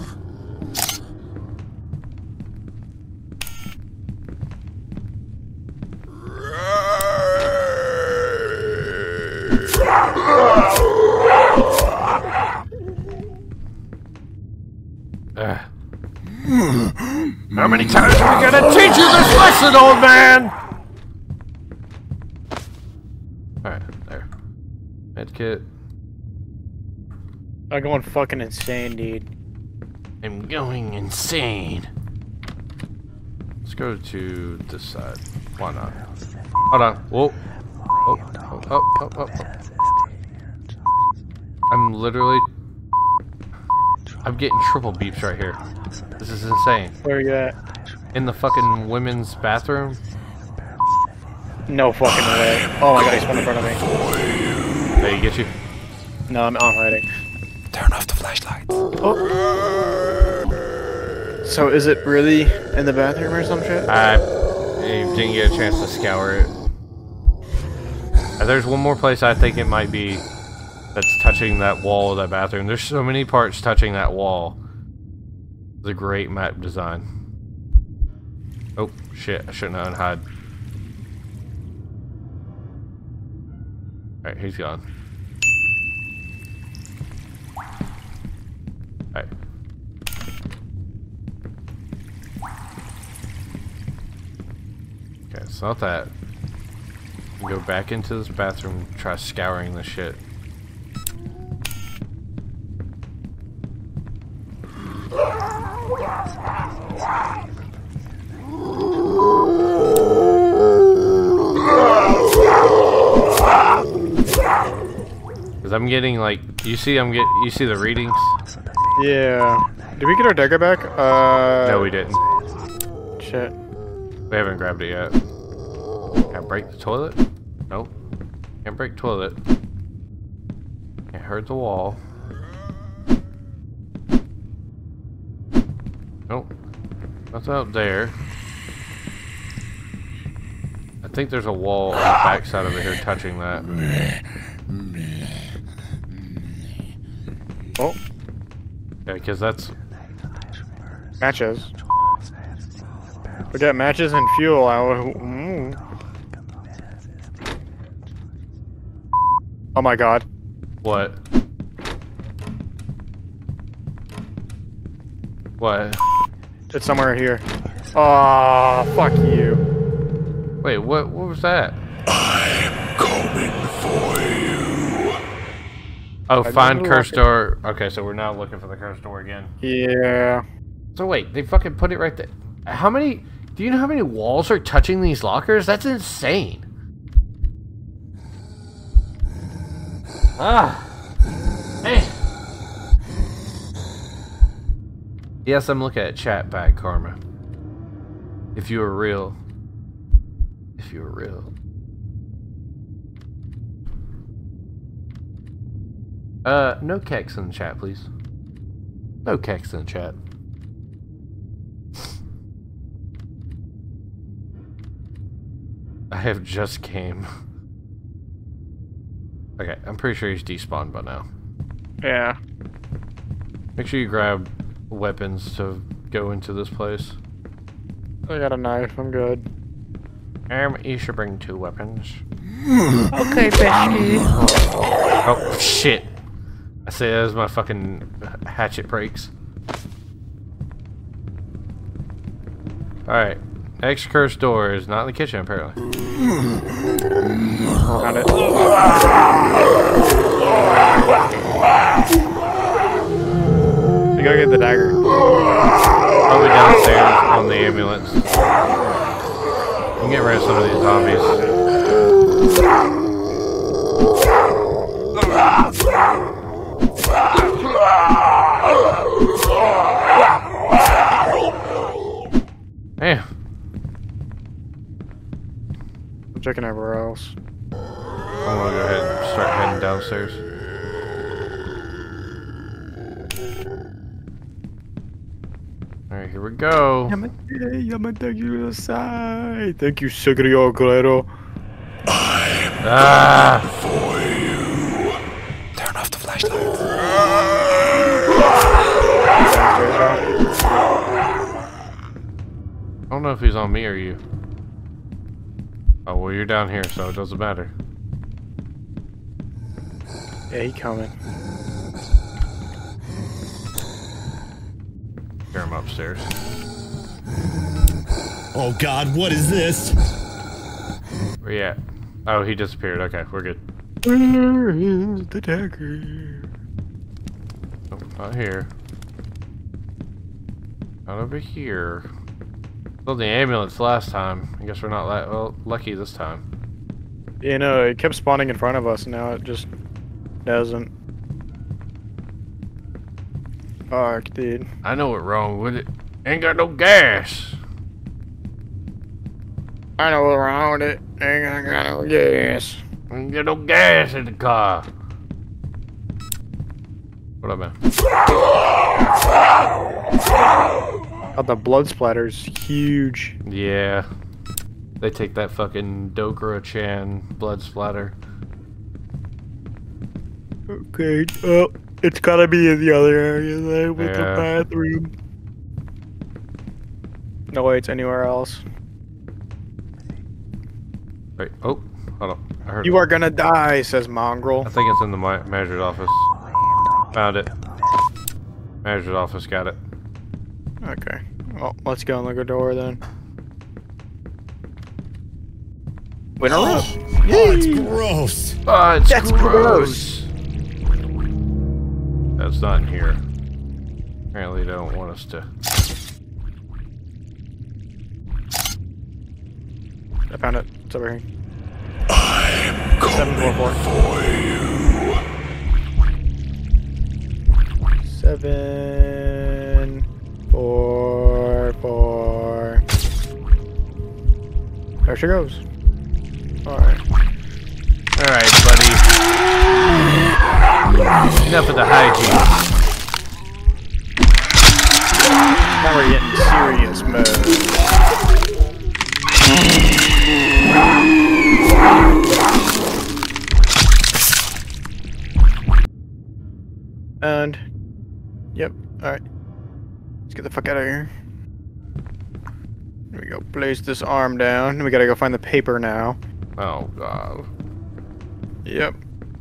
E: How many times are we gonna teach you this lesson, old man? Alright, there. Medkit.
M: I'm going fucking insane, dude.
E: I'm going insane. Let's go to this side. Why not? Hold on. Whoa. Oh. I'm literally... I'm getting triple beeps right here. This is insane.
M: Where are you at?
E: In the fucking women's bathroom?
M: No fucking way. Oh my god, he's one in front of me.
E: Did he get you?
M: No, I'm hiding.
K: Turn off the flashlights.
M: Oh. So is it really in the bathroom or some shit?
E: I didn't get a chance to scour it. There's one more place I think it might be that's touching that wall of that bathroom. There's so many parts touching that wall. It's a great map design. Oh, shit. I shouldn't have unhide. Alright, he's gone. Alright. Okay, it's not that. Go back into this bathroom and try scouring this shit. Cause I'm getting like, you see the readings?
M: Yeah. Did we get our dagger back?
E: No, we didn't.
M: Shit.
E: We haven't grabbed it yet. Can I break the toilet? Nope. Can't break toilet. Can't hurt the wall. Nope. Nothing out there. I think there's a wall on the back side over here touching that.
M: Oh.
E: Yeah, because that's...
M: Matches. We got matches and fuel. Oh my god.
E: What? What?
M: It's somewhere here. Oh, fuck you.
E: Wait, what was that?
K: I'm coming for you.
E: Oh, find cursed door. Okay, so we're now looking for the cursed door again.
M: Yeah.
E: So wait, they fucking put it right there. How many... Do you know how many walls are touching these lockers? That's insane. Ah. Hey. Yes, I'm looking at chat back, Karma. If you were real. If you were real. No keks in the chat, please. No keks in the chat. I have just came. Okay, I'm pretty sure he's despawned by now.
M: Yeah.
E: Make sure you grab weapons to go into this place.
M: I got a knife, I'm good.
E: You should bring 2 weapons.
M: Okay, bestie.
E: Oh, shit. I say that as my fucking hatchet breaks. Alright. Next cursed door is not in the kitchen, apparently.
M: Found it. You gotta get the dagger.
E: Probably downstairs on the ambulance. You can get rid of some of these zombies. Damn.
M: I'm checking everywhere else.
E: I'm gonna go ahead and start heading downstairs. Alright, here we go.
M: I'm gonna take you to the side. Thank you, Sigrio Guerrero.
K: I'm for you. Turn off the flashlight.
E: I don't know if he's on me or you. Oh, well, you're down here, so it doesn't matter.
M: Yeah, he coming.
E: Hear him upstairs.
F: Oh God, what is this?
E: Where you at? Oh, he disappeared. Okay, we're good.
M: Where is the dagger?
E: Oh, not here. Not over here. Well, the ambulance last time. I guess we're not lucky this time.
M: You know, it kept spawning in front of us, and now it just doesn't. Fuck, dude.
E: I know what's wrong with it. Ain't got no gas.
M: I know what's wrong with it. Ain't got no gas.
E: I can get no gas in the car. What up, man?
M: Oh, the blood splatter's huge.
E: Yeah. They take that fucking Dokuro-chan blood splatter.
M: Okay, oh, it's gotta be in the other area then with the bathroom. No way, it's anywhere else.
E: Wait, oh, hold on. I heard
M: you are gonna die, says Mongrel.
E: I think it's in the manager's office. Found it. Manager's office, got it.
M: Okay, well, let's go and look at the door then. Winner up.
F: Oh, it's gross.
E: Oh, it's
M: That's gross.
E: That's not in here. Apparently they don't want us to.
M: I found it. It's over here.
K: I'm coming for you.
M: 744. There she goes. Alright.
E: Alright, buddy. Enough of the hygiene.
M: Now we're getting serious mode. And yep, alright. Let's get the fuck out of here. There we go. Place this arm down. We gotta go find the paper now.
E: Oh god.
M: Yep.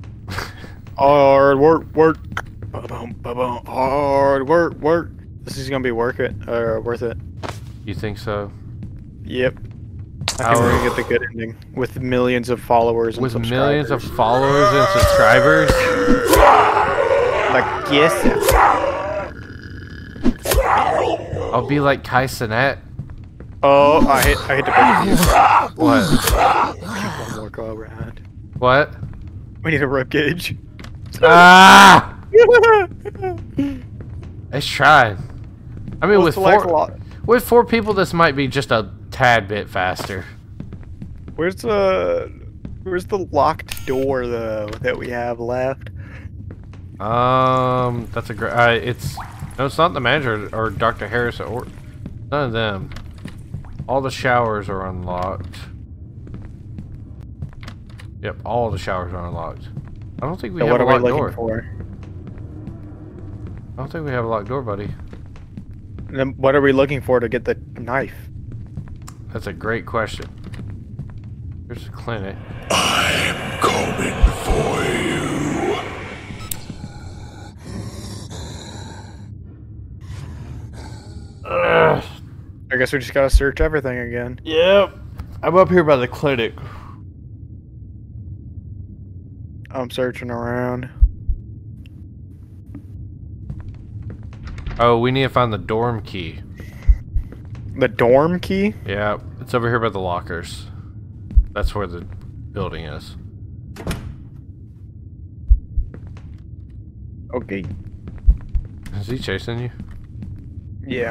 M: Hard work. Hard work. This is gonna be worth it.
E: You think so?
M: Yep. I think we're gonna get the good ending with millions of followers and subscribers.
E: With millions of followers and subscribers?
M: Like, yes.
E: I'll be like Kai Cenat.
M: Oh, I hit the button.
E: What?
M: One more go around.
E: What?
M: We need a rib cage.
E: Ah! Let's try. I mean, with four people, this might be just a tad bit faster.
M: Where's the locked door though that we have left?
E: That's a great. It's not the manager or Dr. Harris or none of them. All the showers are unlocked. Yep, all the showers are unlocked. I don't think we have a locked door.
M: For?
E: I don't think we have a locked door, buddy.
M: Then what are we looking for to get the knife?
E: That's a great question. Here's the clinic.
K: I'm coming for you.
E: Ugh.
M: I guess we just gotta search everything again.
E: Yep. I'm up here by the clinic.
M: I'm searching around.
E: Oh, we need to find the dorm key.
M: The dorm key?
E: Yeah, it's over here by the lockers. That's where the building is.
M: Okay.
E: Is he chasing you?
M: Yeah.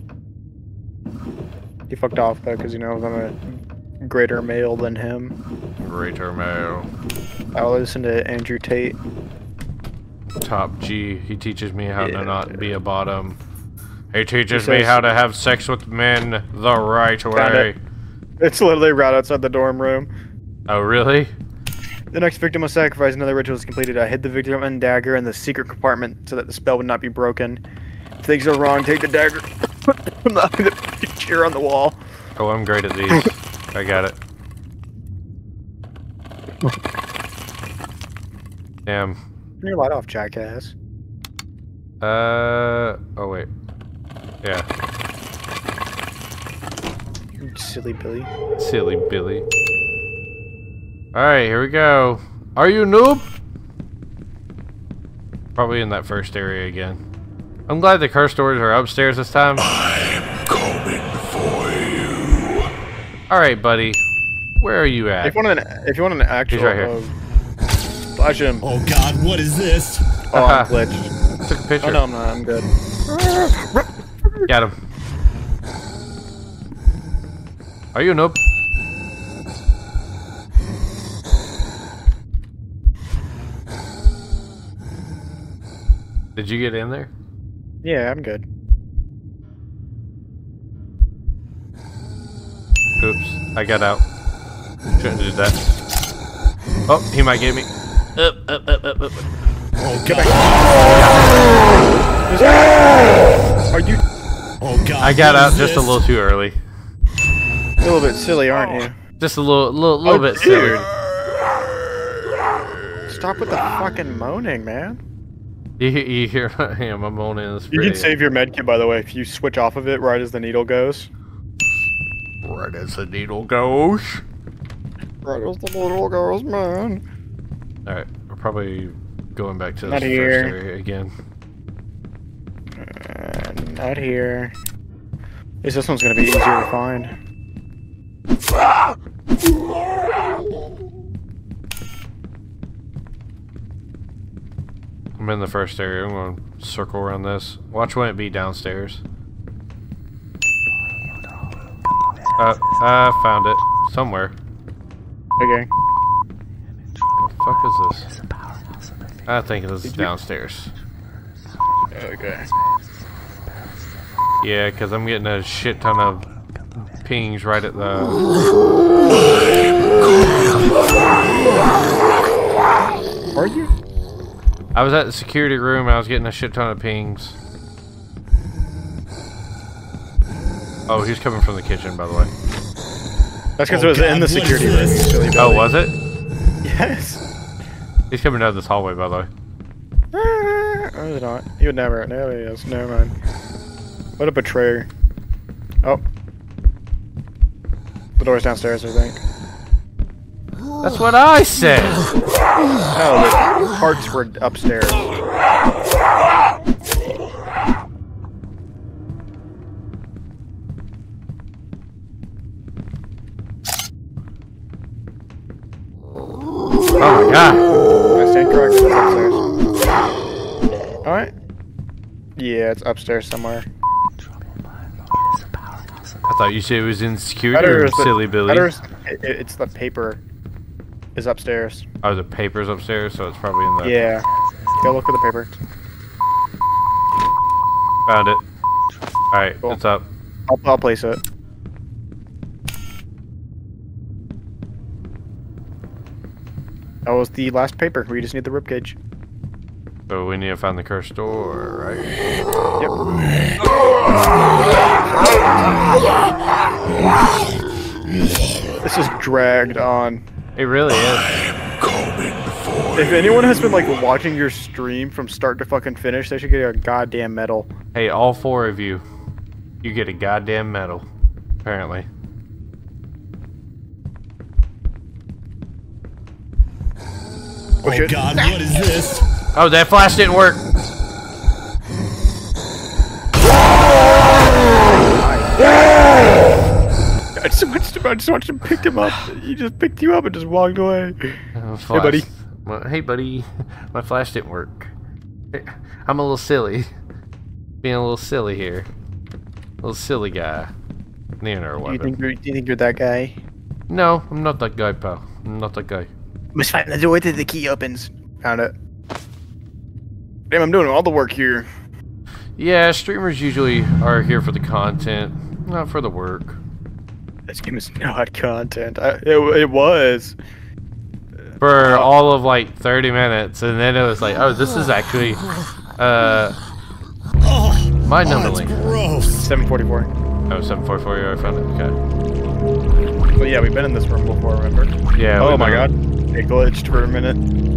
M: He fucked off though, because he knows I'm a greater male than him.
E: Greater male.
M: I listen to Andrew Tate.
E: Top G. He teaches me how to not be a bottom. He teaches me how to have sex with men the right way.
M: It's literally right outside the dorm room.
E: Oh, really?
M: The next victim was sacrificed. Another ritual is completed. I hid the victim and dagger in the secret compartment so that the spell would not be broken. If things are wrong, take the dagger. I'm not gonna picture on the wall.
E: Oh, I'm great at these. I got it. Damn.
M: Turn your light off, jackass.
E: Oh wait. Yeah.
M: You silly Billy.
E: Silly Billy. Alright, here we go. Are you noob? Probably in that first area again. I'm glad the curse doors are upstairs this time.
K: I'm coming for you.
E: Alright, buddy. Where are you at?
M: If you want an actual...
E: He's right here.
M: Flash him.
F: Oh god, what is this?
M: Oh, I'm glitched.
E: Took a picture.
M: Oh no, I'm not. I'm good.
E: Got him. Are you a noob? Did you get in there?
M: Yeah, I'm good.
E: Oops, I got out. Shouldn't have did that. Oh, he might get me. Up.
M: Oh, get back. Are you?
F: Oh God!
E: I got out just a little too early.
M: A little bit silly, aren't you?
E: Just a little bit silly.
M: Stop with the fucking moaning, man.
E: You hear him? I'm moaning.
M: You can save your medkit, by the way, if you switch off of it right as the needle goes.
E: Right as the needle goes.
M: Right as the needle goes, man.
E: All right, we're probably going back to this
M: Not
E: first
M: here.
E: area again.
M: Not here. At least this one's gonna be easier to find.
E: I'm in the first area. I'm going to circle around this. Watch when it be downstairs. I found it. Somewhere.
M: Okay.
E: What the fuck is this? I think this is downstairs.
M: Okay.
E: Yeah, because I'm getting a shit ton of pings right at the...
M: Are you?
E: I was at the security room and I was getting a shit ton of pings. Oh, he's coming from the kitchen, by the way.
M: That's because it was in the security room.
E: Oh, was it?
M: Yes.
E: He's coming down this hallway, by the way.
M: Oh, he's not. He would never. No, he is. Never mind. What a betrayer. Oh. The door's downstairs, I think.
E: That's what I said!
M: No, the parts were upstairs.
E: Oh my god!
M: I stand corrected, it's upstairs. Alright. Yeah, it's upstairs somewhere.
E: I thought you said it was in security room, silly Billy.
M: It's the paper is upstairs.
E: Oh, the paper's upstairs, so it's probably in the...
M: Yeah. Go look for the paper.
E: Found it. Alright,
M: Cool.
E: It's up.
M: I'll place it. That was the last paper. We just need the ribcage.
E: So we need to find the cursed door, right?
M: Yep. This is dragged on.
E: It really is.
M: If anyone has been like watching your stream from start to fucking finish, they should get a goddamn medal.
E: Hey, all 4 of you, you get a goddamn medal, apparently.
F: Oh god, what is this?
E: Oh, that flash didn't work.
M: I just watched him pick him up. He just picked you up and just walked away. Hey, buddy.
E: Hey, buddy. My flash didn't work. I'm a little silly. Being a little silly here. A little silly guy. Need another weapon.
M: Do you think you're that guy?
E: No, I'm not that guy, pal. I'm not that guy.
M: Must find the door till the key opens. Found it. Damn, I'm doing all the work here.
E: Yeah, streamers usually are here for the content, not for the work.
M: This game is not content. It was.
E: For all of like 30 minutes, and then it was like, oh, this is actually, mind-numbing.
F: Gross.
M: 744.
E: Oh, 744, I found it, okay.
M: Well, yeah, we've been in this room before, remember?
E: Yeah.
M: Oh my god. It glitched for a minute.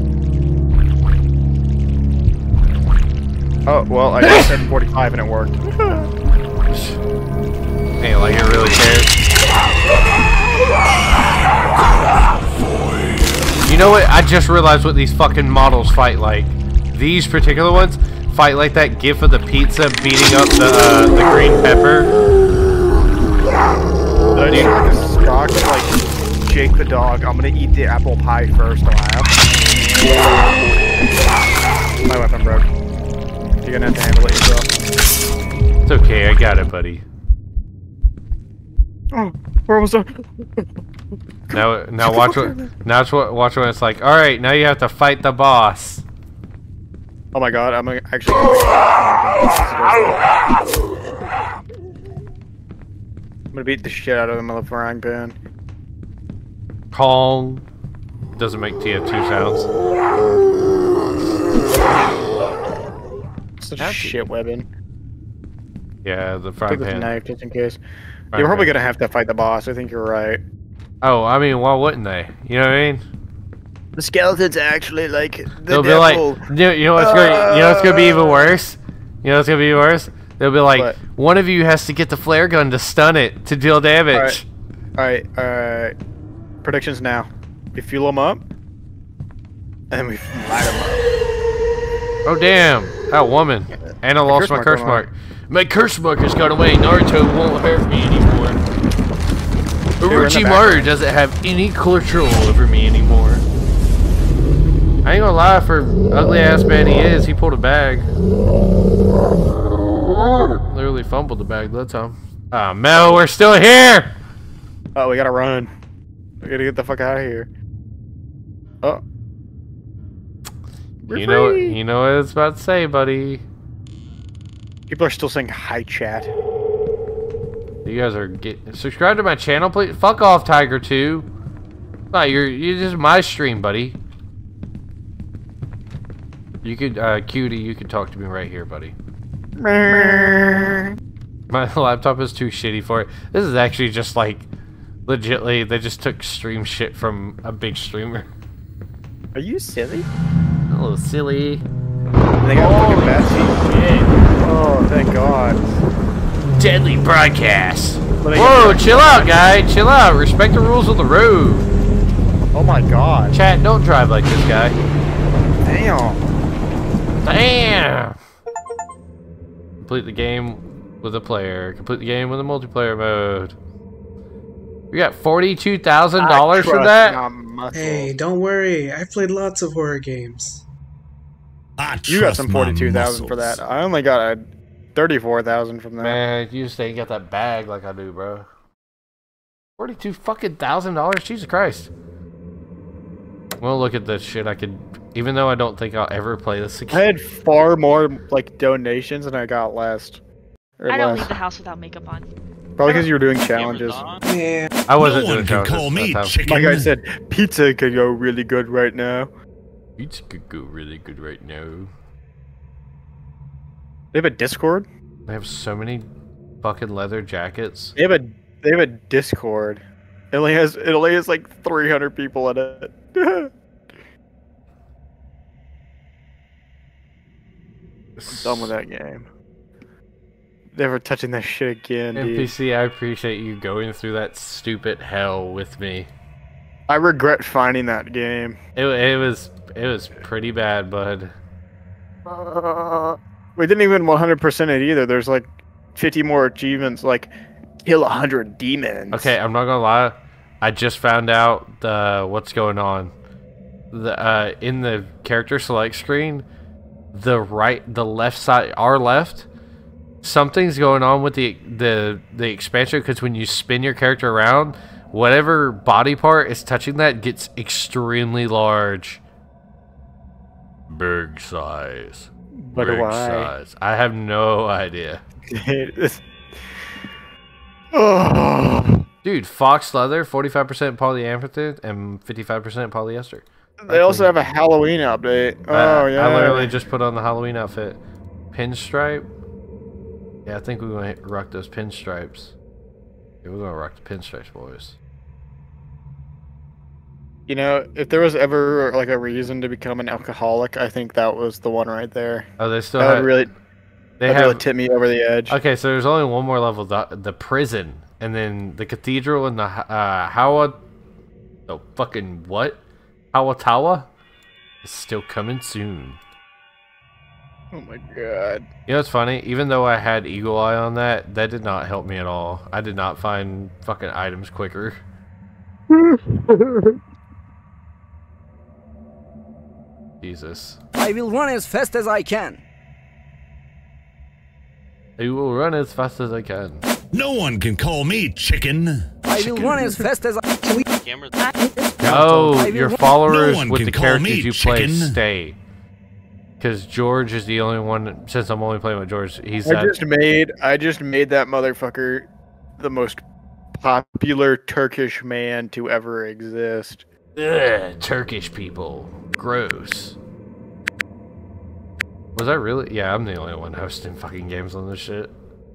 M: Oh, well, I got 745 and it worked.
E: Ain't like it really cares. You know what? I just realized what these fucking models fight like. These particular ones fight like that gif of the pizza beating up the green pepper.
M: I need like a stock like Jake the dog. I'm gonna eat the apple pie first, laugh. My weapon broke. You're gonna have to handle it yourself.
E: It's okay, I got it, buddy.
M: Oh, we're almost done.
E: Now watch what. Watch when it's like. All right, now you have to fight the boss.
M: Oh my god, I'm actually. I'm gonna beat the shit out of him with a frying pan.
E: Kong. Doesn't make TF2 sounds.
M: Such a shit weapon.
E: Yeah, the frying pan.
M: Knife just in case. You're probably gonna have to fight the boss. I think you're right.
E: Oh, I mean, why wouldn't they? You know what I mean?
M: The skeleton's actually like the
E: They'll
M: devil.
E: be like, you know what's gonna be even worse? You know what's gonna be worse? They'll be like, what? One of you has to get the flare gun to stun it to deal damage.
M: All right. Predictions now. We fuel them up, and then we light them up.
E: Oh damn! That woman. And I lost my curse mark. My curse mark has gone away. Naruto won't hurt me anymore. Orochimaru doesn't have any control over me anymore. I ain't gonna lie, for ugly ass man he is, he pulled a bag. Literally fumbled the bag that time. Ah, Mel, we're still here!
M: Oh, we gotta run. We gotta get the fuck out of here. Oh.
E: You know what it's about to say, buddy.
M: People are still saying hi, chat.
E: You guys are subscribe to my channel, please. Fuck off, Tiger 2. No, you're just my stream, buddy. You could, Cutie, you can talk to me right here, buddy. My laptop is too shitty for it. This is actually just like, legitly, they just took stream shit from a big streamer.
M: Are you silly?
E: A little silly.
M: They got fucking bad shit. Oh, thank God.
E: Deadly broadcast. Whoa, chill out, guy. Chill out. Respect the rules of the road.
M: Oh my God.
E: Chat, don't drive like this guy.
M: Damn.
E: Damn. Complete the game with a player. Complete the game with a multiplayer mode. We got $42,000 for that?
D: Hey, don't worry. I've played lots of horror games.
M: You got some 42,000 for that. I only got a 34,000 from that.
E: Man, you just ain't got that bag like I do, bro. $42,000? Jesus Christ. Well, look at this shit. I could, even though I don't think I'll ever play this again.
M: I had far more like donations than I got last.
C: I don't leave the house without makeup on.
M: Probably because you were doing challenges.
D: Yeah.
E: I wasn't doing challenges.
F: Call me chicken.
M: Like I said, pizza could go really good right now.
E: Pizza could go really good right now.
M: They have a Discord?
E: They have so many fucking leather jackets.
M: They have a Discord. It only has like 300 people in it. I'm done with that game. Never touching that shit again,
E: NPC,
M: dude.
E: I appreciate you going through that stupid hell with me.
M: I regret finding that game.
E: It was pretty bad, bud.
M: We didn't even 100% it either. There's like 50 more achievements, like kill 100 demons.
E: Okay, I'm not gonna lie. I just found out what's going on. In the character select screen, the left side, our left, something's going on with the expansion, because when you spin your character around, whatever body part is touching that gets extremely large. Berg size.
M: But
E: Berg
M: why?
E: size. I have no idea. Dude, fox leather, 45% polyamethite and 55% polyester.
M: They also have a Halloween update. Oh, yeah.
E: I literally just put on the Halloween outfit. Pinstripe? Yeah, I think we're going to rock those pinstripes. Yeah, we're going to rock the pinstripes, boys.
M: You know, if there was ever like a reason to become an alcoholic, I think that was the one right there.
E: Oh, they still
M: that
E: have...
M: really tip me over the edge.
E: Okay, so there's only one more level. The prison. And then the cathedral and the Hawatawa is still coming soon.
M: Oh my God.
E: You know what's funny? Even though I had Eagle Eye on that did not help me at all. I did not find fucking items quicker. Jesus.
G: I will run as fast as I can.
E: I will run as fast as I can.
F: No one can call me chicken.
G: I will run as fast as I can.
E: Oh, your followers with the characters you play stay. Because George is the only one. Since I'm only playing with George, he's.
M: I just made that motherfucker the most popular Turkish man to ever exist.
E: Ugh, Turkish people, gross. Was I really? Yeah, I'm the only one hosting fucking games on this shit.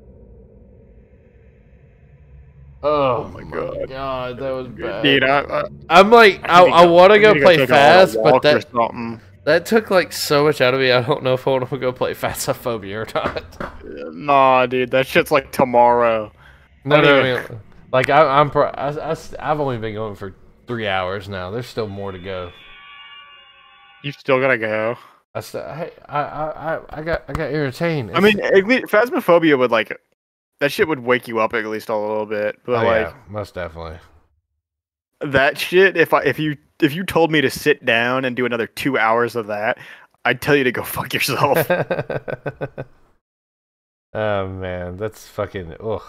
E: Oh my god, that was bad.
M: Dude,
E: I'm like, I want to go play fast, but that took like so much out of me. I don't know if I want to go play Phasmophobia or not.
M: Nah, dude, that shit's like tomorrow.
E: No, I mean, like I've only been going for 3 hours now. There's still more to go.
M: You still gotta go.
E: I got entertained.
M: I mean, Phasmophobia would like. That shit would wake you up at least a little bit, but
E: yeah, most definitely.
M: That shit, if you told me to sit down and do another 2 hours of that, I'd tell you to go fuck yourself.
E: Oh man, that's fucking ugh.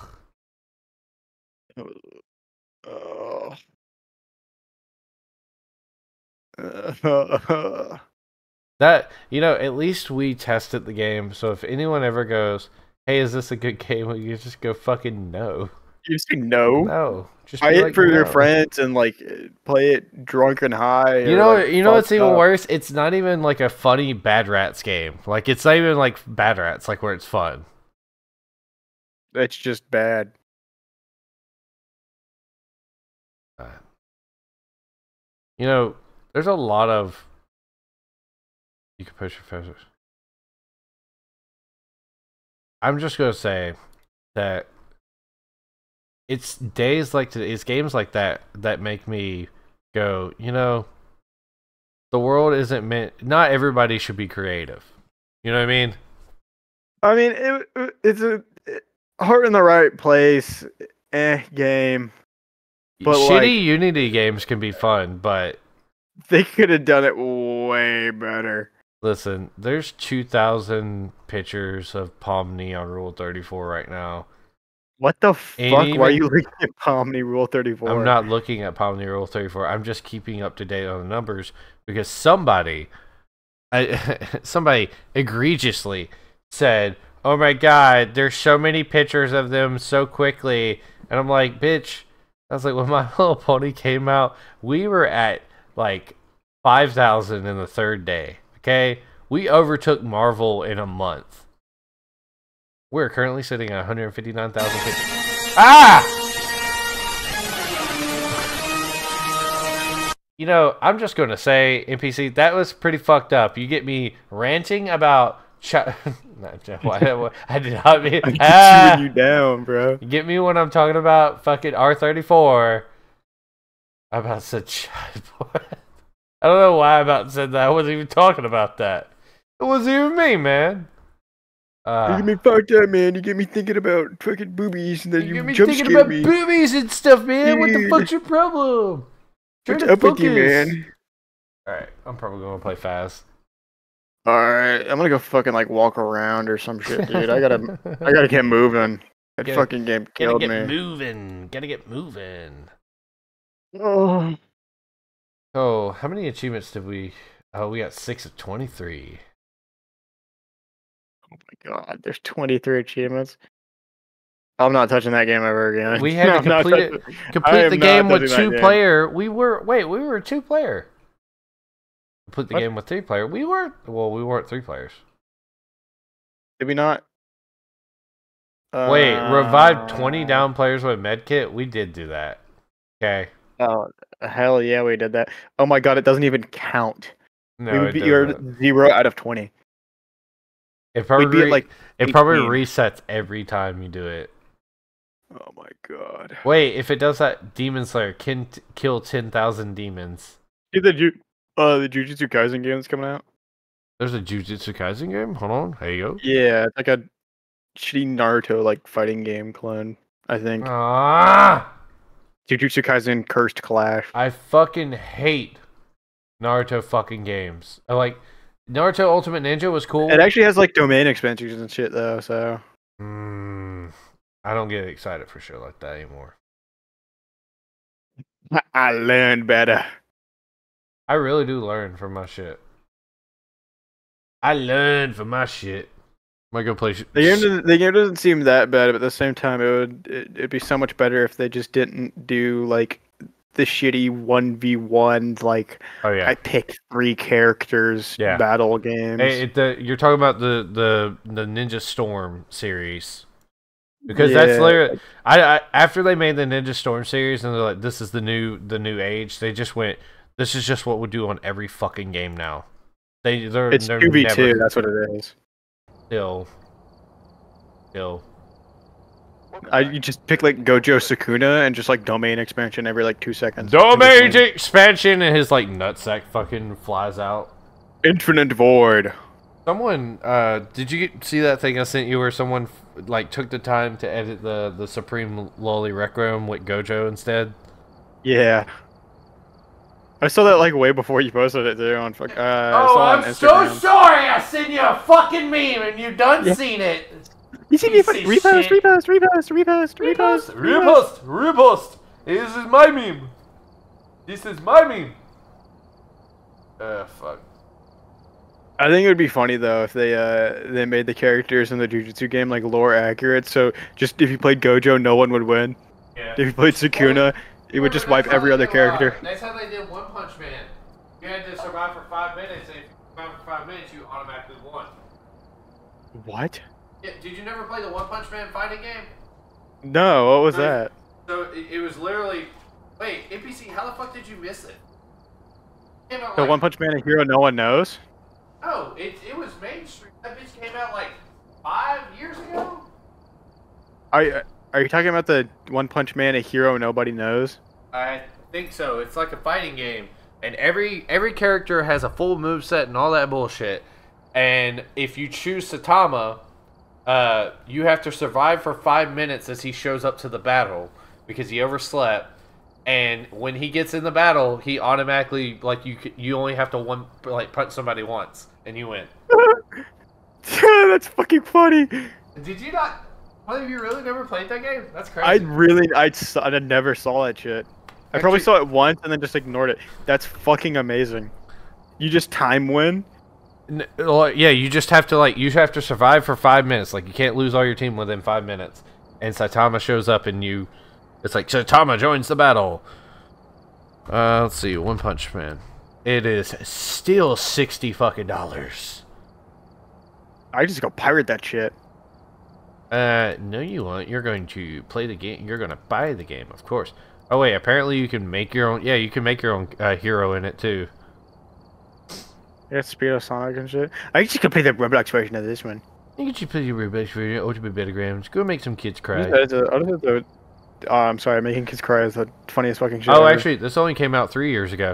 E: That, you know, at least we tested the game, so if anyone ever goes, hey, is this a good game? Well, you just go fucking no.
M: You say no?
E: No. Just
M: play it for your friends and like play it drunk and high.
E: You know what's even worse? It's not even like a funny Bad Rats game. Like it's not even like Bad Rats, like where it's fun.
M: It's just bad.
E: You know, there's a lot of you can push your photos. I'm just gonna say that it's days like today, it's games like that that make me go, you know, the world isn't meant. Not everybody should be creative. You know what I mean?
M: I mean, it's a heart in the right place, game.
E: But shitty like, Unity games can be fun, but
M: they could have done it way better.
E: Listen, there's 2,000 pictures of Pomni on Rule 34 right now.
M: What the fuck? Why are you looking at Pomni Rule 34?
E: I'm not looking at Pomni Rule 34. I'm just keeping up to date on the numbers because somebody egregiously said, "Oh my god, there's so many pictures of them so quickly," and I'm like, "Bitch." I was like, when My Little Pony came out, we were at like 5,000 in the third day. Okay, we overtook Marvel in a month. We're currently sitting at 159,000 pictures. Ah! You know, I'm just going to say, NPC, that was pretty fucked up. You get me ranting about... I did not mean...
M: I'm chewing you down, bro.
E: You get me when I'm talking about fucking R34. I'm about to say child porn. I don't know why I about said that. I wasn't even talking about that. It wasn't even me, man.
M: You get me fucked up, man. You get me thinking about fucking boobies, and then you
E: get me
M: jump
E: thinking about
M: me.
E: boobies and stuff, man. What the fuck's your problem?
M: What's up with you, man?
E: Alright, I'm probably going to play fast.
M: Alright, I'm gonna go fucking like walk around or some shit, dude. I gotta get moving. That fucking game killed me.
E: Gotta get moving.
M: Oh.
E: Oh, how many achievements did we... Oh, we got 6 of 23.
M: Oh my god, there's 23 achievements. I'm not touching that game ever again.
E: We had to complete the game with 2-player. We were a 2-player. Complete the game with 3-player. We weren't 3 players.
M: Did we not?
E: Wait, revive 20 down players with medkit? We did do that. Okay.
M: Oh, hell yeah, we did that. Oh my god, it doesn't even count.
E: No,
M: you're 0 out of 20.
E: It probably resets every time you do it.
M: Oh my god.
E: Wait, if it does that, Demon Slayer can kill 10,000 demons.
M: See the Jujutsu Kaisen game that's coming out?
E: There's a Jujutsu Kaisen game? Hold on, here you go.
M: Yeah, it's like a shitty Naruto like fighting game clone, I think. Jujutsu Kaisen Cursed Clash.
E: I fucking hate Naruto fucking games. I like Naruto Ultimate Ninja was cool.
M: It actually has like domain expansions and shit though, so.
E: I don't get excited for shit like that anymore.
M: I learned better.
E: I really do learn from my shit. I learned from my shit. Might go play.
M: The game doesn't seem that bad, but at the same time, it'd be so much better if they just didn't do like the shitty 1v1 like I pick 3 characters battle games.
E: Hey, you're talking about the Ninja Storm series. Because that's literally I after they made the Ninja Storm series and they're like, this is the new age, they just went, this is just what we do on every fucking game now. It's
M: 2v2, that's what it is.
E: Still.
M: You just pick like Gojo Sukuna and just like domain expansion every like 2 seconds.
E: Domain expansion and his like nutsack fucking flies out.
M: Infinite Void.
E: Someone, did you see that thing I sent you where someone like took the time to edit the Supreme Loli Requiem with Gojo instead?
M: Yeah. I saw that like way before you posted it too on
E: I'm so sorry I sent you a fucking meme and you done seen it.
M: You see me funny. Repost.
E: This is my meme. Fuck.
M: I think it would be funny though if they made the characters in the Jujutsu game like lore accurate. So just if you played Gojo, no one would win. Yeah. If you played Sukuna, it would just wipe every other character.
E: That's how they did One Punch Man. You had to survive for 5 minutes, and if you survived for 5 minutes, you automatically won.
M: What?
E: Yeah, did you never play the One Punch Man fighting game?
M: No, what was that?
E: So it was literally. Wait, NPC, how the fuck did you miss it?
M: The One Punch Man, a hero no one knows.
E: Oh, it was mainstream. That bitch came out like 5 years ago.
M: Are you talking about the One Punch Man, a hero nobody knows?
E: I think so. It's like a fighting game, and every character has a full moveset and all that bullshit. And if you choose Saitama, you have to survive for 5 minutes as he shows up to the battle because he overslept. And when he gets in the battle, he automatically you only have to punch somebody once and you win.
M: That's fucking funny.
E: Did you not? One of you really never played that game? That's crazy.
M: I never saw that shit. I probably saw it once and then just ignored it. That's fucking amazing. You just time win.
E: Yeah, you just have to you have to survive for 5 minutes. Like you can't lose all your team within 5 minutes. And Saitama shows up and it's like Saitama joins the battle. Let's see, One Punch Man. It is still $60 fucking.
M: I just go pirate that shit.
E: No you won't. You're going to play the game. You're going to buy the game, of course. Oh wait, apparently you can make your own. Yeah, you can make your own hero in it too.
M: Yeah, Speedo Sonic and shit. I actually could play the Roblox version of this one.
E: You can play your Roblox version, Ultimate Betagrams. Go make some kids cry.
M: I'm sorry, making kids cry is the funniest fucking shit.
E: Oh, actually, this only came out 3 years ago.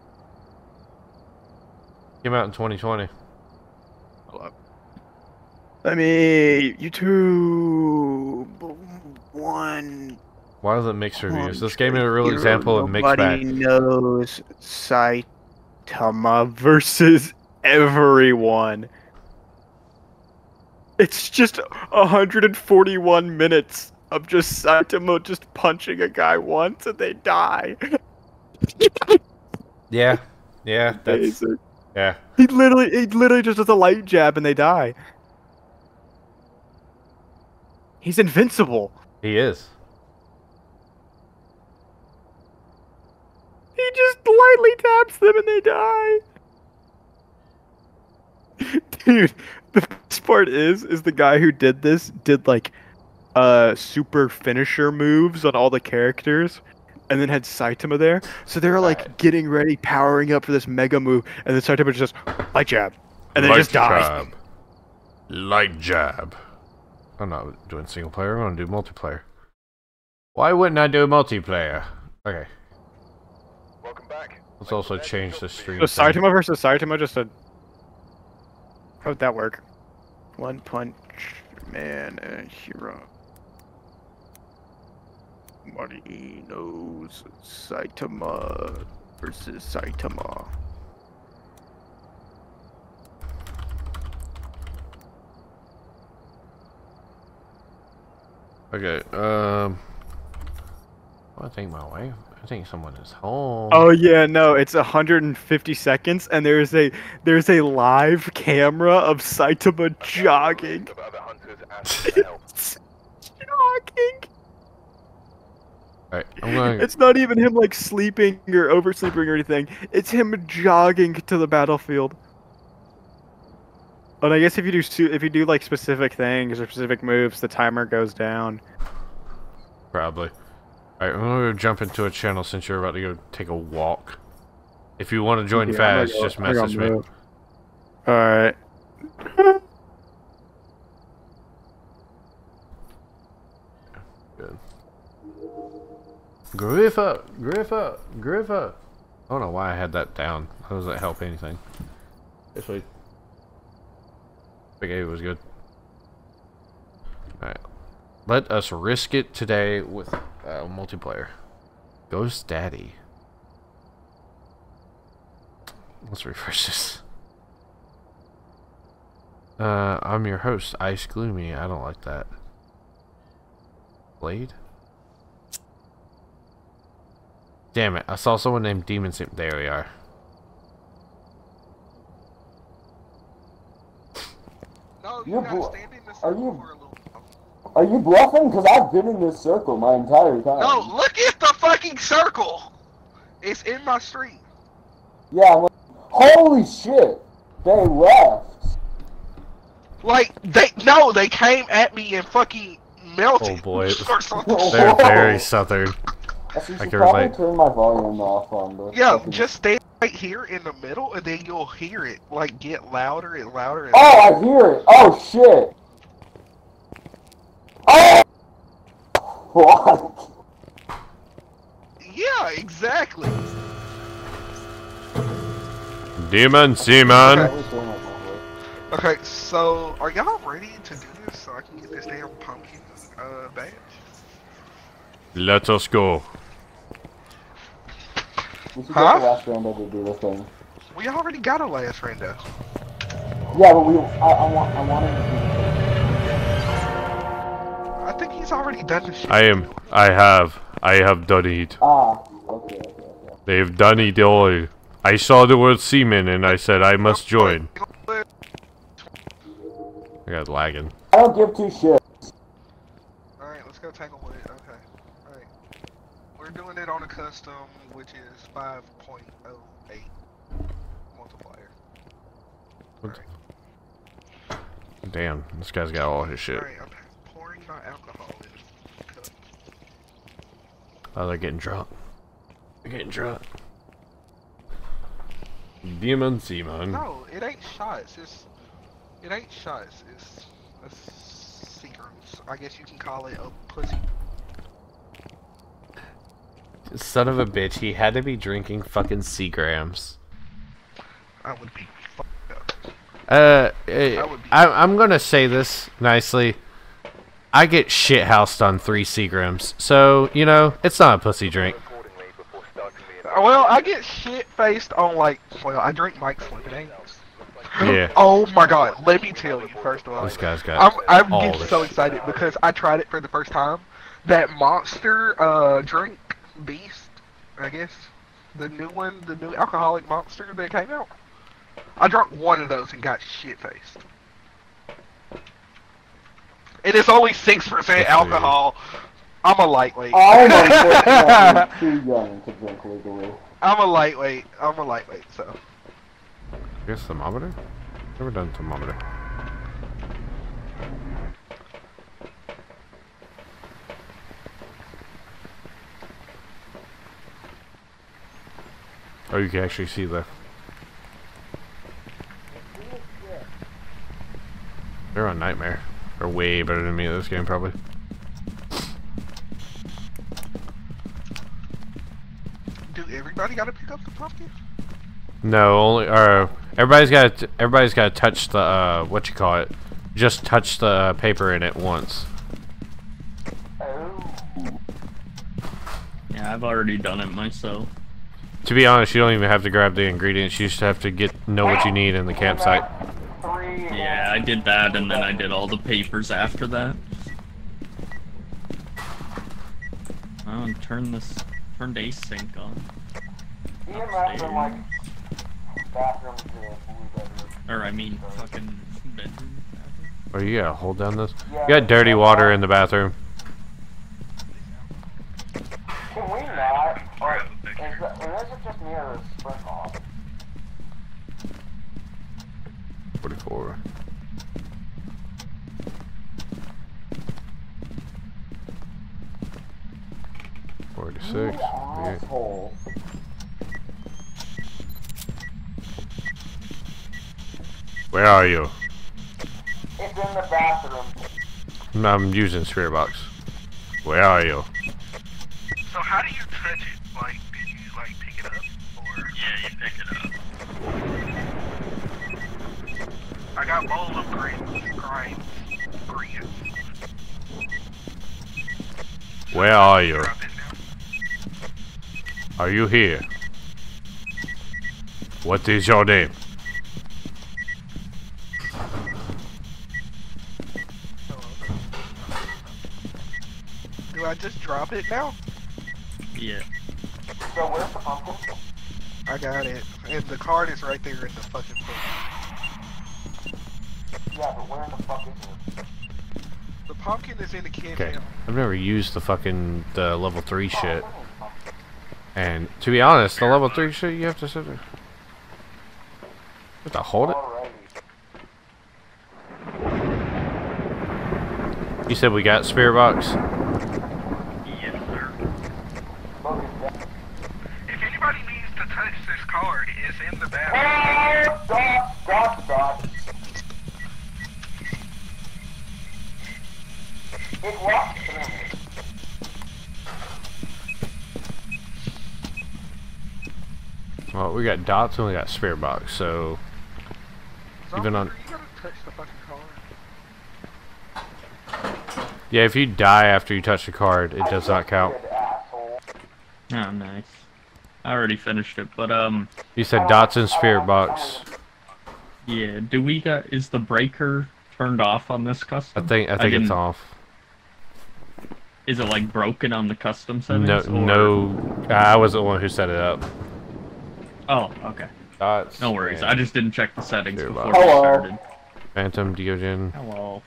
E: Came out in 2020.
M: Hold up. Let me YouTube one.
E: Why does it mix reviews? This gave me a real example of mixed bag.
M: Nobody knows Saitama versus everyone. It's just 141 minutes of just Saitama just punching a guy once and they die.
E: Yeah, that's yeah.
M: He literally just does a light jab and they die. He's invincible.
E: He is.
M: He just lightly taps them and they die. Dude, the best part is the guy who did this did like super finisher moves on all the characters and then had Saitama there. So they were like getting ready, powering up for this mega move, and then Saitama just light jab. And then just dies.
E: Light jab. I'm not doing single player, I'm gonna do multiplayer. Why wouldn't I do multiplayer? Okay.
N: Welcome back.
E: Let's also change the stream.
M: So Saitama versus Saitama, just a... How'd that work? One Punch Man and hero. Nobody knows Saitama versus Saitama.
E: Okay, I think my wife. I think someone is home.
M: Oh yeah, no, it's 150 seconds, and there's a live camera of Saitama jogging. Jogging.
E: Alright, I'm going.
M: It's not even him like sleeping or oversleeping or anything. It's him jogging to the battlefield. And I guess if you do like specific things or specific moves, the timer goes down.
E: Probably. Alright, I'm gonna jump into a channel since you're about to go take a walk. If you want to join fast, just message me.
M: Alright.
E: Good. Griffa! Griffa! Griffa! I don't know why I had that down. How does that help anything? This way. Big A was good. Alright. Let us risk it today with multiplayer. Ghost Daddy. Let's refresh this. I'm your host, Ice Gloomy. I don't like that. Blade? Damn it, I saw someone named Demon Sim. There we are.
O: No, are you bluffing? Because I've been in this circle my entire time.
P: No, look at the fucking circle! It's in my stream.
O: Yeah, I'm like, holy shit! They left.
P: Like, they came at me and fucking melted.
E: Oh boy, they're very southern.
O: I should probably turn my volume off on this.
P: Yeah, just stay right here in the middle, and then you'll hear it, like, get louder and louder and
O: louder. I hear it! Oh, shit! Oh! What?
P: Yeah, exactly.
E: Demon Seaman!
P: Okay, so, are y'all ready to do this so I can get this damn pumpkin, badge?
E: Let us go.
O: We should get the last rando to do this thing.
P: We already got a last rando.
O: Yeah, but I want him to do this.
P: I think he's already done this shit.
E: I have done it.
O: Okay.
E: They've done it all. I saw the word seaman and I said I must join. I got lagging.
O: I don't give two shits.
P: Alright, let's go take a look. Okay. Alright. We're doing it on a custom, which is 5.08 multiplier.
E: Right. Damn, this guy's got all his shit.
P: Alright, I'm pouring my alcohol in the cup.
E: Oh, they're getting drunk. They're getting drunk. Demon Seaman.
P: No, it ain't shots. It ain't shots. It's Seagrams. I guess you can call it a pussy.
E: Son of a bitch, he had to be drinking fucking Seagrams.
P: I would be fucked up.
E: I'm gonna say this nicely. I get shithoused on 3 Seagrams, so, you know, it's not a pussy drink.
P: Well, I get shit-faced on, like, well, I drink Mike's lemonade.
E: Yeah.
P: Oh my god, let me tell you, first of all.
E: This guy's got
P: I'm getting so excited because I tried it for the first time. That Monster, drink, Beast, I guess. The new one, the new alcoholic Monster that came out. I drank one of those and got shit-faced. And it's only 6% alcohol. I'm a lightweight.
O: I'm unfortunately too young to drink legally.
P: I'm a lightweight, so.
E: I guess thermometer? Never done thermometer. Oh, you can actually see the... They're on Nightmare. They're way better than me at this game, probably.
P: Do everybody gotta pick up the pumpkin?
E: No, only everybody's got to touch the what you call it. Just touch the paper in it once.
Q: Yeah, I've already done it myself.
E: To be honest, you don't even have to grab the ingredients. You just have to know what you need in the campsite.
Q: Yeah, I did that, and then I did all the papers after that. Oh, and turn async on.
O: Bathrooms in blue bedroom.
Q: Or I mean, fucking bedroom.
E: Oh, you gotta hold down this. You got dirty water in the bathroom.
O: Can we not? Or is it just me or is Sprint off?
E: 44.
O: Asshole.
E: Where are you?
O: It's in the bathroom.
E: I'm using Spirit Box. Where are you?
P: So how do you touch it? Like, did you like pick it up, or?
Q: Yeah, you pick it up.
P: I got bowls of green.
E: Where are you? Are you here? What is your name?
P: Do I just drop it now?
Q: Yeah.
O: So where's the pumpkin?
P: I got it. And the card is right there in the fucking thing.
O: Yeah, but where in the fuck is it?
P: The pumpkin is in the kid.
E: Okay. I've never used the level 3 shit. And to be honest, the level 3 shit you have to sit there. You have to hold it? You said we got Spirit Box?
Q: Yes, sir.
P: If anybody needs to touch this card, it's in the bathroom.
O: Stop. It locked.
E: Well, we got dots and we got Spirit Box, so even on. Yeah, if you die after you touch the card, it does not count.
Q: Oh, nice. I already finished it, but
E: You said dots and Spirit Box.
Q: Yeah, is the breaker turned off on this custom?
E: I think it's off.
Q: Is it like broken on the custom settings?
E: No, I was the one who set it up.
Q: Oh, okay.
E: Dots.
Q: No worries. I just didn't check the settings before we
O: Hello.
Q: started.
E: Phantom Diogen.
Q: Hello.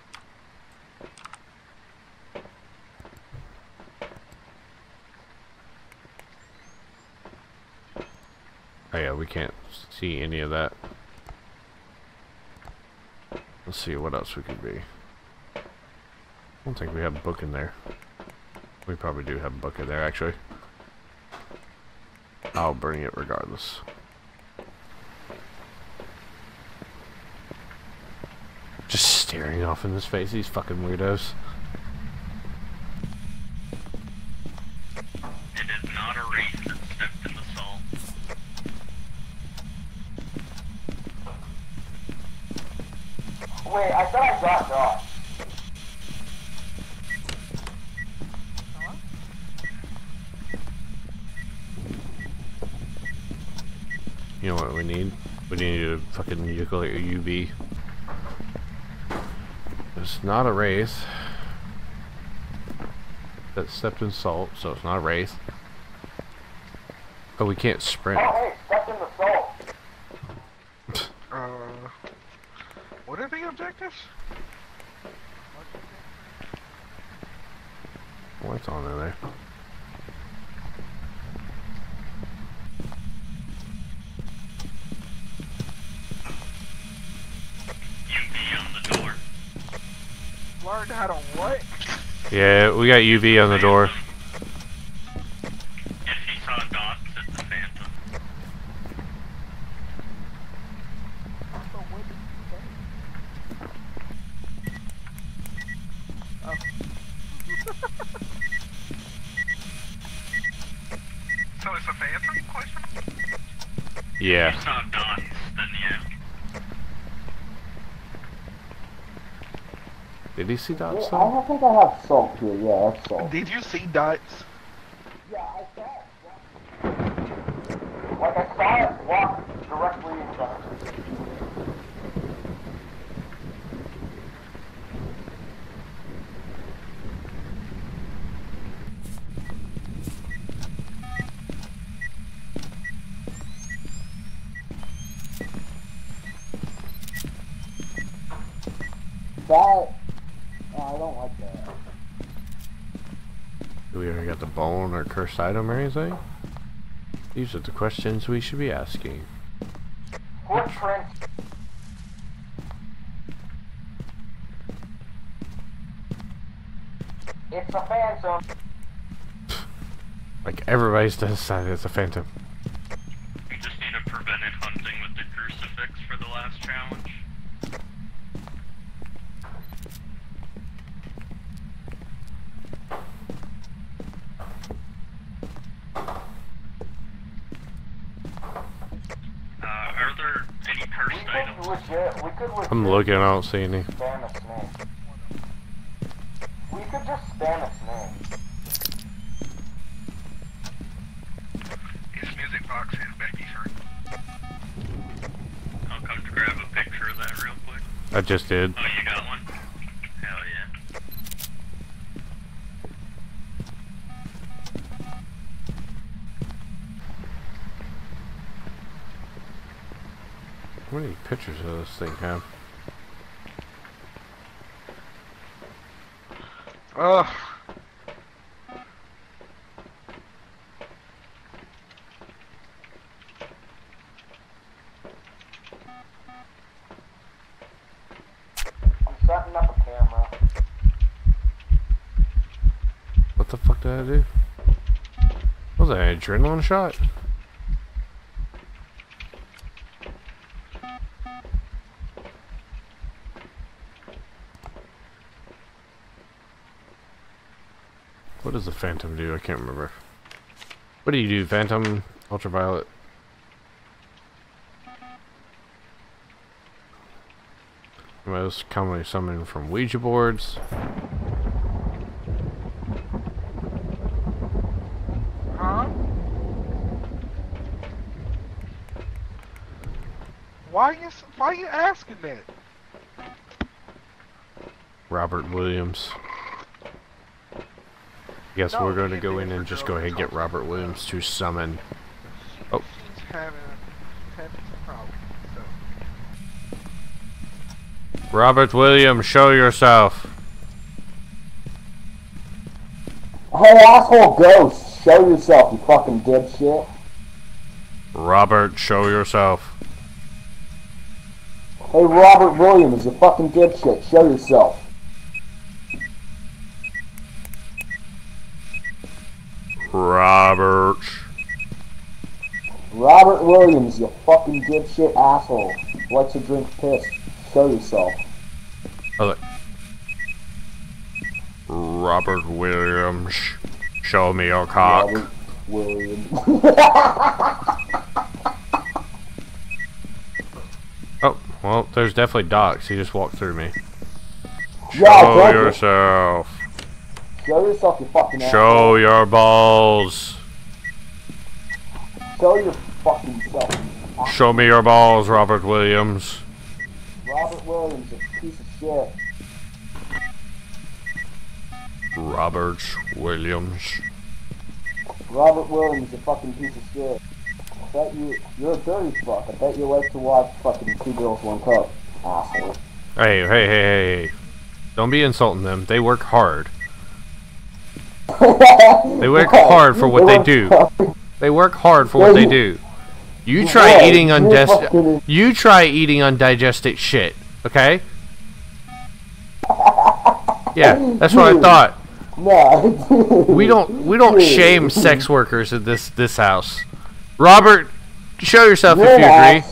E: Oh yeah, we can't see any of that. Let's see what else we could be. I don't think we have a book in there. We probably do have a book in there, actually. I'll bring it regardless. Just staring off in his face, these fucking weirdos.
Q: It is not a race that stepped in the salt.
O: Wait, I thought I got dots.
E: You know what we need? We need a fucking ukulele UV. It's not a wraith. That stepped in salt, so it's not a wraith. Oh, we can't sprint.
O: Oh, hey, stepped in the salt.
P: What are the objectives?
E: What's on in there?
P: Learn how to what?
E: Yeah, we got UV on the door.
Q: If he saw dots, it's a phantom.
P: Oh. So it's a phantom question?
E: Yeah.
Q: If you saw dots, then yeah.
E: Did he see dots?
O: Yeah, I think I have salt here. Yeah, that's salt.
P: Did you see dots?
O: Yeah, I saw it. Like I saw it walk directly in front of me. That... I don't like that.
E: Do we ever got the bone or cursed item or anything? These are the questions we should be asking.
O: Footprint. It's a phantom.
E: Like everybody's decided it's a phantom.
Q: We just need a prevented hunting with the crucifix for the last challenge. Are there any cursed items?
E: I'm looking, I don't see any.
O: Spam its name. We could just spam its name.
P: His music box is baby shirt.
Q: I'll come to grab a picture of that real quick.
E: I just did.
Q: Oh, you got one? Hell yeah.
E: How many pictures does this thing have?
P: Ugh.
O: I'm setting up a camera.
E: What the fuck did I do? Was that an adrenaline shot? What does the Phantom do? I can't remember. What do you do, Phantom? Ultraviolet? Most commonly summoned from Ouija boards.
P: Huh? Why are you asking that?
E: Robert Williams. Guess we're going to go in and just go ahead and get Robert Williams to summon. Oh.
P: She's having some problems, so.
E: Robert Williams, show yourself.
O: Hey, asshole ghost, show yourself, you fucking dipshit.
E: Robert, show yourself.
O: Hey, Robert Williams, you fucking dipshit, show yourself.
E: Robert
O: Williams, you fucking dipshit asshole. Likes to drink piss. Show yourself.
E: Oh, Robert Williams, show me your cock.
O: Robert Williams.
E: Oh, well, there's definitely Docs. He just walked through me.
O: Yeah,
E: show yourself.
O: Show yourself, you fucking asshole.
E: Show your balls.
O: Show your fucking self.
E: Show me your balls, Robert Williams.
O: Robert Williams, a piece of shit.
E: Robert Williams.
O: Robert Williams, a fucking piece of shit. I bet you're a dirty fuck. I bet you like to watch fucking Two Girls, One Cup, asshole.
E: Hey. Don't be insulting them. They work hard. They work hard for what they do. They work hard for what they do. You try eating undigested shit, okay? Yeah, that's what I thought. We don't shame sex workers at this house. Robert, show yourself if you agree.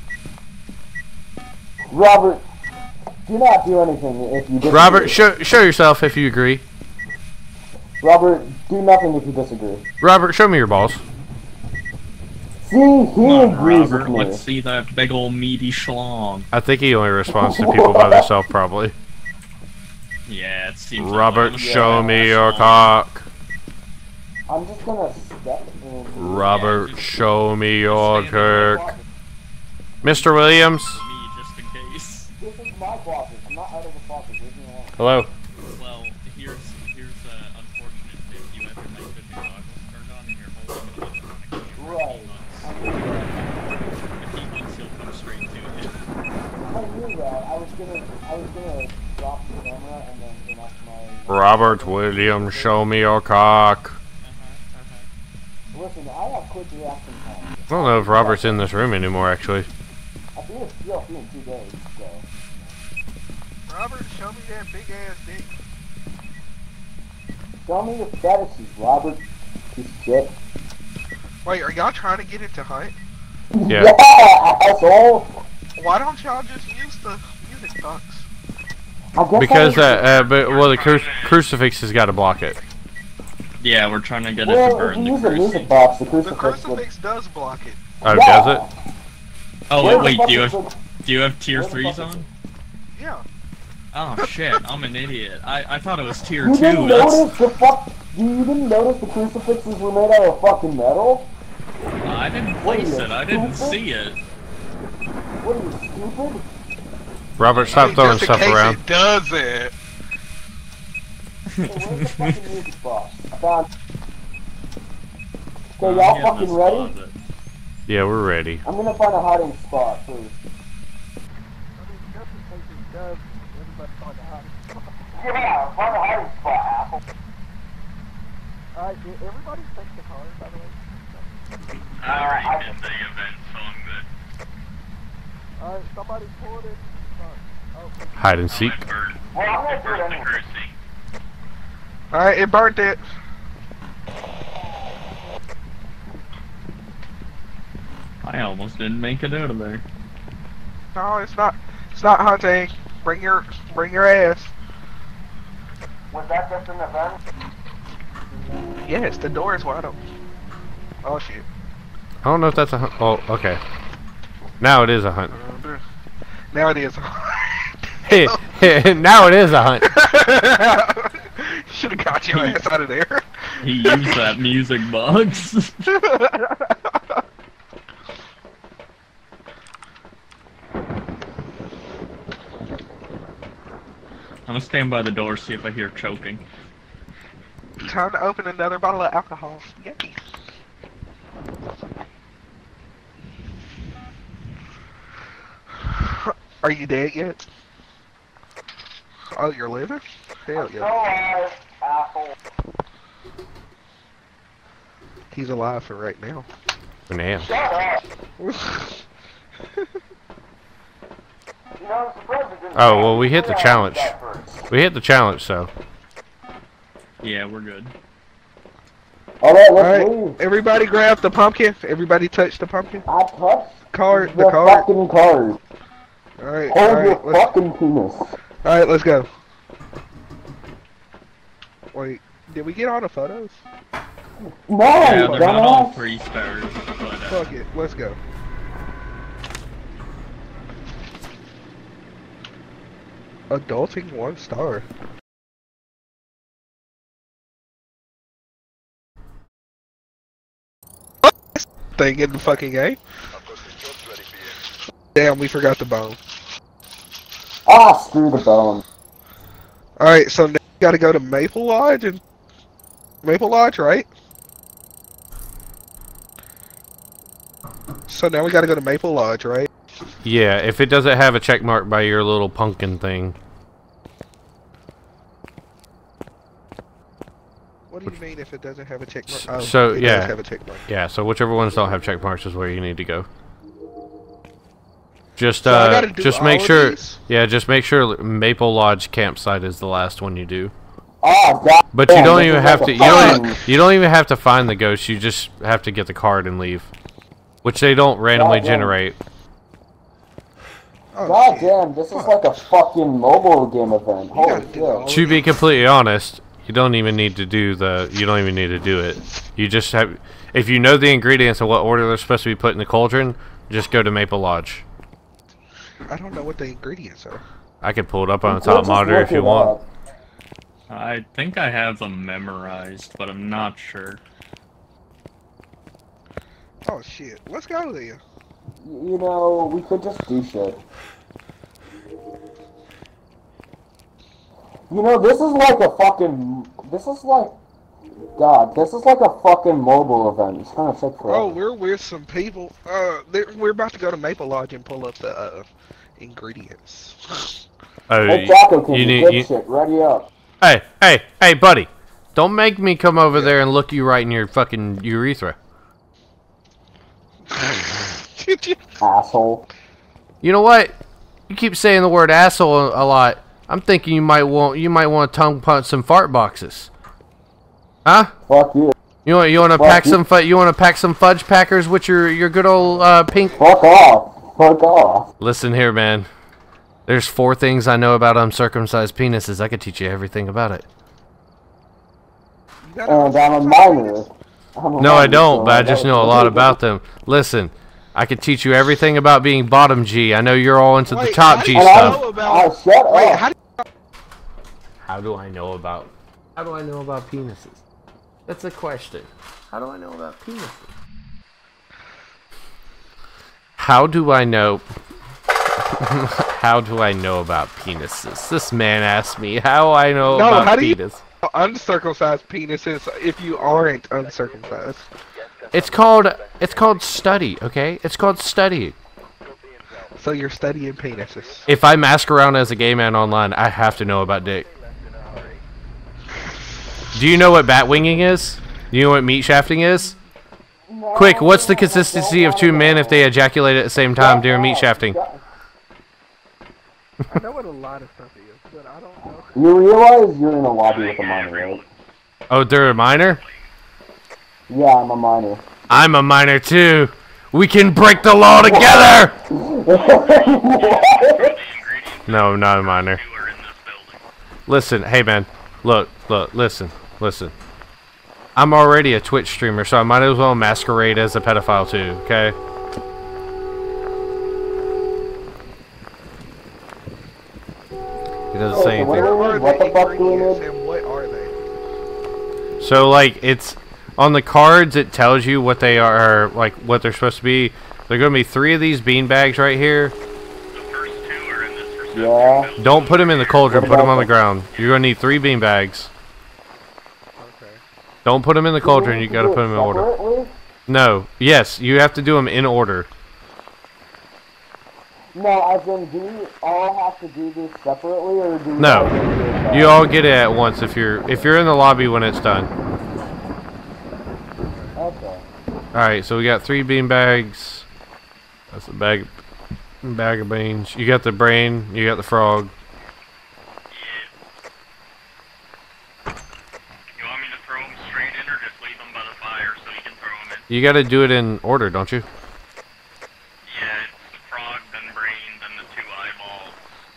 O: Robert, do not do anything if you disagree.
E: Robert, show yourself if you agree.
O: Robert, do nothing if you disagree.
E: Robert, show me your balls.
O: See, he agrees
Q: Robert,
O: with me.
Q: let's see that big old meaty schlong.
E: I think he only responds to people by themselves, probably.
Q: Yeah, it seems
E: Robert,
Q: like
E: show me your cock.
O: I'm just gonna step in.
E: Robert, show me your cock. Mr. Williams?
Q: Just in case.
O: This is my closet. I'm not out of the closet. Leave me alone.
E: Hello.
Q: Well, here's unfortunate if you ever night vision goggles turned on and you're holding it up on the camera.
O: Right.
Q: If he wants, he'll come straight to you.
O: I knew that. I was gonna drop
E: Robert Williams, show me your cock.
O: Listen, I have quick reaction time.
E: I don't know if Robert's in this room anymore, actually.
O: I think it's DLC in 2 days, so.
P: Robert, show me that big ass dick.
O: Show me your fetishes, Robert. Piece of shit.
P: Wait, are y'all trying to get into Hunt?
E: Yeah.
O: Yeah, asshole.
P: Why don't y'all just use the music box?
E: Because the crucifix has got to block it.
Q: Yeah, we're trying to get it to burn the
O: music box. The
P: crucifix does block it.
E: Oh, does it?
Q: Oh wait, do you have tier 3s on?
P: Yeah.
Q: Oh shit, I'm an idiot. I thought it was tier 2.
O: You didn't notice the crucifixes were made out of fucking metal?
Q: I didn't place it. I didn't see it.
O: What are you, stupid?
E: Robert, stop throwing stuff around.
P: It does it.
O: Hey, where's the fucking music box? I found. Okay, y'all fucking ready?
E: Yeah, we're ready.
O: I'm gonna find a hiding spot first. Yeah, find a hiding spot, Apple.
P: Alright, everybody take the car, by the way.
Q: I already did the event, so I'm good.
P: Alright, somebody pull it in.
E: Hide and seek.
P: Alright, it burnt it.
Q: I almost didn't make it out of there.
P: No, it's not hunting. Bring your ass.
O: Was that just an event?
P: Yes, the door is wide open. Oh shit.
E: I don't know if that's a hunt. Oh, okay. Now it is a hunt.
P: Now it is a hunt.
E: Hey, now it is a hunt.
P: Should have got your ass out of there.
Q: He used that music box. I'm gonna stand by the door, see if I hear choking.
P: Time to open another bottle of alcohol. Yay. Are you dead yet? Oh, you're living? Hell yeah.
O: Apple.
P: He's alive for right now.
E: For now.
O: Shut up.
E: Oh, well, we hit the challenge. We hit the challenge, so.
Q: Yeah, we're good.
P: Alright, everybody grab the pumpkin. Everybody touch the pumpkin.
O: I touched
P: the card.
O: fucking card.
P: Alright,
O: hold your fucking penis.
P: Alright, let's go. Wait, did we get all the photos?
O: No,
Q: yeah, they're not all 3 stars, but
P: fuck it, let's go. Adulting 1 star. Thing in the fucking game. Damn, we forgot the bone.
O: Ah, screw the bone.
P: Alright, so now we gotta go to Maple Lodge and Maple Lodge, right? So now we gotta go to Maple Lodge, right?
E: Yeah, if it doesn't have a check mark by your little pumpkin thing.
P: What do you mean if it doesn't have a check mark? Oh,
E: so
P: it
E: yeah,
P: does have a check mark.
E: Yeah. So whichever ones don't have check marks is where you need to go. Just just make sure. Yeah, just make sure Maple Lodge campsite is the last one you do.
O: Oh God!
E: But you don't even have to. You don't even have to find the ghost. You just have to get the card and leave, which they don't randomly generate.
O: Oh, God damn! This is like a fucking mobile game event. Holy shit!
E: To be completely honest, you don't even need to do it. You just have, if you know the ingredients and what order they're supposed to be put in the cauldron, just go to Maple Lodge.
P: I don't know what the ingredients are.
E: I could pull it up on the top monitor if you want.
Q: I think I have them memorized, but I'm not sure.
P: Oh shit, let's go there.
O: You know, we could just do shit. You know, this is like a fucking... This is like... God, this is like a fucking mobile event. It's kind of sick for us.
P: Oh, we're with some people. We're about to go to Maple Lodge and pull up the ingredients.
E: Oh,
O: hey, Jocko, can you get shit? Ready up.
E: Hey, buddy. Don't make me come over there and look you right in your fucking urethra.
O: Asshole.
E: You know what? You keep saying the word asshole a lot. I'm thinking you might want to tongue punch some fart boxes. Huh?
O: Fuck you.
E: You want to pack some fudge packers with your good old pink.
O: Fuck off. Fuck off.
E: Listen here, man. There's 4 things I know about uncircumcised penises. I could teach you everything about it.
O: And I'm a minor.
E: No, I don't, but I just know a lot about them. Listen, I could teach you everything about being bottom G. I know you're all into the top G stuff. How do I know about penises? That's a question. How do I know about penises? How do I know? How do I know about penises? This man asked me how I know about penis.
P: Uncircumcised penises if you aren't uncircumcised.
E: It's called study, okay? It's called study.
P: So you're studying penises.
E: If I mask around as a gay man online, I have to know about dick. Do you know what bat winging is? Do you know what meat shafting is? Quick, what's the consistency of 2 men if they ejaculate at the same time during meat shafting?
P: I know what a lot of stuff is, but I don't know.
O: You realize you're in a lobby with a minor, right?
E: Oh, they're a minor?
O: Yeah, I'm a minor.
E: I'm a minor too. We can break the law together! No, not a minor. Listen, hey man. Look, listen. I'm already a Twitch streamer, so I might as well masquerade as a pedophile too, okay? He doesn't say anything.
O: What the fuck do we need?
P: And what are they?
E: So, like, it's on the cards. It tells you what they are, like what they're supposed to be. There are going to be 3 of these bean bags right here.
N: The first 2 are in this perception.
O: Yeah.
E: Don't put them in the cauldron. Put them on the ground. You're going to need 3 bean bags.
P: Okay.
E: Don't put them in the cauldron. You got to put them in order. No. Yes, you have to do them in order.
O: No, as in, do we all have to do this separately, or do we
E: No. You all get it at once if you're in the lobby when it's done.
O: Okay.
E: Alright, so we got 3 bean bags. That's a bag of beans. You got the brain, you got the frog.
N: Yeah. You want me to throw them straight in or just leave them by the fire so you can throw them in?
E: You gotta do it in order, don't you?
N: Yeah, it's the frog, then brain, then the 2 eyeballs.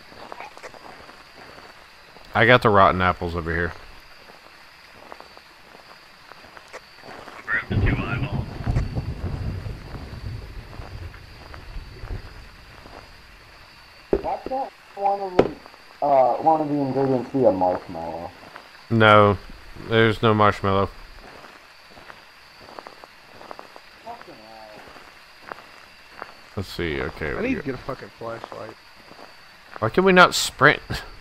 E: I got the rotten apples over here.
N: I'll grab the 2 eyeballs.
O: Why can't one of the ingredients be a marshmallow?
E: No, there's no marshmallow. Let's see, okay.
P: I need to get a fucking flashlight.
E: Why can we not sprint?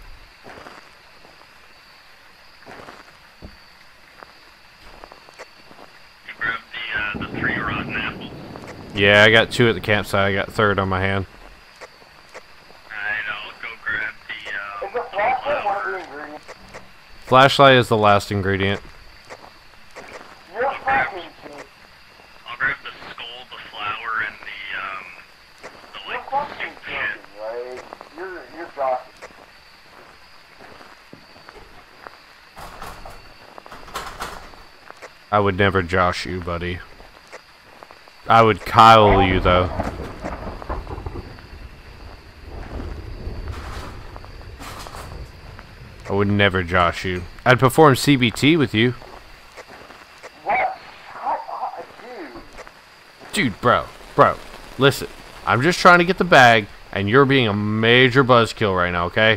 N: You grab the 3 rotten apples.
E: Yeah, I got 2 at the campsite. I got 3rd on my hand.
N: Alright, I'll go grab the,
O: Is the flashlight one of the ingredients?
E: Flashlight is the last ingredient.
O: You're fucking cheap.
N: I'll grab the skull, the flour, and the
O: You're
N: like,
O: fucking
N: soup
O: joking,
N: pan.
O: right? You're joking.
E: I would never josh you, buddy. I would Kyle you, though. I would never josh you. I'd perform CBT with you.
O: What?
E: Dude, bro, listen. I'm just trying to get the bag, and you're being a major buzzkill right now, okay?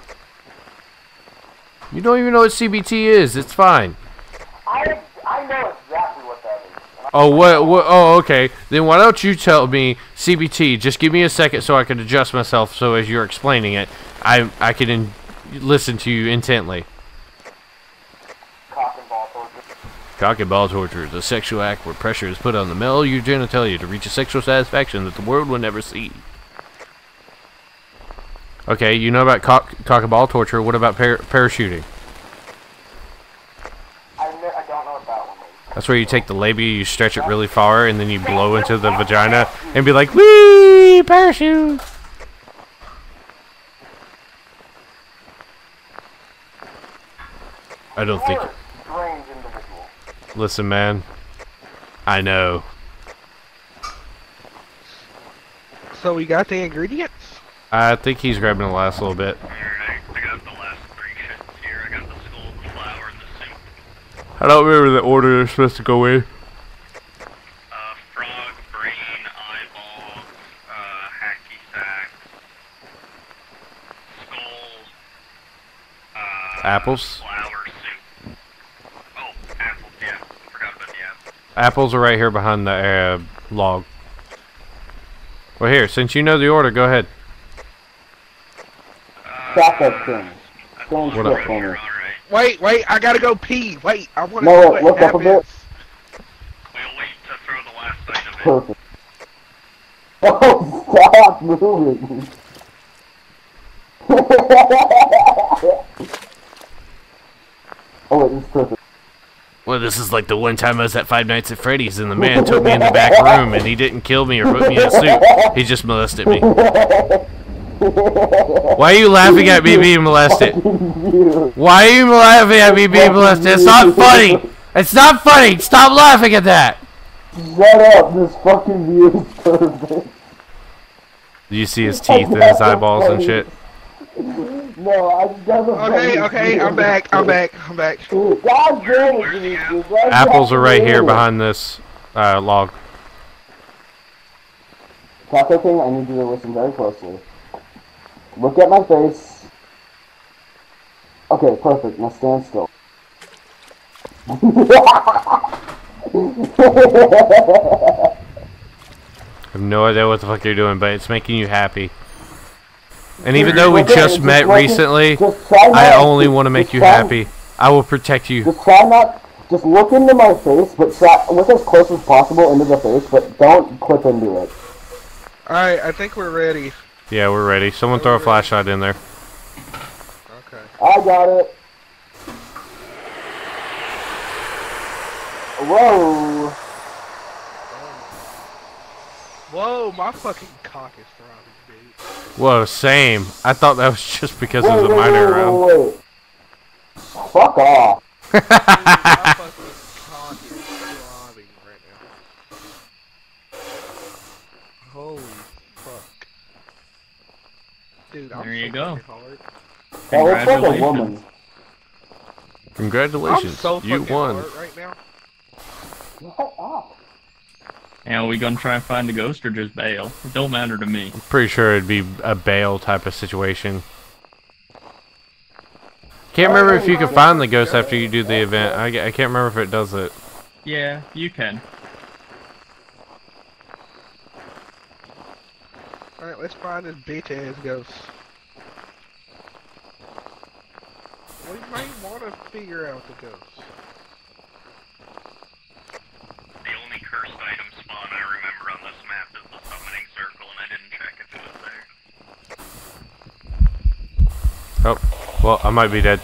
E: You don't even know what CBT is. It's fine.
O: I know exactly what that is.
E: Oh, what? Oh, okay. Then why don't you tell me CBT? Just give me a second so I can adjust myself. So as you're explaining it, I can listen to you intently.
O: Cock and ball torture.
E: Cock and ball torture is a sexual act where pressure is put on the male genitalia to reach a sexual satisfaction that the world will never see. Okay, you know about cock and ball torture. What about parachuting? That's where you take the labia, you stretch it really far, and then you blow into the vagina and be like, whee, parachute. I don't think. Listen, man. I know.
P: So we got the ingredients?
E: I think he's grabbing the last little bit.
N: Alright, I got the last 3 shits here. I got the skull, the flour, and the soup.
E: I don't remember the order they're supposed to go in.
N: Frog, brain, eyeballs, hacky sack, skull,
E: apples.
N: Flour, soup. Oh, apples, yeah. Forgot about the apples.
E: Apples are right here behind the log. Well, here, since you know the order, go ahead.
O: Stop that thing. Don't
E: What
O: shit
E: up?
O: for me.
P: Wait, I gotta go pee. Wait, I want to
O: No,
P: know
O: look
P: what
O: up a bit.
P: happens.
N: We'll wait to throw the last item in.
O: Perfect. Oh, stop moving. Oh, wait, this is perfect.
E: Well, this is like the one time I was at Five Nights at Freddy's and the man took me in the back room and he didn't kill me or put me in a suit. He just molested me. Why are you laughing at me being molested? Why are you laughing at me being molested? It's not funny! It's not funny! Stop laughing at that!
O: Shut up, this fucking view is perfect.
E: Do you see his teeth and his eyeballs and shit?
O: No, I never.
P: Okay, I'm back.
O: God damn it,
E: Apples are right here behind this log.
O: Taco King, I need you to listen very closely. Look at my face. Okay, perfect. Now stand still.
E: I have no idea what the fuck you're doing, but it's making you happy. And even though we just met recently, I only want to make you happy. I will protect you.
O: Just try not. Just look into my face, but try look as close as possible into the face, but don't clip into it.
P: Alright, I think we're ready.
E: Yeah, we're ready. Someone throw a flashlight in there.
P: Okay.
O: I got it. Whoa.
P: Whoa, my fucking cock is throbbing, dude.
E: Whoa, same. I thought that was just because there's a miner around.
O: Wait. Fuck off.
P: My fucking cock is throbbing right now. Holy fuck. Dude, I'm
Q: There you go.
P: hard.
O: That looks like a woman.
E: Congratulations,
P: I'm so
E: you
P: fucking
E: won.
P: hard right now.
O: Shut up.
Q: And are we gonna try and find a ghost or just bail? It don't matter to me.
E: Pretty sure it'd be a bail type of situation. Can't remember if you can find the ghost after you do the event. I can't remember if it does it.
Q: Yeah, you can.
P: Alright, let's find this bitch-ass ghost. We might want to figure out the ghost.
N: The only cursed item spawn I remember on this map is the summoning circle, and I didn't check if it was there.
E: Oh, well, I might be dead.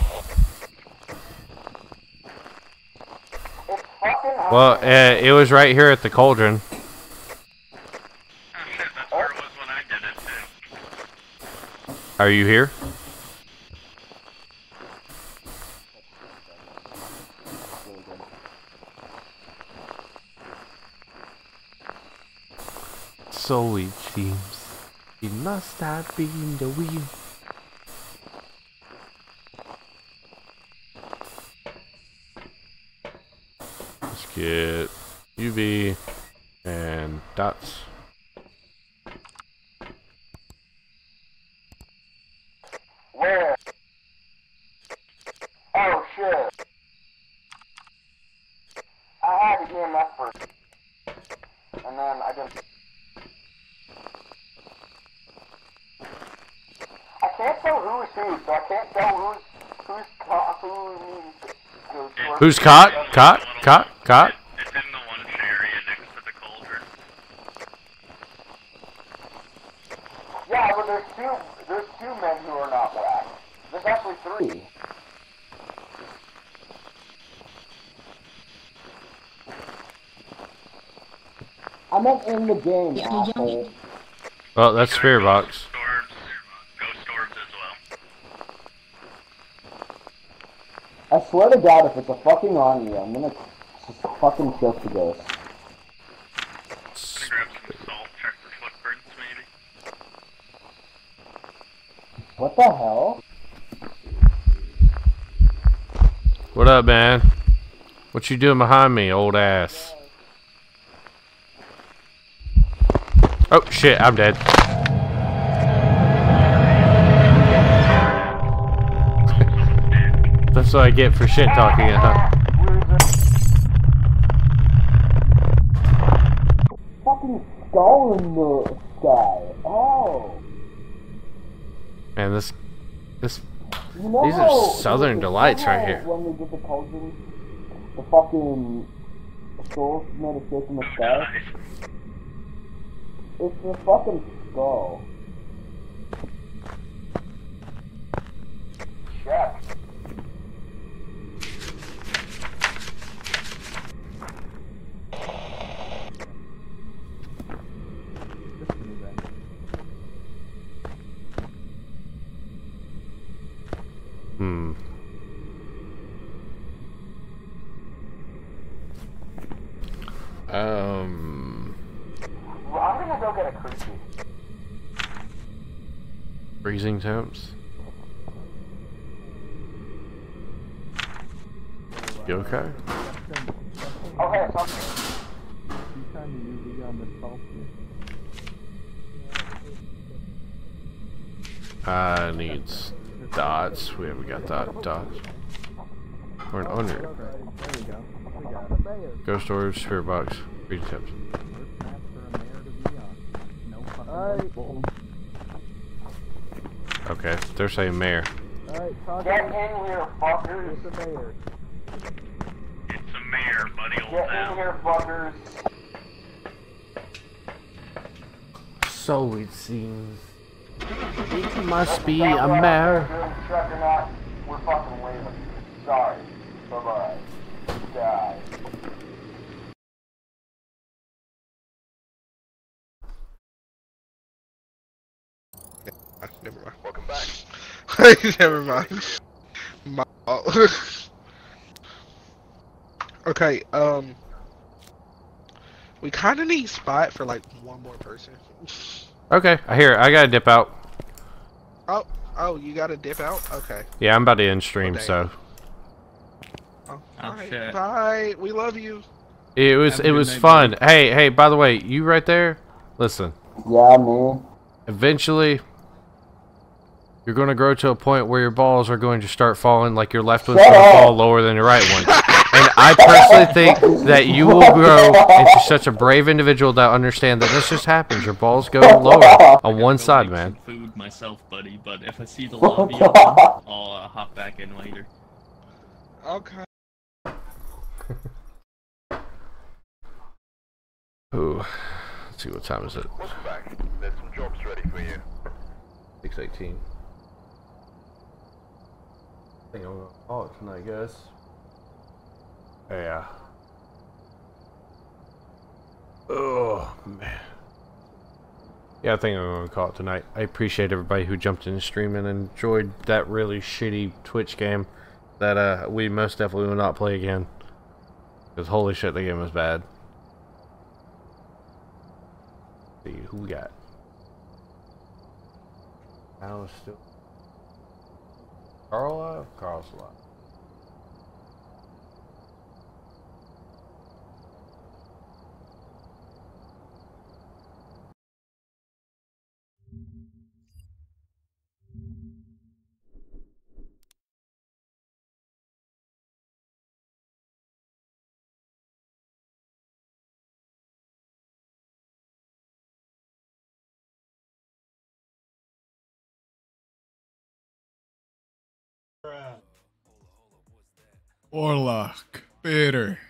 E: Well, it was right here at the cauldron.
N: Oh shit, that's where it was when I did it too.
E: Are you here? So it seems it must have been the wind. Let's get UV and dots.
O: Where? Oh shit. I had to EMF first. And then I didn't. I can't tell who is who, so I can't tell who's
E: Who's caught? Caught?
N: It's in the one area next to the cauldron.
O: Yeah, but there's two men who are not black. There's actually 3. I meant in the game, asshole.
E: Well, that's Spirit Box.
N: Ghost orbs as well.
O: I swear to God, if it's a fucking on me, I'm gonna just fucking kill the ghost.
N: I'm gonna grab some salt, check for footprints, maybe.
O: What the hell?
E: What up, man? What you doing behind me, old ass? Oh shit, I'm dead. That's what I get for shit talking, huh?
O: Fucking skull in the sky. Oh.
E: Man, this
O: You know
E: these
O: how-
E: are Southern delights right
O: how
E: here.
O: When we did the cauldron, the fucking soul made a shape in the sky. It's a fucking skull. Check.
E: Hmm.
O: Well, I'm gonna go get a crucifix.
E: Freezing temps. You okay?
O: Okay, so
E: Needs dots. We haven't got dots. Or an under. Ghost orbs, spirit box, freezing temps. Okay, they're saying mayor.
O: get in here, fuckers.
N: It's a mare, buddy, old
O: Get in
N: pal.
O: here, fuckers.
E: So it seems. It must be a mare.
O: Truck or not, we're fucking leaving. Sorry. Bye-bye. Die.
P: Never mind. Welcome back. Never mind. My fault. Okay, we kind of need spot for like one more person.
E: Okay, I hear it. I gotta dip out.
P: Oh, you gotta dip out? Okay.
E: Yeah, I'm about to end stream, so.
P: Oh, alright, bye. We love you.
E: It was fun. Hey, by the way, you right there? Listen.
O: Yeah, man.
E: Eventually, you're going to grow to a point where your balls are going to start falling, like your left one's going to fall lower than your right one. And I personally think that you will grow into such a brave individual that understand that this just happens. Your balls go lower on one side, man.
Q: Food myself, buddy, but if I see the lobby open, I'll hop back in later.
P: Okay.
E: Ooh, let's see, what time is it?
K: Welcome back. There's some jobs ready for you.
E: 6:18. I think I'm gonna call it tonight, guys. Yeah. Oh man. Yeah, I think I'm gonna call it tonight. I appreciate everybody who jumped in the stream and enjoyed that really shitty Twitch game that we most definitely will not play again. Because holy shit, the game was bad. Let's see who we got. Carl's still. Carl alive? Carl's alive.
R: Warlock, bitter.